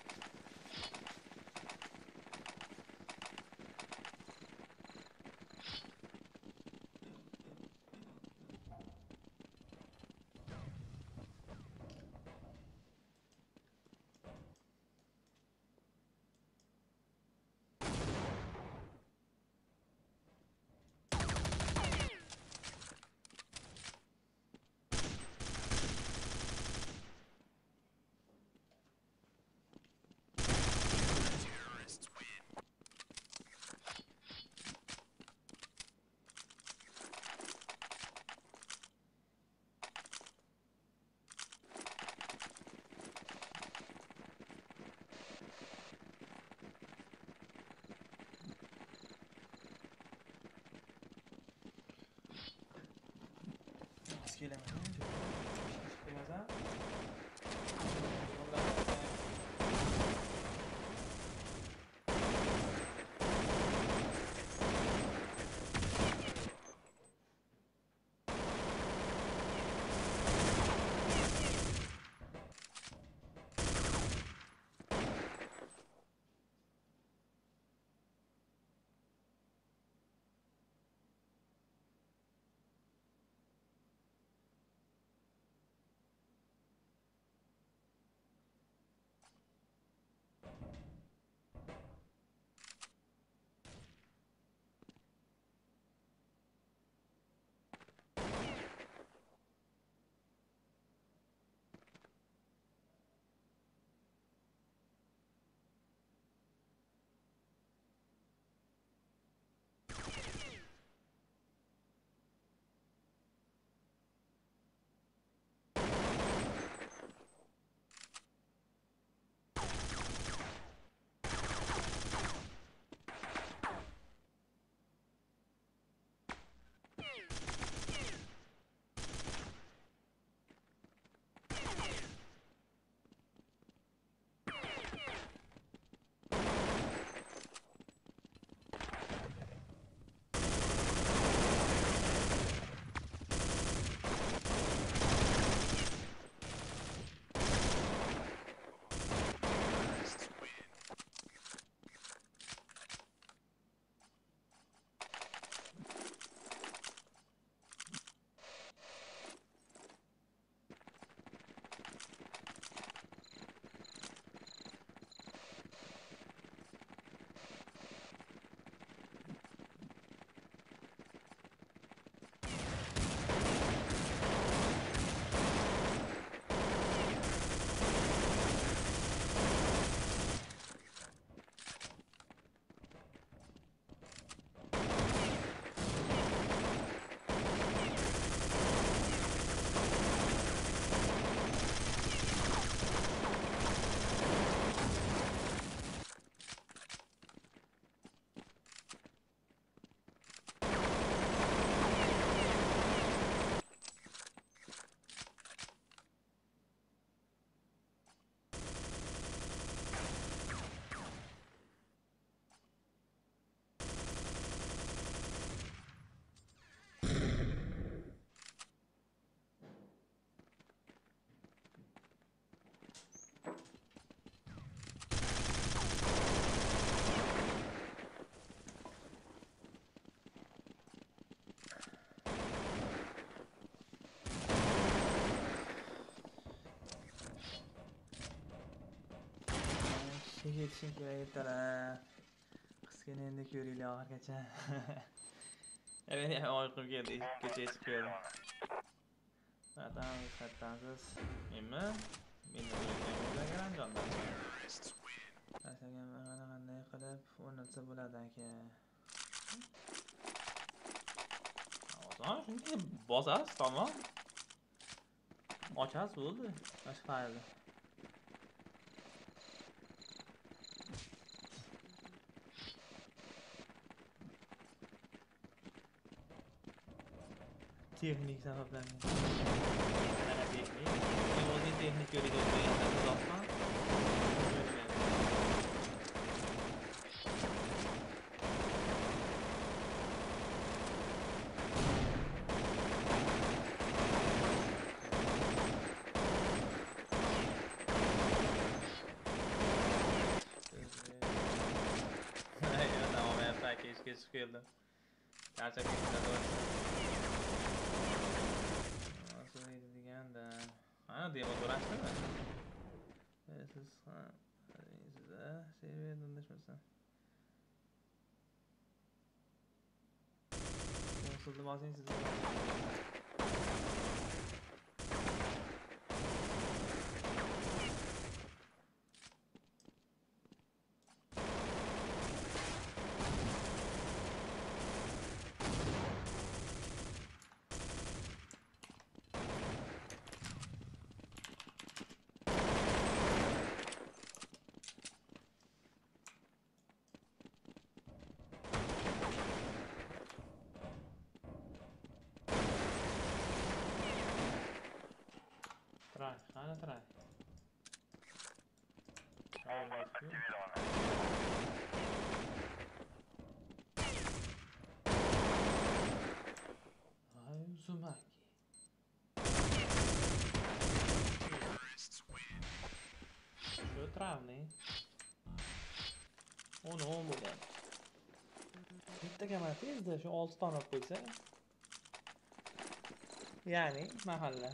Gelemedim. Biraz daha. yetishing kerak ertalar. Qizgina endi ko'ringlar oxirgacha. Men ham oyqum keldi, kecha chiqib keldim. Zaten sattansiz. Menmi? Meni o'ylagan bo'lgan Anjondan. Tashlagan mana qanday qilib o'rnatsa bo'ladi aka. Ozon shunday bosasiz, tamom. Ochasiz bo'ldi. Tashqarida. Texnik sabablardan. Mana texnik. Men o'zim texnik yo'lida o'tganman, uzoqman. Aynen, tamam, ben package geçip geldim. Gerçekten güzel. Nasıl iyiydi deganda. Ha, demo uğraştırma. Siz ha, size seviye dönüşmesen. Konsolda basın size. Try, hana try. Ay Uzumaki. Şu travni. Onu on bo'lgan. Bitta kamera tezda shu olti tona olib qo'ysa. Ya'ni mahalla.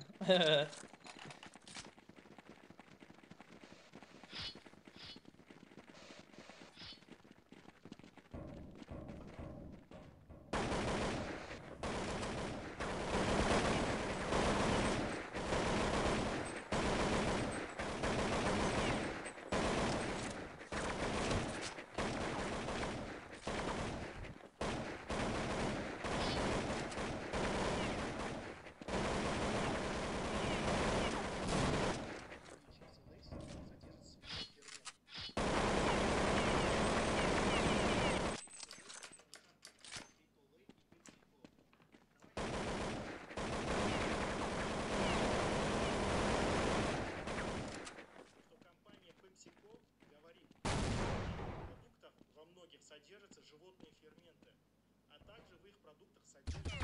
Содержатся животные ферменты, а также в их продуктах содержатся...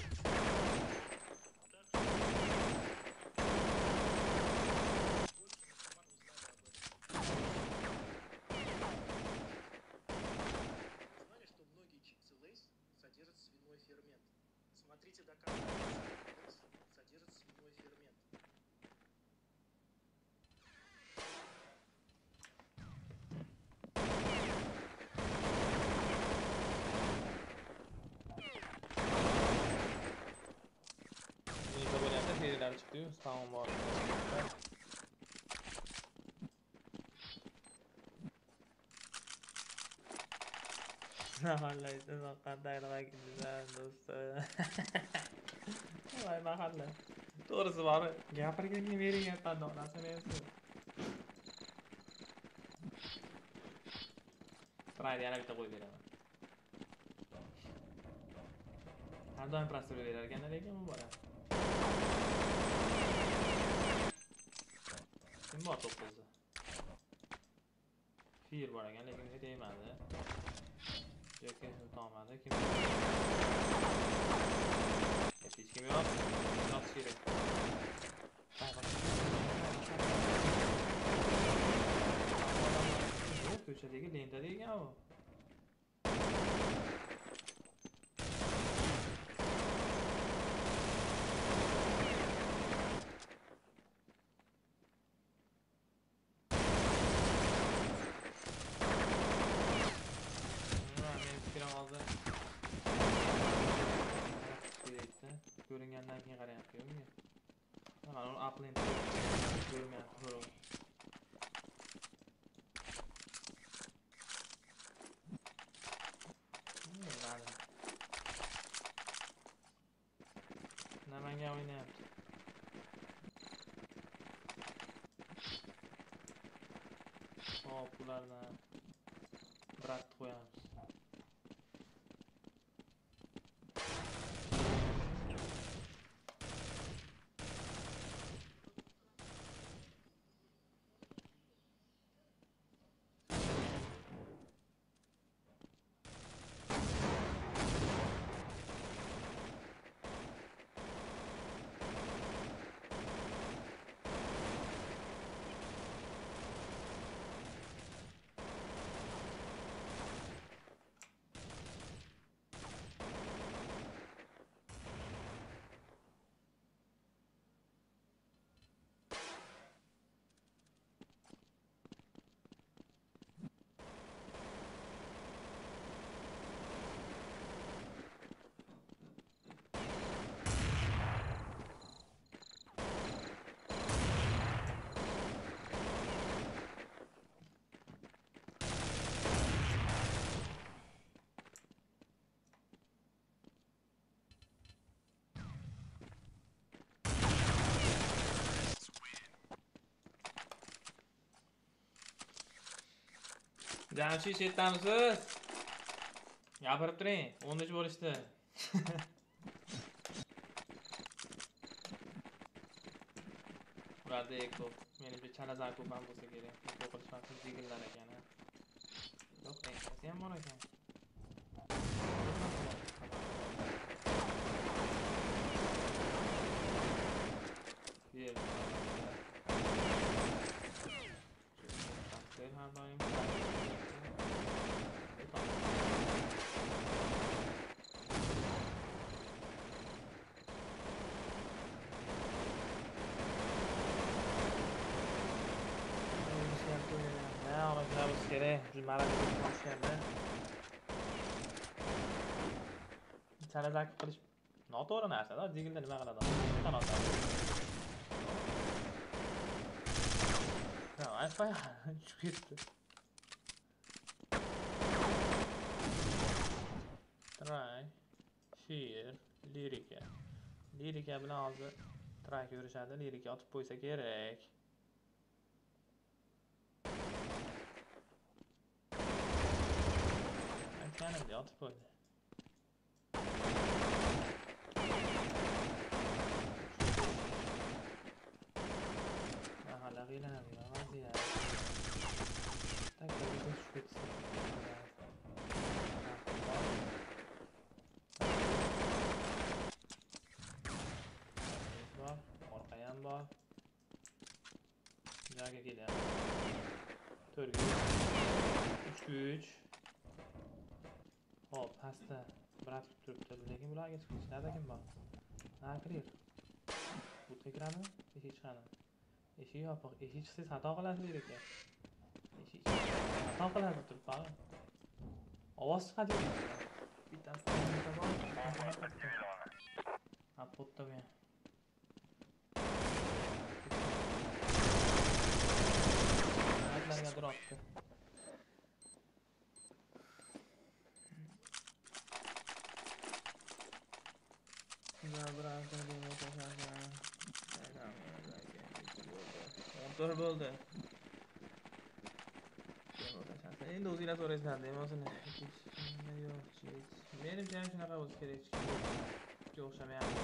Знали, что многие чипсы Лейс содержат свиной фермент? Смотрите до конца. Лейс содержит свиной фермент. Seriler çıkıyor, tamam var. Vallahi siz o kadar güzel dostlar. Vay mahalle. Doğrusu var. Gapirganga bering aytadi, onasini aytsin. Trayni yana bitta qo'yib beraman. Har doim prostor berar ekan, lekin bu bor. Kim bor to'qqizda? Fir bor ekan, lekin hech tegmadi. Yo'q, tomadi. Kim? Hech kim yo'q. Yo'q kerak. Bu ko'chadagi lenta degan u. ko'ringandan keyin qarayapti unga. Mana uni aqlini ko'rmayapti, so'rov. Namanga o'ynayapti. Hop, ulardan brat qo'yamiz. Jamshid chetdamisiz? Gapirib turing, o'n uch bo'lishdi. Ularda eko, menimcha chala zakop ham bo'lsa kerak. Eko qilishmasa jigillar ekan. Yo'q, ekasi ham bor ekan. Yer. Sen ham doim kerak, jumalaga qo'shganda. Chala zakop qilish noto'g'ri narsa-da, jigilda nima qiladi? Qanotadi. Ha, aytmay, tushib ketdi. Try, sheer, lirika. Lirika bilan hozir try ko'rishadi, lirika otib qo'ysa kerak. Aytganimdek otib qo'ydi. Mahalla qiylanadigan vaziyat. Takdirga tushib ketsa. Bor, orqa ham bor. Joyga kelyapti. to'rtga uchga uch. Hop, pastda brat turibdi, lekin bularga chiqishlarda kim bor? Ha, kirir. Bu tekrarmi? Eshik chiqadi. Eshik yopiq. Eshik chiqsangiz xato qilasiz ekan. Eshik xato qiladi turib qoldi. Ovoz chiqadi. Bittasi bor. Ha, potda men. Aytlarga durotdi. Motor bo'ldi. Endi o'zinglar so'raysizlar, demasini. Yo'q, menimcha ham shunaqa bo'lsa kerak. Hech o'xshamayapti.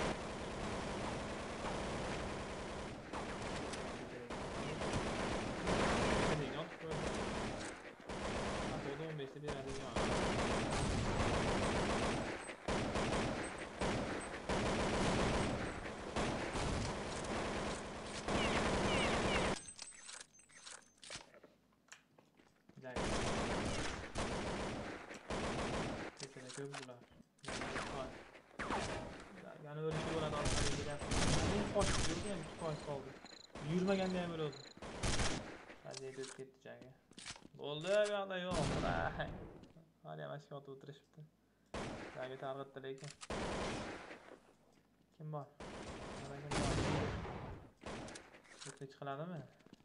o'n beshta beradigan. Ko'p bular. Yani öyle şey bo'ladi orqaga kelyapti. Men qochib yurgan ikki foiz qoldi. Yurmaganda ham o'ldi. Vaziyat o'tib ketdi joyga. Bo'ldi, bu yoqda yo'q. Hali ham ashka otib o'tirishibdi. Joyga targ'itdi lekin. Kim bor? Mana kim bor? O'tlik qiladimi?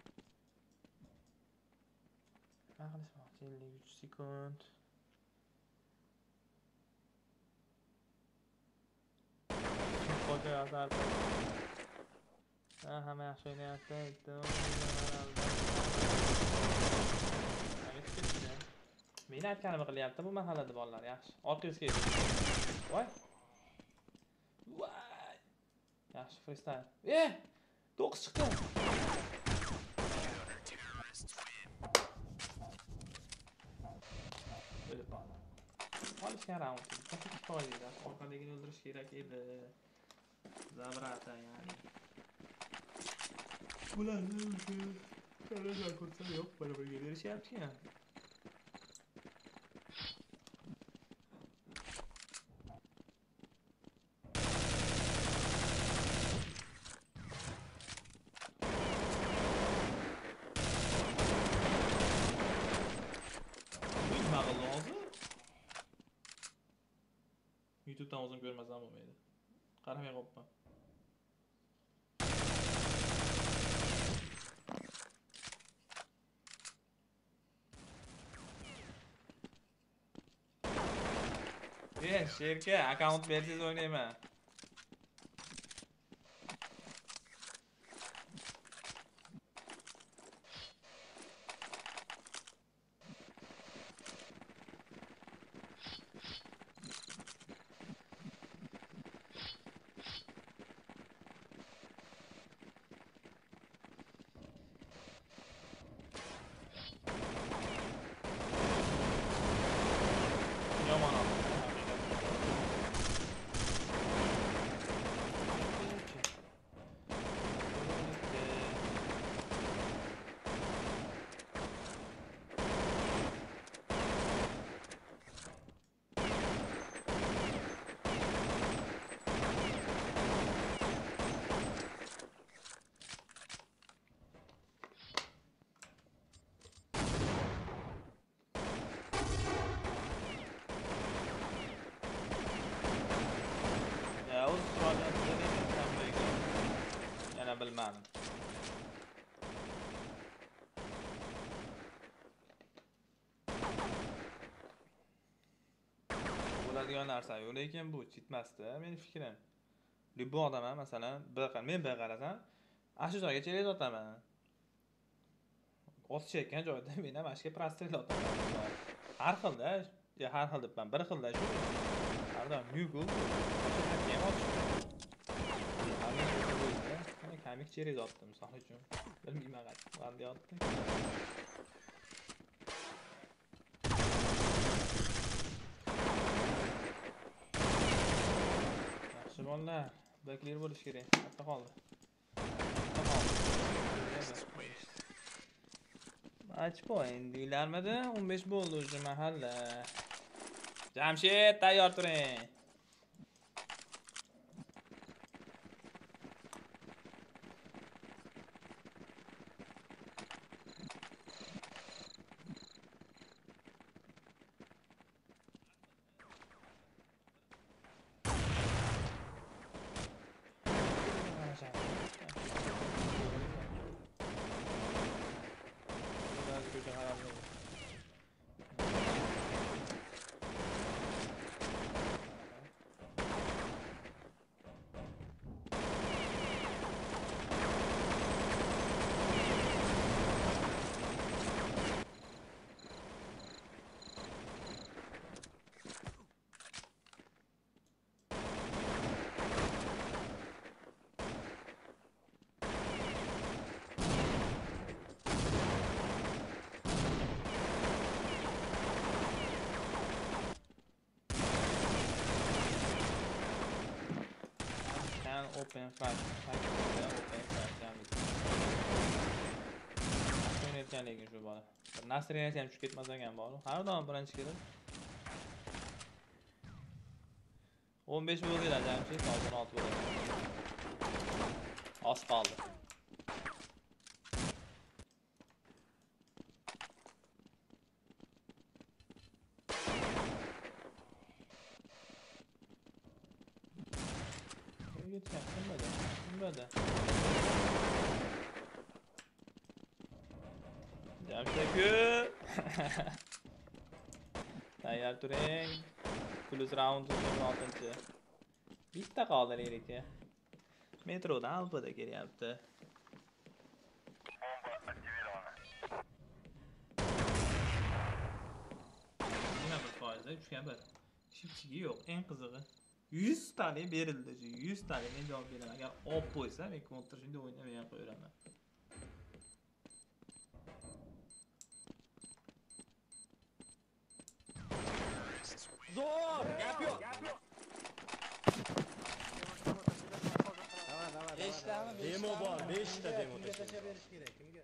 Nima qilishmoqchi? ellik uch sekund. Qo'sha yozar. Ha, hamma yaxshi o'ynayapti. Meni aytganimni qilyapti bu mahallada bolalar, yaxshi. Orqangizga yurib. Voy. Voy. Yaxshi freestyle. Eh! to'qqiz chiqdi. O'lib qoldi. Olishgan raund. Qancha foyda? Orqadagini o'ldirish kerak edi. Zabrata yani. Bular nima uchun? Qarashlar ko'rsa yo'q, bir-biriga berishyapti-ku. YouTube'dan o'zim ko'rmasam bo'lmaydi. Qaramay qopman. Eh, sherka, akkaunt bersangiz o'ynayman. Bilmadim. Bo'ladigan narsa yo'q, lekin bu chitmasdi, meni fikrim. Bu odam masalan, bir men bir qarasam, ashu joyga chelik otaman. Osishayotgan joyda men ham ashga prostrel otaman. Har xilda, ya har xil debman, bir xilda shu. Har doim Google. Ham otish. Kamik çerez attım misal uchun. Bilmayman qanday otdim. Yaxshi bolalar, beklar bo'lish kerak. Katta qoldi. Match point deylarmidi? o'n besh bo'ldi o'sha mahalla. Jamshid, tayyor turing. Open fight, fight, open fight yani. Oynayotganligim shu bola. Nasriyasi ham tushib ketmas ekan bor. Har doim birinchi kelib. o'n besh bo'ldilar jamshid, hozir olti bo'ldi. Oz qoldi. ketgan? Kimada? Kimada? Jamshid aka. Tayyor turing. Plus round yigirma oltinchi. Bitta qoldi aka. Metrodan alpada kelyapti. Nima bir foizda uchga bir. Shipchigi yo'q, eng qizig'i. yuz talik berildi shu. yuz talik men javob beraman. Agar olib qo'ysa, men kontra shunday o'ynamay qo'yiraman. Zo'r! Gap yo'q. beshtami? Demo bor, beshta demo Kimga tashlab berish kerak? Kimga?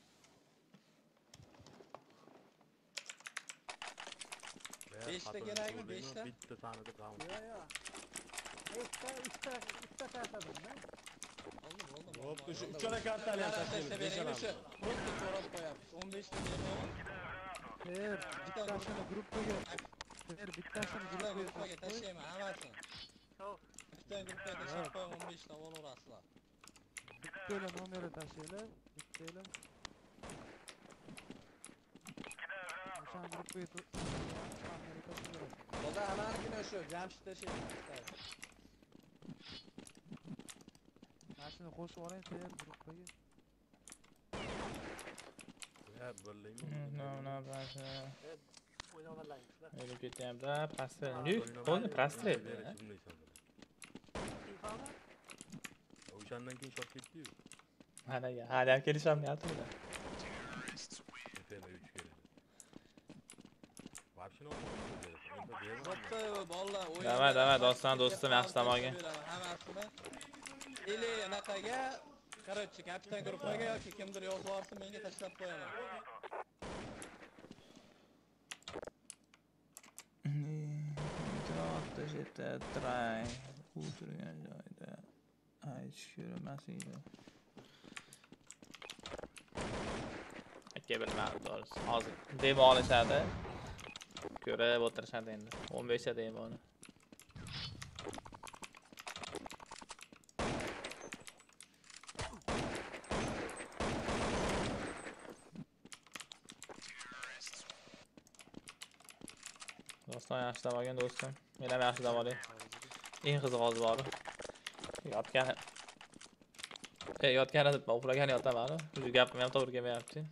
beshta kerakmi? beshta? Bitta tanidi qoldi. Yo'q, yo'q. Ikkita, ikkita, ikkita tashladim-da. Oldim, oldim. Bo'pti, shu uchala kartani ham tashlaymiz. Beshalamiz. Bitta so'rab qo'yapmiz. o'n beshta demo. Ter, bittasini gruppaga. Ter, bittasini Gruppaga gruppaga tashlayman hammasini. Bitta gruppaga tashlab qo'ying, o'n beshta olaverasizlar. Bittala nomeri tashlaylar, bittala. O'shan gruppaga Boza amanikini shu Jamshid tashlaydi. Mashina qo'shib oling, ter gruppaga. Ya birlaymi? No, no, ba'zi. O'ynaverlaringizlar. O'ylab ketyapti. Pastda. Yuk, qo'lni prostrel. O'shandan keyin shot ketdi-yu. Hali hali ham kelishamyapti ular. Вообще no. Bo'pti, bolalar o'yin. Davay, davay, doston do'stim yaxshi tomonga. Hammasini ili anaqaga, короче, kapitan gruppaga yoki kimdir yozib yuborsa, menga tashlab qo'yaman. Interaktda jeta try o'tirgan joyda aytish ko'rmas edi. Aka bilmadim doğrusu. Hozir demo olishadi. Ko'rib o'tirishadi endi. o'n beshta demoni. Doston yaxshi davogan do'stim. Men ham yaxshi davolayman. Eng qiziq hozir bor. Yotgani. E, yotgani deb uxlagani yotaman. Shu gapim ham to'g'ri kelmayapti.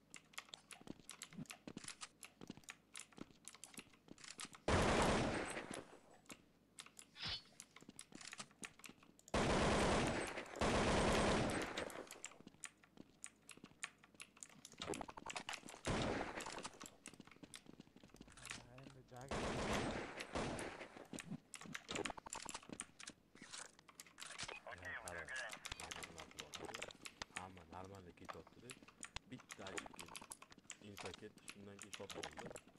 Paket şundan ki shot oldu.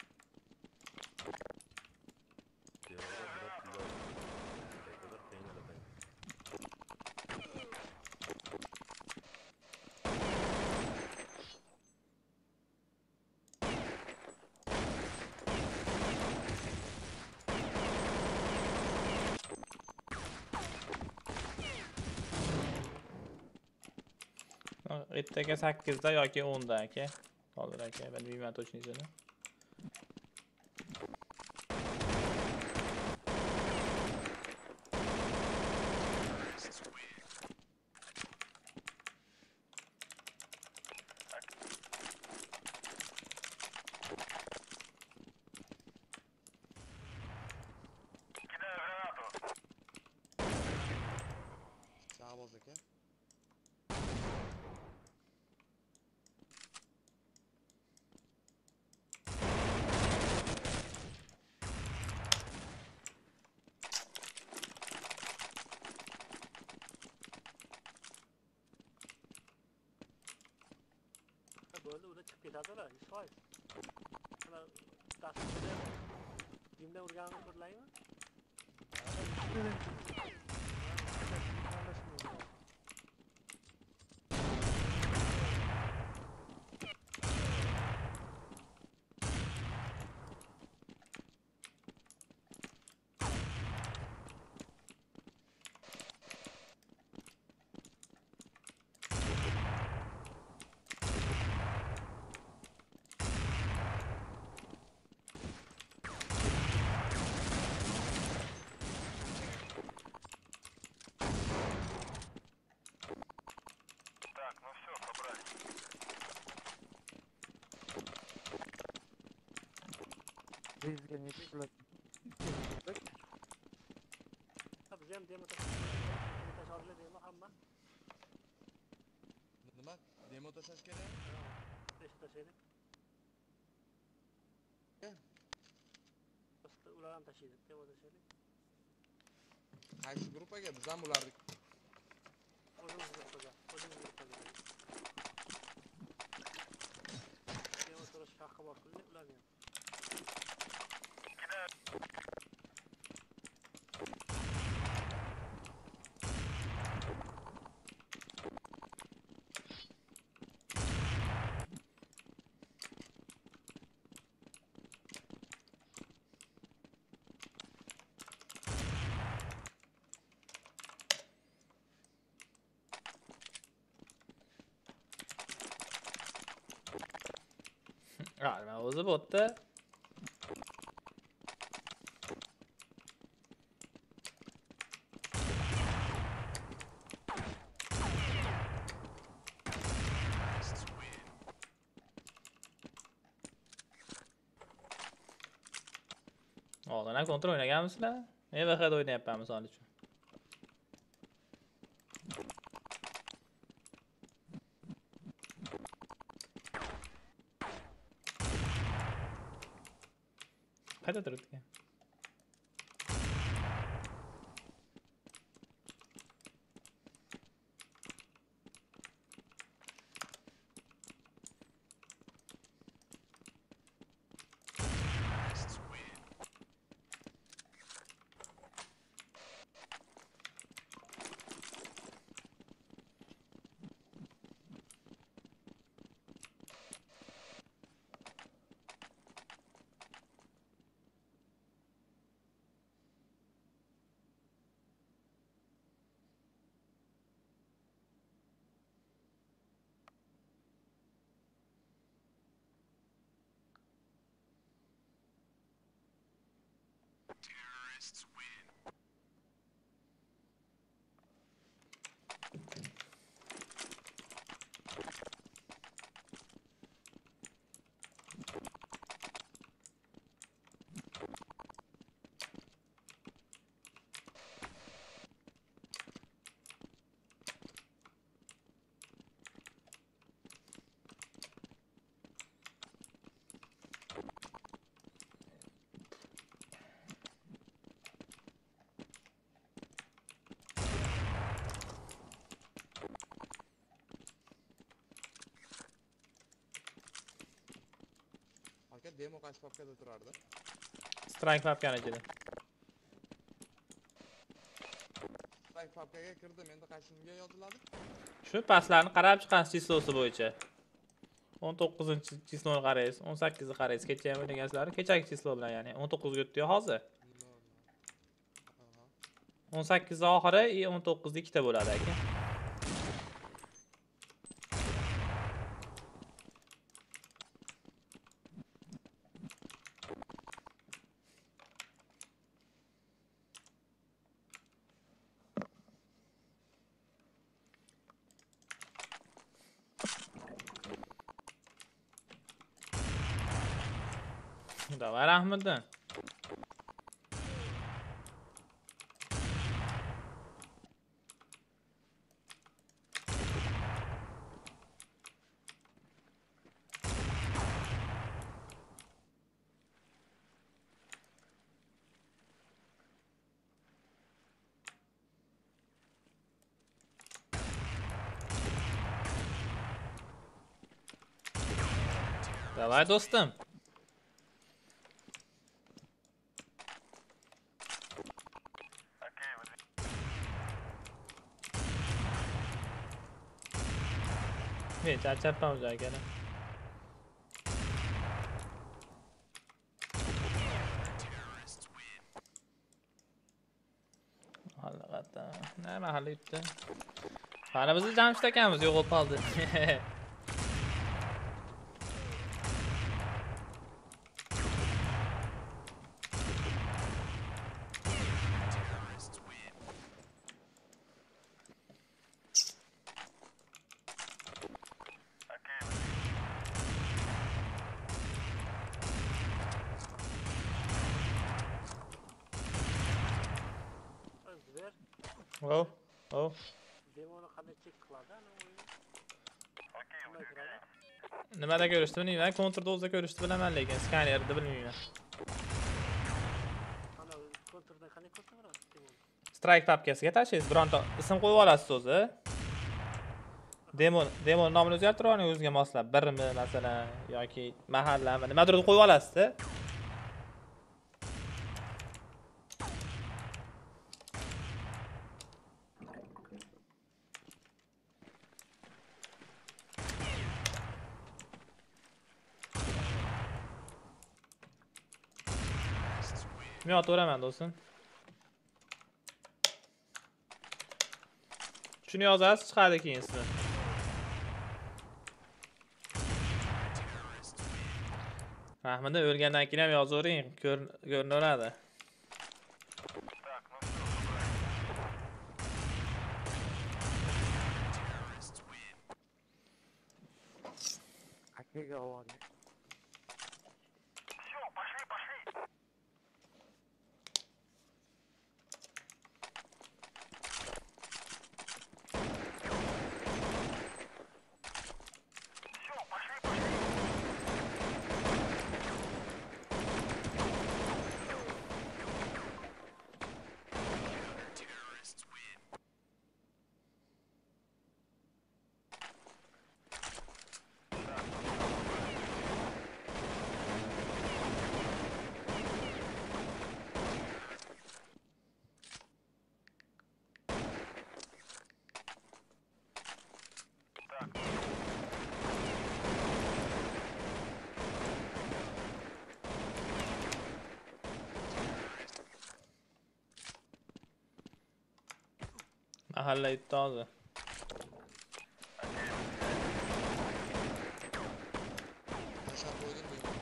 Devamda biraz güzel. Ne kadar peynir atayım. Ertaga sakkizda yoki o'nda aka. Hozir aka, men bilmayman точныйsini. Sağ ol aka. Bo'ldi, ular chiqib ketadilar, yuz foiz. Mana dasturda timda urganini birlaymi? Bizga necha pul? Biz ham demo tashlab deymi hamma? Nima? Demo tashlash kerak? Besh tashlaylik. Ular ham tashlaydi, demo tashlaylik. Qaysi gruppaga? Biz ham ularni O'zimiz gruppaga, o'zimiz gruppaga. Demo so'rash haqqi bor qildik ularni ham. Galiba o'zi botda. Oldin kontrol o'ynaganmisizlar? Men V H da o'ynayapman misol uchun. Qayda turibdi? Aka demo qaysi papkada turardi? Strike papkani ichida. Strike papkaga kirdim, endi qaysiga yoziladi? Shu pastlarni qarab chiqasiz chislosi bo'yicha. o'n to'qqizinchi chisloni qaraysiz, o'n sakkizni qaraysiz. Kecha ham o'ynagansizlar, kechagi chislo bilan, ya'ni o'n to'qqizga o'tdi hozir. o'n sakkiz oxiri va o'n to'qqiz ikkita bo'ladi aka. Давай Rahmiddin. Давай do'stim. Men charchabman o'zi aka. Haqiqatdan nima hal etdi? Qani bizni Jamshid akamiz yo'qolib qoldi. Hop, hop. Demoni qanday chek qiladi ana o'yin? Qanday turadi? Nimada ko'rishdi bilmayman, Counter Doze'da ko'rishdi bilaman, lekin skanerda bilmayman. Ana kontrdan qanday ko'rsataradi demoni? Strike papkasiga tashlaysiz, bironta ism qo'yib olasiz o'zi. Demon, demon nomini o'zgartirib oling o'ziga moslab, birmi masalan yoki mahallami, nimadir qo'yib olasiz-da. Men otaveraman do'stim. Shuni yozasiz, chiqadi keyin sizni. Rahmida o'lgandan keyin ham yozavering, ko'rinaveradi. Akaga ovoz. Mahalla yutdi hozir. Tashlab qo'ydim men.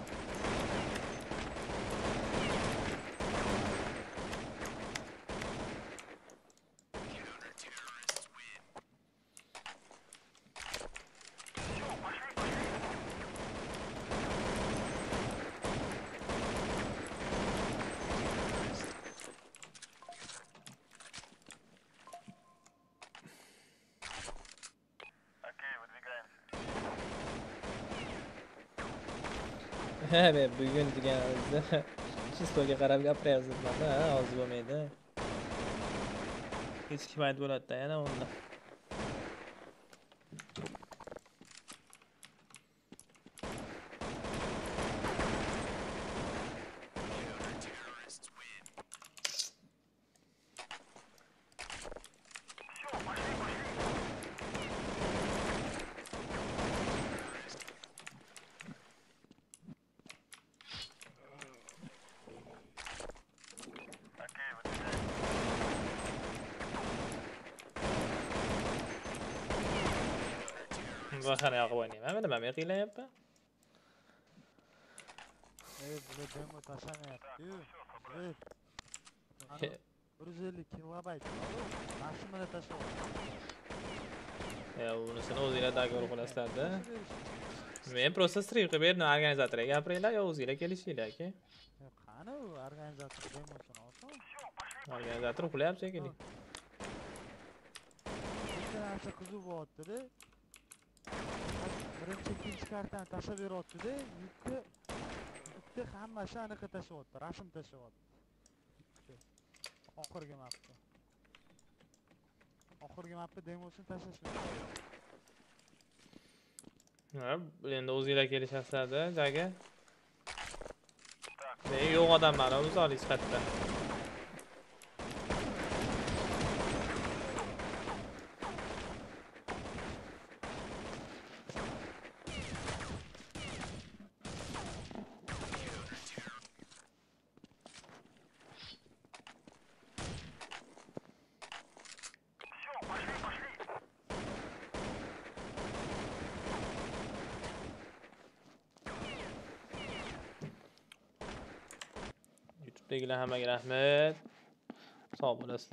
He be, bugun deganimizda chistoga qarab gapiryapsizlar-da, hozir bo'lmaydi. Kechki payt bo'ladi-da yana unda. Bakana yoqib o'ynayman. Men nima men qiylayapman? Ey, bular demo tashlamayapti-yu. bir yuz ellik kilobayt. Maksimada tashlayapti. Ya, unisini o'zingizlar dogovor qilasizlar-da. Men prosta stream qilib berdim, organizatorga gapiringlar, yo o'zingizlar kelishinglar, aka. Qani u organizator demosini olsin. Organizator uxlayapti shekilli. Bitta narsa qiziq bo'lyapti-da. Birinchi ikkinchi kartani tashlab beryapti-da, yukni yukni hammasi aniq tashlayapti, rasm tashlayapti. Oxirgi mapda. Oxirgi mapda demosini tashlashmaydi. Ha, endi o'zingizlar kelishasizlar-da, jaga. Men yo'q odamlar, o'z olingiz qayerda? YouTube'dagilar hammaga rahmat. Sog' bo'lasizlar.